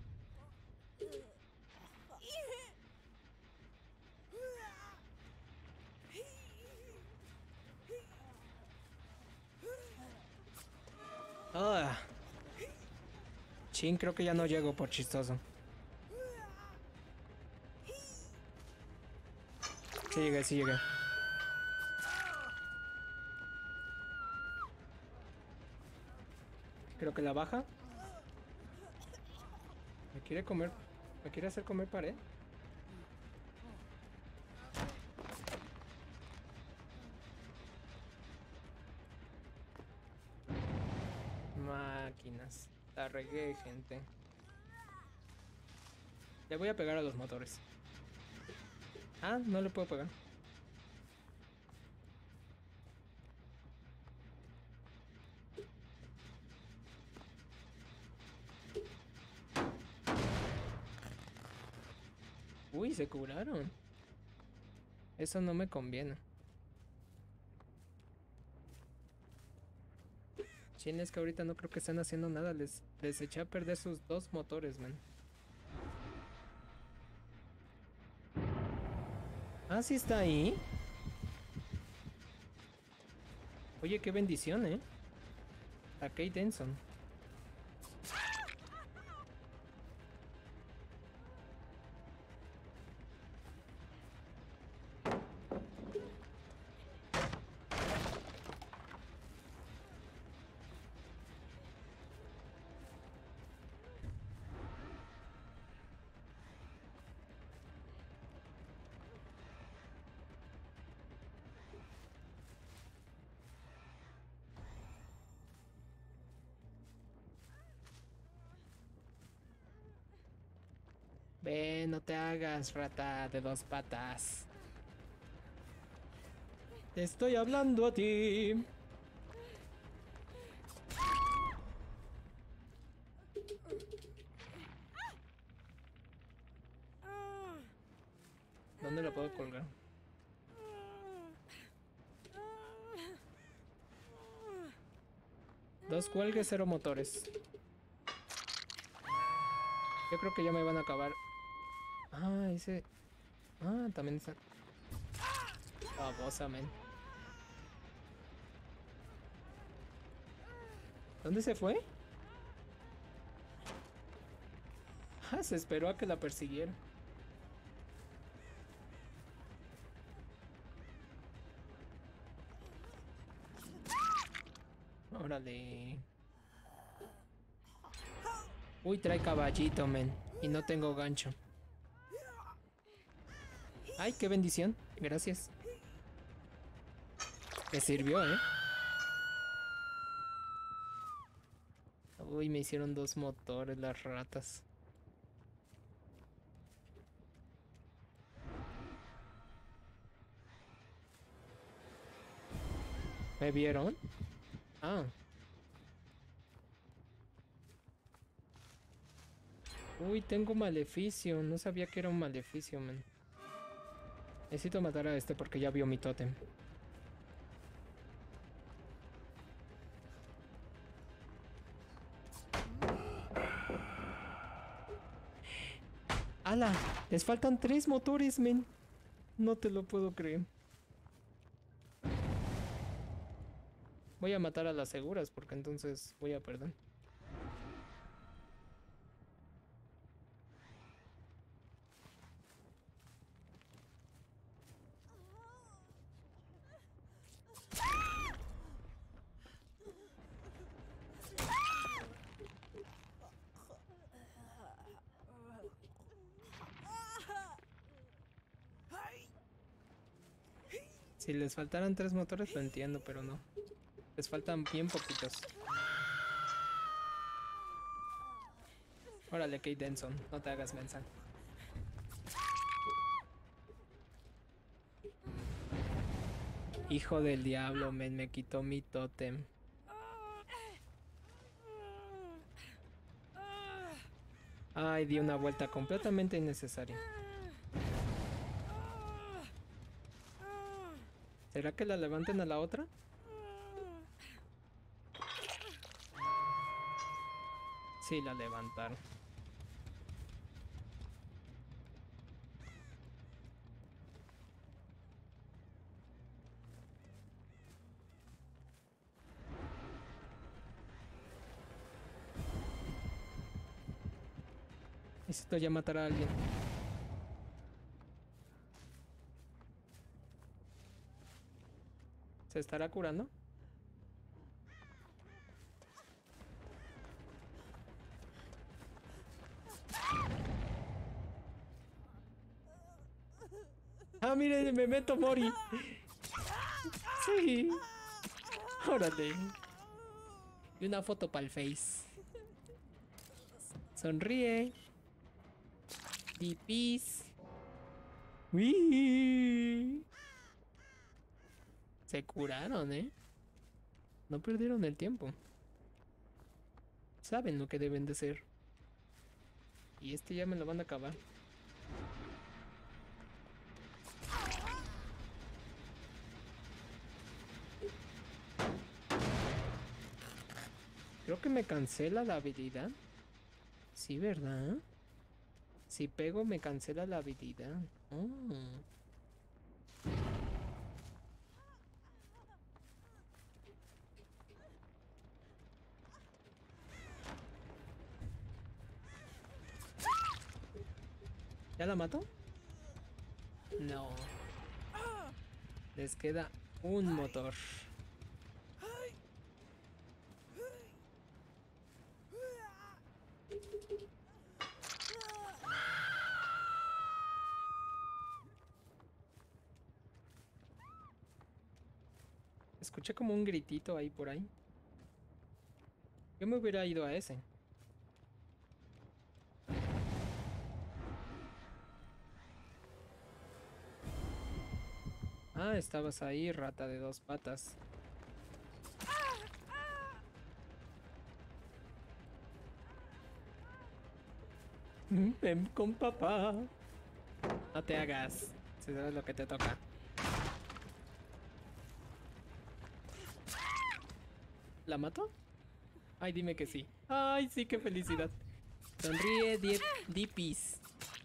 Ah. Chin, creo que ya no llego por chistoso. Sí llegué, sí llegué. Creo que la baja. Me quiere comer. Me quiere hacer comer pared. Máquinas. La regué, gente. Le voy a pegar a los motores. Ah, no le puedo pegar. Uy, se curaron. Eso no me conviene. Chin, es que ahorita no creo que estén haciendo nada. Les, les eché a perder sus dos motores, man. Ah, sí está ahí. Oye, qué bendición, ¿eh? A Kate Denson. Ven, no te hagas, rata de dos patas. Te estoy hablando a ti. ¿Dónde lo puedo colgar? Dos cuelgues, cero motores. Yo creo que ya me van a acabar. Ah, ese... Ah, también está... Babosa, men. ¿Dónde se fue? Ah, se esperó a que la persiguiera. Órale. Uy, trae caballito, men. Y no tengo gancho. Ay, qué bendición. Gracias. Me sirvió, ¿eh? Uy, me hicieron dos motores las ratas. ¿Me vieron? Ah. Uy, tengo maleficio. No sabía que era un maleficio, man. Necesito matar a este porque ya vio mi tótem. ¡Hala! Les faltan tres motores, men. No te lo puedo creer. Voy a matar a las seguras porque entonces voy a perder. Si les faltaran tres motores lo entiendo, pero no. Les faltan bien poquitos. Órale, Kate Denson, no te hagas mensa. Hijo del diablo, men, me quitó mi tótem. Ay, di una vuelta completamente innecesaria. ¿Será que la levanten a la otra? Sí, la levantaron. Necesito ya matar a alguien. ¿Se estará curando? Ah, mire, me meto Mori. Sí. Órale. Y una foto para el Face. Sonríe. Dipis. Uy. Se curaron, ¿eh? No perdieron el tiempo. Saben lo que deben de ser. Y este ya me lo van a acabar. Creo que me cancela la habilidad. Sí, ¿verdad? Si pego me cancela la habilidad. Oh. ¿Ya la mato? No. Les queda un motor. Escuché como un gritito ahí por ahí. Yo me hubiera ido a ese. Ah, estabas ahí, rata de dos patas. Ven con papá. No te hagas. Si sabes lo que te toca. ¿La mato? Ay, dime que sí. Ay, sí, qué felicidad. Sonríe, Dipis.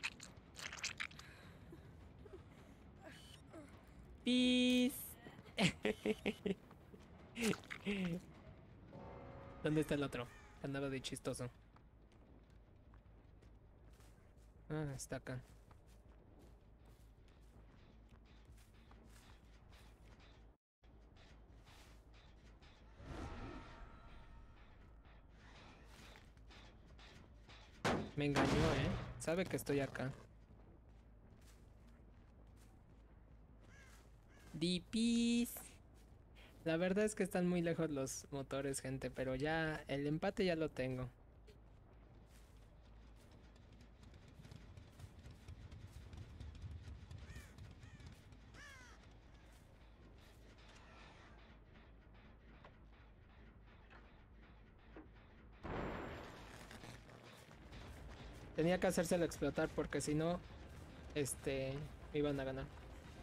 Pis. ¿Dónde está el otro? Andaba de chistoso. Ah, está acá. Me engañó, ¿eh? Sabe que estoy acá. Dipis. La verdad es que están muy lejos los motores, gente, pero ya el empate ya lo tengo. Tenía que hacérselo explotar porque si no, este, me iban a ganar.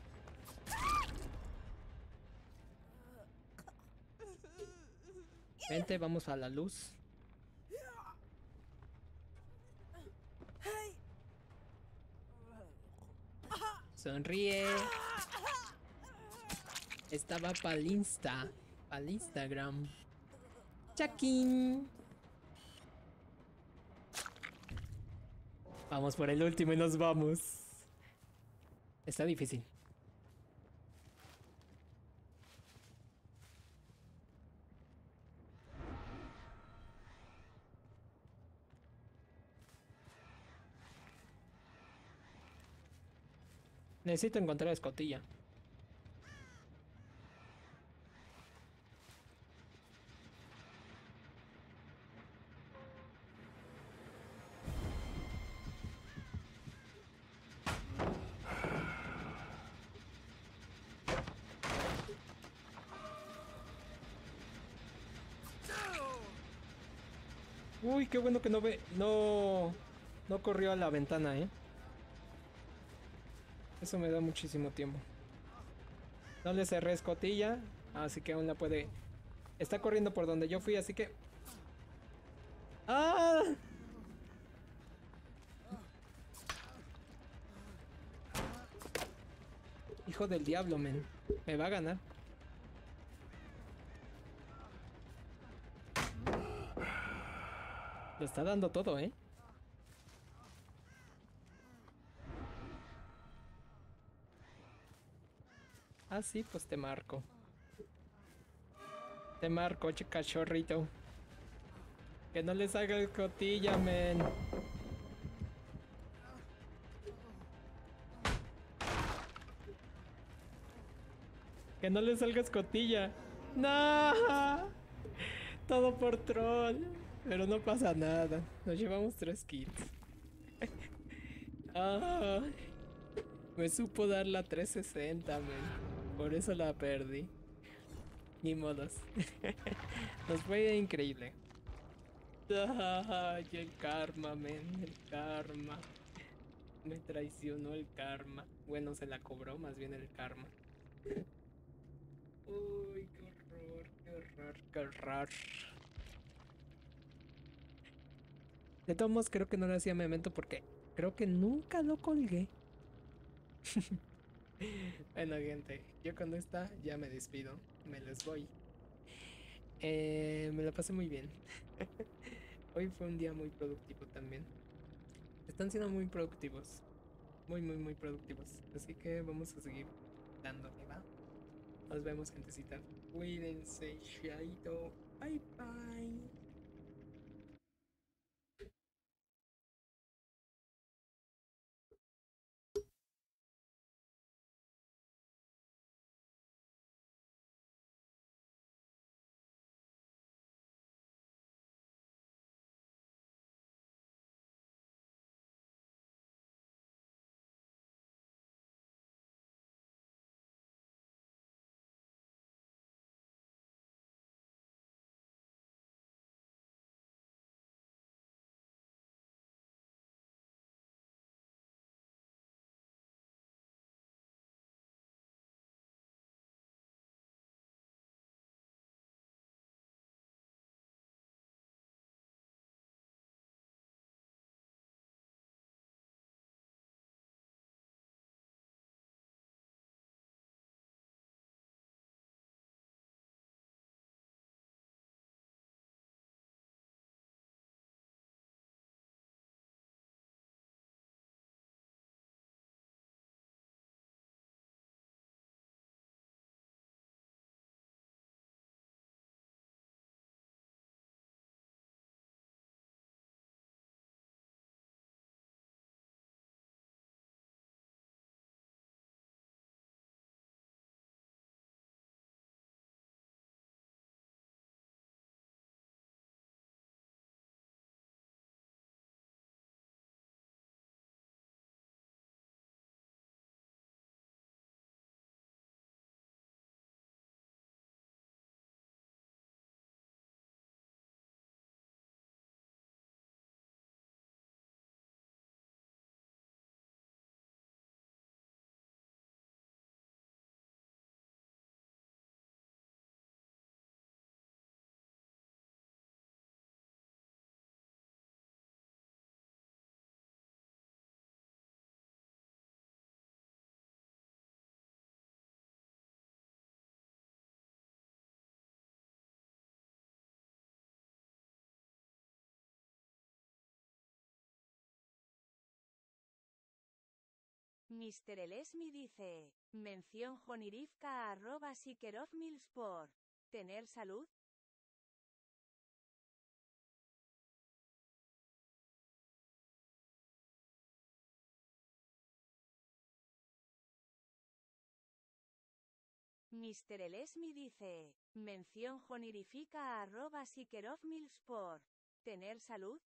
Vente, vamos a la luz. Sonríe. Estaba pa'l Insta. Pa'l Instagram. Chakin. Vamos por el último y nos vamos. Está difícil. Necesito encontrar a escotilla. Uy, qué bueno que no ve. No. No corrió a la ventana, eh. Eso me da muchísimo tiempo. No le cerré escotilla. Así que aún la puede. Está corriendo por donde yo fui, así que. ¡Ah! Hijo del diablo, men. Me va a ganar. Lo está dando todo, ¿eh? Ah, sí, pues te marco. Te marco, cachorrito. Que no les haga escotilla, men. Que no le salga escotilla. ¡No! Todo por troll. Pero no pasa nada. Nos llevamos tres kills. Ah, me supo dar la trescientos sesenta, men. Por eso la perdí. Ni modos. Nos fue increíble. Ay, el karma, men. El karma. Me traicionó el karma. Bueno, se la cobró más bien el karma. Uy, qué horror, qué horror, qué horror. De todos modos, creo que no le hacía memento porque creo que nunca lo colgué. Bueno, gente, yo con esta ya me despido. Me les voy. Eh, me la pasé muy bien. Hoy fue un día muy productivo también. Están siendo muy productivos. Muy, muy, muy productivos. Así que vamos a seguir dándole, ¿va? Nos vemos, gentecita. Cuídense, chaito. Bye, bye. mister Elesmi dice, mención honorífica a arroba Sikerov por tener salud. mister Elesmi dice, mención honorífica a arroba Sikerov por tener salud.